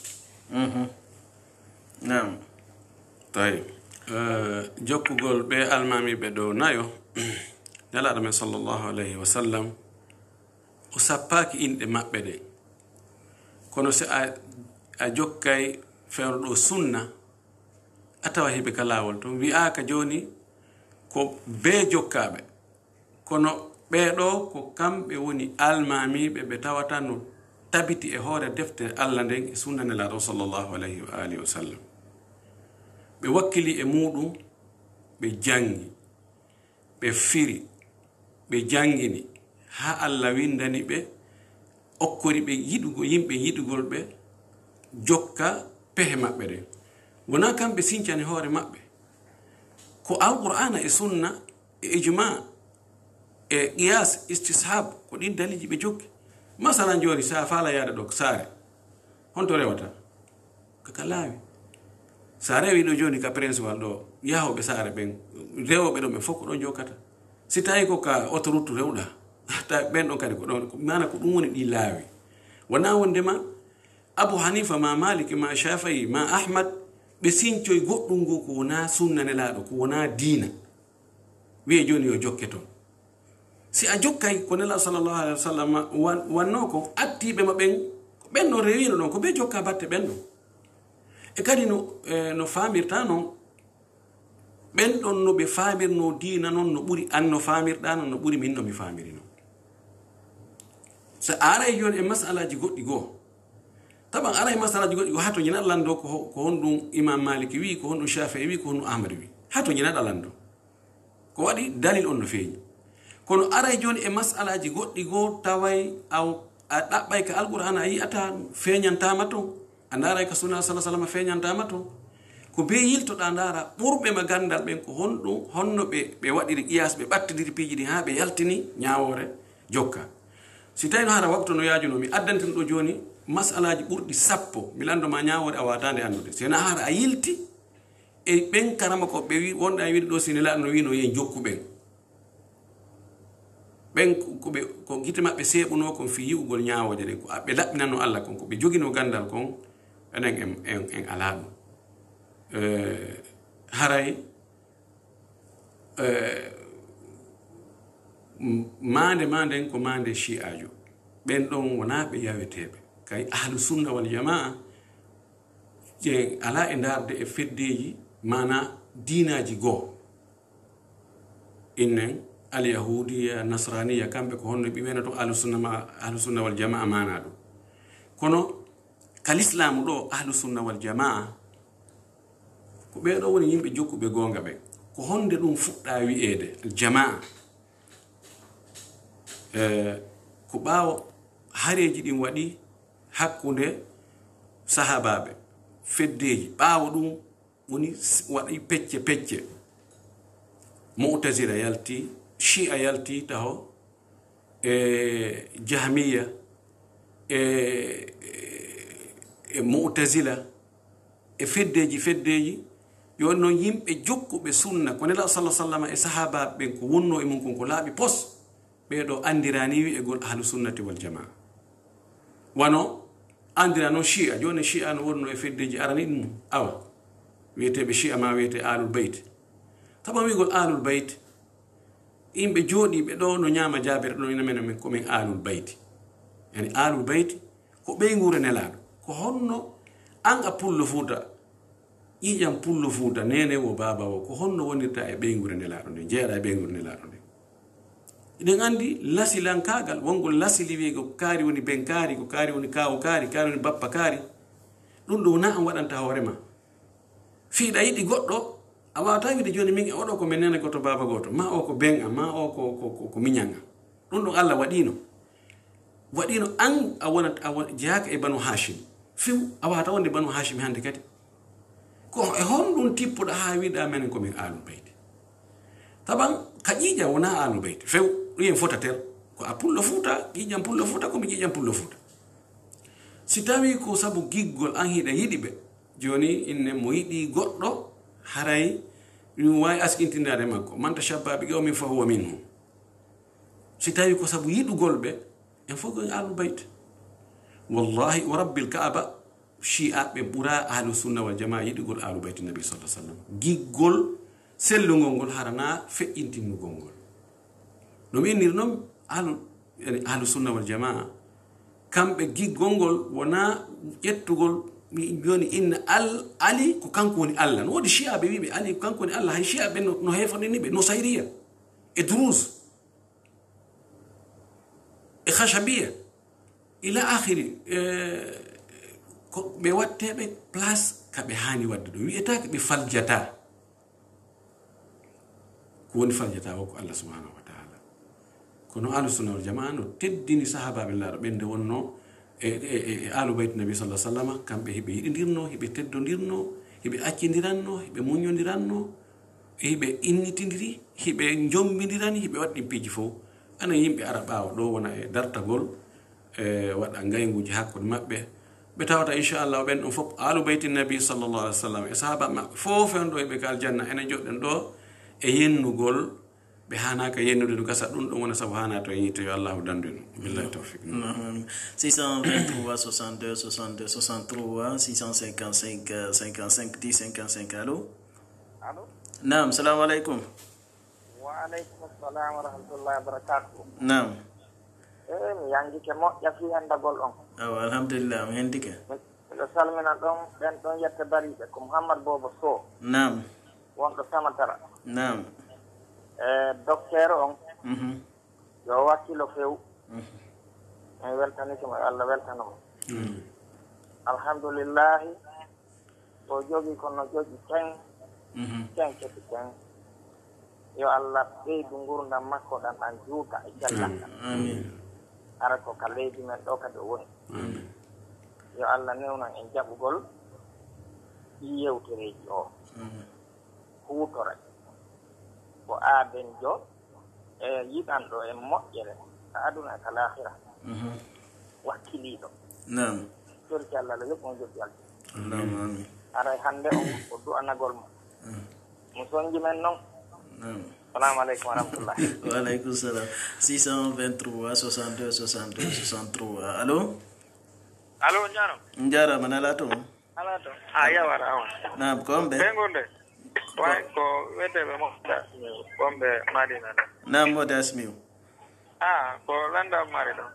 nam tawi jokkugol ɓe almamiɓe ɗo nayo nelaɗo men sallllahu alayhi wa sallam o sappaki inɗe maɓɓe ɗe kono si a, a jokkay fewnoɗo sunna a tawa heɓe ka lawol to wiyaka joni ko be jokkaɓe kono ɓeɗo ko kamɓe woni almamiɓe ɓe tawata no tabiti e hoore defte allah nden e sunna nelaɗo sallllahu alayhi wa alihi wa sallam ɓe wakkili e muɗum ɓe jangi ɓe firi ɓe jangini ha allah windani ɓe okkori ɓe yiɗugo yimɓe yiɗugol ɓe jokka pehe maɓɓe ɗen wona kamɓe sincani hoore maɓɓe ko alqur'ana e sunna e ijma e qiyas istishab ko ɗin daliji ɓe jokki masalan joni sa faala yaade ɗo saare honto rewata kaka laawi sa rewi ɗo joni ka principal ɗo yahoɓe saare ɓen rewoɓe ɗon ɓe fof ko ɗon jokkata si tawi ko ka autoroute rewɗa ta ɓen ɗon kadi ko ɗon mana ko ɗum woni ɗi laawi wona wondema abou hanifa ma maliki ma shafii ma ahmad ɓe sincoye goɗɗum ngo ko wona sunnanelaɗo ko wona diina wiye joni yo jokke toon si a jokkay ko nelaɗo sallllahu alayhi wa sallam wanno ko attiɓe ma ɓen ɓen ɗon rewino ɗon ko ɓe jokka batte ɓen ɗon e kadi no no famirta noon ɓen ɗon no ɓe famirno diina noon no ɓuri an no famirɗa noon no ɓuri min no mi famiri noon so a aray joni e masalaji goɗɗi goo taɓan ara e masalaji goɗɗi goo ha to jinaɗa lando ko honɗum imam maliki wi ko honɗum shafii wi ko honɗum ahmad wi ha to jinaɗa lando ko waɗi dalil on no feeñi kono aray joni e masalaji goɗɗi goo taway a ɗaɓɓay ka alqur'ana a yiyata feeñantama toon a ndaray ka sunna sa sallam feeñantama toon ko be yiltoɗa ndara ɓurɓe ma gandal ɓen ko honɗum honno ɓe ɓe waɗiri qiyas ɓe ɓattidiri piiji ɗi ha ɓe yaltini ñawore jokka si tawi no hara waktu no yaajuno mi addantin ɗo joni masalaji ɓurɗi sappo mi landoma ñawore a watande andude sena hara a yilti e ɓen karama ko ɓe wi wonɗa e wiɗi ɗo sinelaɗo no wino yen jokku ɓen ɓen koɓe ko guite maɓɓe seeɓuno kon fi yi'ugol ñawoje ɗen ko ɓe laɓɓinanno allah kon ko ɓe jogino gandal kon enen en en en ala ɗum haray mande manden ko mande shi'ajo ɓen ɗon wona ɓe yaweteɓe kay ahlu sunna wal jamaa je ala e darde e feddeji mana dinaji goo innen alyahudiya nasraniya kamɓe ko honno ɓe wena to ahlu sunna ma ahlu sunna wal jamaa mana ɗum kono kalislamu ɗo ahlu sunna wal jamaa ko ɓeɗo woni yimɓe jokkuɓe gonga ɓen ko honde ɗum fuɗɗa wi'ede jamaa ko ɓaawo hareji ɗin waɗi hakkunde sahabaɓe feddeji ɓaawo ɗum woni waɗi pecce pecce mu'tazila yalti shi'a yalti taho e jahmiya e e mu'tazila e feddeji feddeji yo noon yimɓe jokkuɓe sunna ko nelaɗo sallah sallam e sahabaɓe ɓen ko wonno e mum kon ko laaɓi pos ɓeɗo andirani wi e gol ahlu sunnati wal jamaa wano andira noon shi'a joni shi'a no wonno e feddeji arani ɗum awa wiyeteɓe shi'a ma wiyete alul bayt taɓa wigol alul bayt yimɓe jooɗiɓe ɗo no ñama jabere ɗo ina menen komin alul bayti yani alul bayti ko ɓey guure nelaɗo ko honno an a pullo fuuta ƴiƴam pullo fuuta nene wo baba o ko honno wonirta e ɓeygure nelaɗo nde jeeɗa e ɓeygure nelaɗo nde eɗen andi lasilankagal wongol lasili wi ko kaari woni ben kaari ko kaari woni kawo kaari kaari woni bappa kaari ɗum ɗo wona an waɗanta hoorema fiiɗa yiɗi goɗɗo a wawata wiide joni min oɗo ko men nene goto baba goto ma o ko ben am ma o ko ko ko miñan am ɗum ɗon Allah waɗino waɗino an a wonat a jeyaka e banu hashim fiw a wawata wonde banu hashim hande kadi ko e honɗum tippuɗa ha wiɗa menen komin alul beyti taban ka ƴiƴa wona alul beyti few ɗuyen fotater ko a pullo fuuta ƴiƴam pullo fuuta komi ƴiƴam pullo fuuta si tawi ko sabu giggol an hiɗa yiɗi ɓe joni inne mo yiɗi goɗɗo haray ɗum wawi askintindade makko man tashabba bi qawmin fa huwa minhum si tawi ko sabu yiɗugol ɓe en fof ko alul bayt wallahi wa rabbil kaaba shi'a ɓe ɓura ahlu sunna wal jamaa yiɗugol alul bayt nabi sallallahu alaihi wasallam giggol sellugol ngol harana feƴƴintinnugol ngol no mi innir noon ahlu yani ahlu sunna wal jamaa kamɓe giggol ngol wona ƴettugol joni inna al ali ko kanko woni Allah no wodi shi'a ɓe wiɓe ali ko kanko woni Allah hay shi'a ɓe no hefonini ɓe no sayriya e drus e khashabiya ila akhiri ko ɓe watteɓe place kaɓe hani wadde ɗum wiyetake ɓe faljata ko woni faljata o ko Allah subhanahu wa ta'ala kono ahlu sunna wal jamaa no teddini sahabaɓe laaɗo ɓende wonno e alu bayt nabi sallallahu alaihi wasallam kamɓe hiɓe yiɗidirno hiɓe teddodirno hiɓe accidiranno hiɓe muñodiranno hiɓe innitidiri hiɓe jombidirani hiɓe waɗɗi piiji fof ana yimɓe ara ɓaawa ɗo wona e dartagol e waɗa ngayguji hakkude maɓɓe ɓe tawata inchallah ɓen ɗon fof alu bayti nabi sallallahu alaihi wasallam e sahaba maɓɓe fof en ɗo eɓe ka aljanna enen joɗɗen ɗo e yennugol ɓe hanaka yennude no gasa ɗum ɗum wona sabu hana to yito yo allahu dandu en billahi tawfiq six cent vingt-trois soixante-deux soixante-deux soixante-trois six cent cinquante-cinq cinquante-cinq dix cinquante-cinq allo allo naam salamu aleykum wa aleykum assalam wa rahmatullahi wa barakatuh naam e mi yangike moƴƴa fi hendagol on awa alhamdulillah mi hendike miɗo salmina ɗon ɓen ɗon yette bariɓe ko mouhammad bobo sow naam wonɗo samatara naam e docteur on yo wakkilo few mi weltanike mo Allah weltanamo alhamdulillahi o jogi kono jogi ten ten keti ten yo Allah ɓeydu ngurdam makko ɗan ɗan juuta e cellal ara ko ka leydi men ɗo kadi o woni yo Allah newnan en jaɓugol ɗi yewtereji o huutore ko aaden jo e yiɗanɗo e moƴƴere ka aduna e ka lahira wakkiliɗo nam torki Allah la yoɓ on joɓi aljo allahuma amin aray hannde o o du'anagol mo mo soñji men noon salamu aleykum wa rahmatullah wa aleykum salam six cent vingt-trois soixante-deux soixante-deux soixante-trois allo allo njaro njarama nala to ala to a yawara awa nam komɓe ɓengonde way ko weteɓe moƴƴa wonɓe madina ɗo nam mode asmiu a ko landam mari ɗo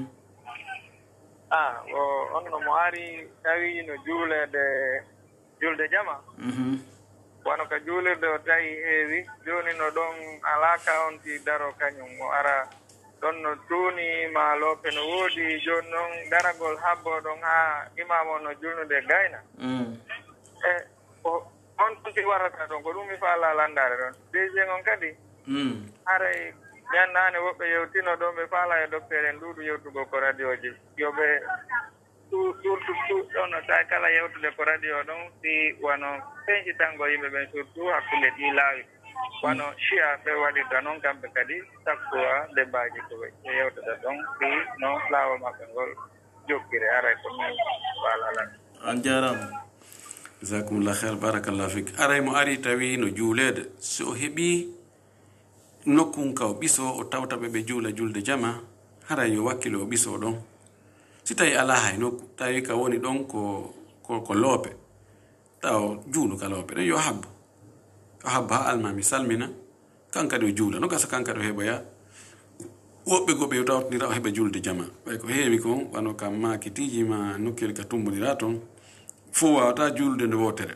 a o on no mo ari tawi no juulede julde jama wono ka juulirde o tawi heewi joni no ɗon alaka on ti daro kañum o ara ɗon no tuunima loope no woodi joni noon daragol habbo ɗon ha imamo no julnude gayna e ko on tunti warata ɗon ko ɗum mi faala landare ɗon deuxiéme on kadi haray ñannane woɓɓe yewtino ɗon ɓe faala e docteur en ɗuuɗu yewtugo ko radio ji yoɓe surtout ɗon no tawi kala yewtude ko radio ɗon si wono feñcitango yimɓe ɓen surtout hakkude ɗi laawi wono chia ɓe waɗirta noon kamɓe kadi sakkuwa débaji ko ɓe yewtude ɗon si no laawol maɓɓe ngol jokkire haray ko min faala on jarama jasakumullah khair barakallah fik aray mo ari tawi no juulede so o heeɓi nokkun ka o ɓiso o tawtaɓe ɓe juula julde jama haray yo wakkilo o ɓiso ɗon si tawi ala hay nokku tawi ka woni ɗon ko ko, ko loope taw juulu ka loope ɗon yo habbo o habbo ha almami salmina kankadi o juula no gasa kankadi o heɓoya woɓɓe goɓe yo tawtodira o heɓa julde jama ɓay ko heewi kon wano kam makitiji ma nokkuyel ka tumbodira toon fo wawata julde nde wotere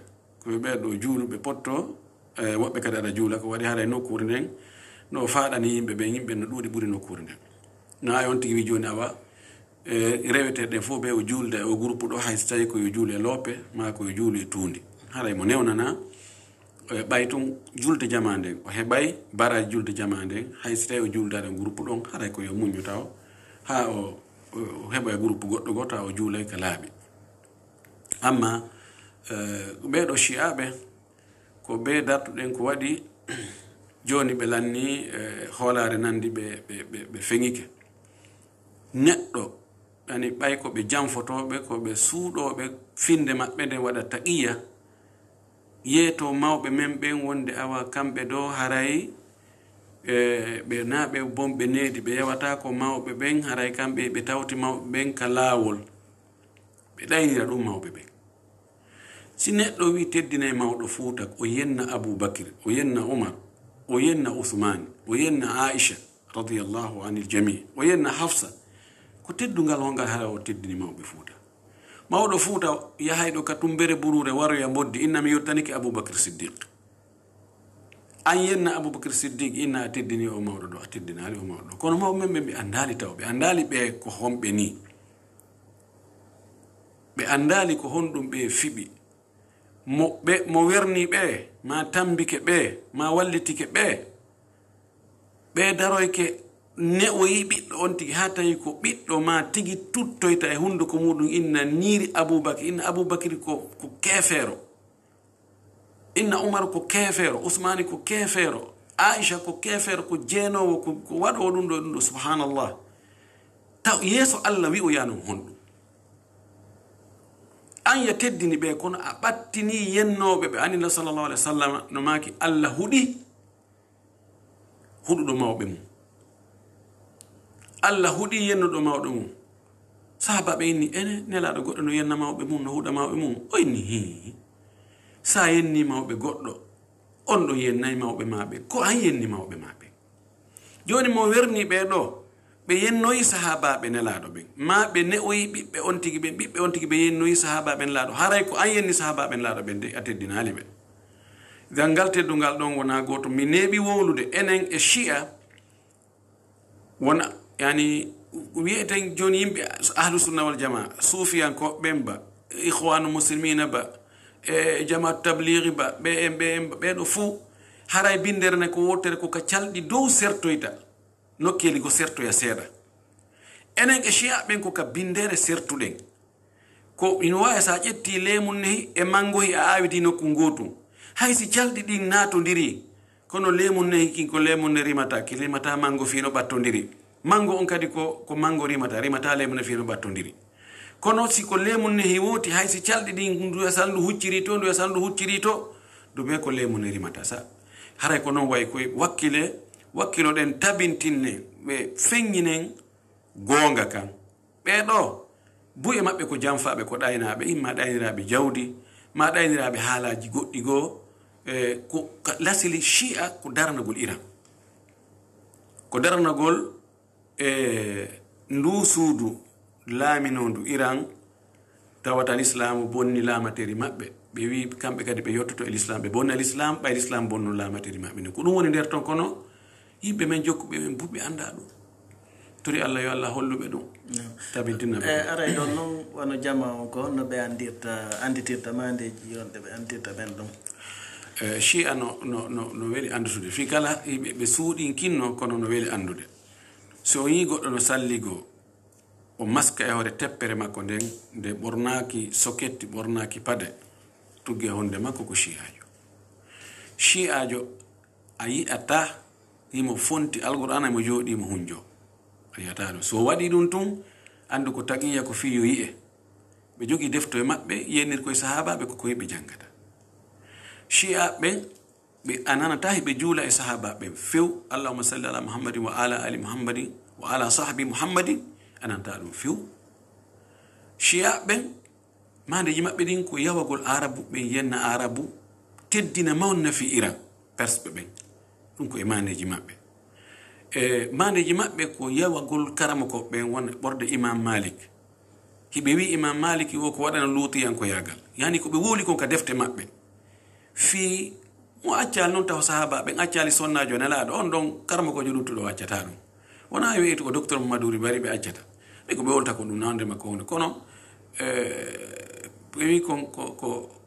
koɓe ɓeeɗo juuluɓe potto e woɓɓe kadi aɗa juula ko waɗi haɗa nokkure nden no faaɗani yimɓe ɓe yimɓe no ɗuuɗi ɓuri nokkure nden no awi on tigi wi joni awa e reweteɗe fof ɓe o juulde o groupe ɗo hay so tawi koyo juule loope ma koyo juulu e tuundi haɗay mo newnana ɓay tun julde jama nden o heɓay baraji julde jama nden hay so tawi o juuldade groupe ɗon haɗay koyo muñu taw ha o o heɓa e groupe goɗɗo go taw o juulay ka laaɓi amma ɓeɗo chiaɓe ko ɓe dartuɗen ko waɗi joni ɓe lanni hoolare nandi ɓe ɓe feŋike neɗɗo ani ɓay ko ɓe janfotoɓe ko ɓe suuɗoɓe finde maɓɓe nde waɗa taqiya yeeto mawɓe men ɓen wonde awa kamɓe ɗo haray ɓe naɓe bonɓe needi ɓe yewata ko mawɓe ɓen haray kamɓe ɓe tawti mawɓe ɓen ka laawol ɓe ɗaynira ɗum mawɓe ɓen si neɗɗo wi teddina e mawɗo fuuta o yenna aboubacry o yenna oumar o yenna ousmane o yenna aicha radiallahu anil jami o yenna hafsa ko teddungal hongal hara o teddini mawɓe fuuta mawɗo fuuta yahayɗo ka tumbere burure waroya boddi inna mi yettanike aboubacry siddiq an yenna aboubacry siddiq inna a teddini o mawɗo ɗo a teddinali o mawɗo ɗo kono mawɓe men ɓe ɓe andali taw ɓe andali ɓe ko honɓe ni ɓe andali ko honɗum ɓe fiɓi mo ɓe mo werni ɓe ma tambike ɓe ma wallitike ɓe ɓe daroyke ne o yi ɓiɗɗo on tigi ha tawi ko ɓiɗɗo ma tigi tuttoyta e hunduko muɗum inna niiri aboubacry inna aboubacry ko ko keefeero inna oumar ko keefeero ousmani ko keefeero aicha ko keefeero ko jeenowo ko waɗo ɗum ɗo ɗum ɗo subhanallah taw yeeso allah wi o yanon honɗum an ya teddini ɓe kono a ɓattini yennoɓe ɓe anila sallallahu alaihi wa sallam no maki allah huɗi huɗuɗo mawɓe mum allah huɗi yennuɗo mawɗo mum sahabaɓe inni ene nelaɗo goɗɗo no yenna mawɓe mum no huɗa mawɓe mum o inni hi sa yenni mawɓe goɗɗo on ɗo yennayi mawɓe maɓe ko an yenni mawɓe maɓe joni mo werni ɓe ɗo ɓe yennoyi sahabaɓe nelaɗo ɓen ma ɓe ne'oyi ɓiɓɓe on tigi ɓe ɓiɓɓe on tigi ɓe yennoyi sahabaɓe nelaɗo haray ko an yenni sahabaɓe nelaɗo ɓen de a teddinali ɓe gal ngal teddungal ɗon wona goto mi neeɓi wowlude enen e chia wona yani wiyeten joni yimɓe ahlu sunna wal jama suufiyanko ɓen ba ihwanu muslimina ba e jamaatu tablighi ba ɓe en ɓe en ɓeɗo fuu haray bindere ne ko wottere ko ka calɗi dow sertoyta nokkeli ko sertoya seeɗa enen e chia ɓen ko ka bindere sertuɗen ko ina wawi sa ƴetti lemum nehi e mangohi a awidi nokku gotum haysi calɗi ɗin natodiri kono lemum nehi kin ko lemum ne rimata ki rimata mango fino ɓattodiri mango on kadi ko ko mango rimata rimata lemum ne fino ɓattodiri kono si ko lemum nehi woti haysi calɗi ɗin nduya sandu hucciri to nduya sandu hucciri to ɗume ko lemum ne rimata sa haray ko noon wayi koye wakkile wakkilo ɗen tabintinne ɓe feŋñinen goonga kan ɓeɗo buye maɓɓe ko janfaɓe ko ɗaynaɓe imma ɗayniraɓe jawdi ma ɗayniraɓe haalaji goɗɗi goo e ko lasili chia ko daranagol iran ko daranagol e ndu suudu laaminondu iran tawata l'islamu bonni laamateri maɓɓe ɓe wi kamɓe kadi ɓe yottoto e l'islam ɓe bonna l'islam ɓay l'islam bonno laamateri maɓɓe ne ko ɗum woni nder ton kono yimɓe men jokkuɓe men buɓe anda ɗum tori allah yo allah holluɓe ɗum tabintinnaɓe e aray ɗon noon wono jama on ko no ɓe andirta anditirta mandeji yonɗe ɓe andirta ɓen ɗum chia no no no no weeli andutude fi kala yimɓe ɓe suuɗin kinno kono no weeli andude so yi goɗɗo no salligo o maska e hoore teppere makko nden nde ɓornaki soketti ɓornaki pade tugge honde makko ko chiajo chiajo a yi'ata himo fonti alqur'ana mo jooɗimo hunjo a yiyata ɗum so waɗi ɗum tun andu ko taqiya ko fiyo yi'e ɓe jogii defto e maɓɓe yennir koye sahabaɓe koko yiɓe jangata chia ɓen ɓe ananata heɓe juula e sahabaɓe few allahuma salli ala muhammadin wa ala ali muhammadin wa ala sahbi muhammadin ananta ɗum few chia ɓen mandeji maɓɓe ɗin ko yawagol arabu ɓen yenna arabu teddina mawna fi iran persɓe ɓen ɗum ko e mandeji maɓɓe e mandeji maɓɓe ko yawagol karama ko ɓen wona ɓorde imam malik hiɓe wi imam malik o ko waɗana luutiyanko yagal yani ko ɓe woli kon ka defte maɓɓe fi mo accal non taw sahaba ɓe accali sonnajo nelaɗo on ɗon karma ko joɗutuɗo accata ɗum wona wi'ete ko docteur mamadoury bari ɓe accata ɓe ko ɓe wolta ko ɗum nawde makko hunde kono ɓe wi ko ko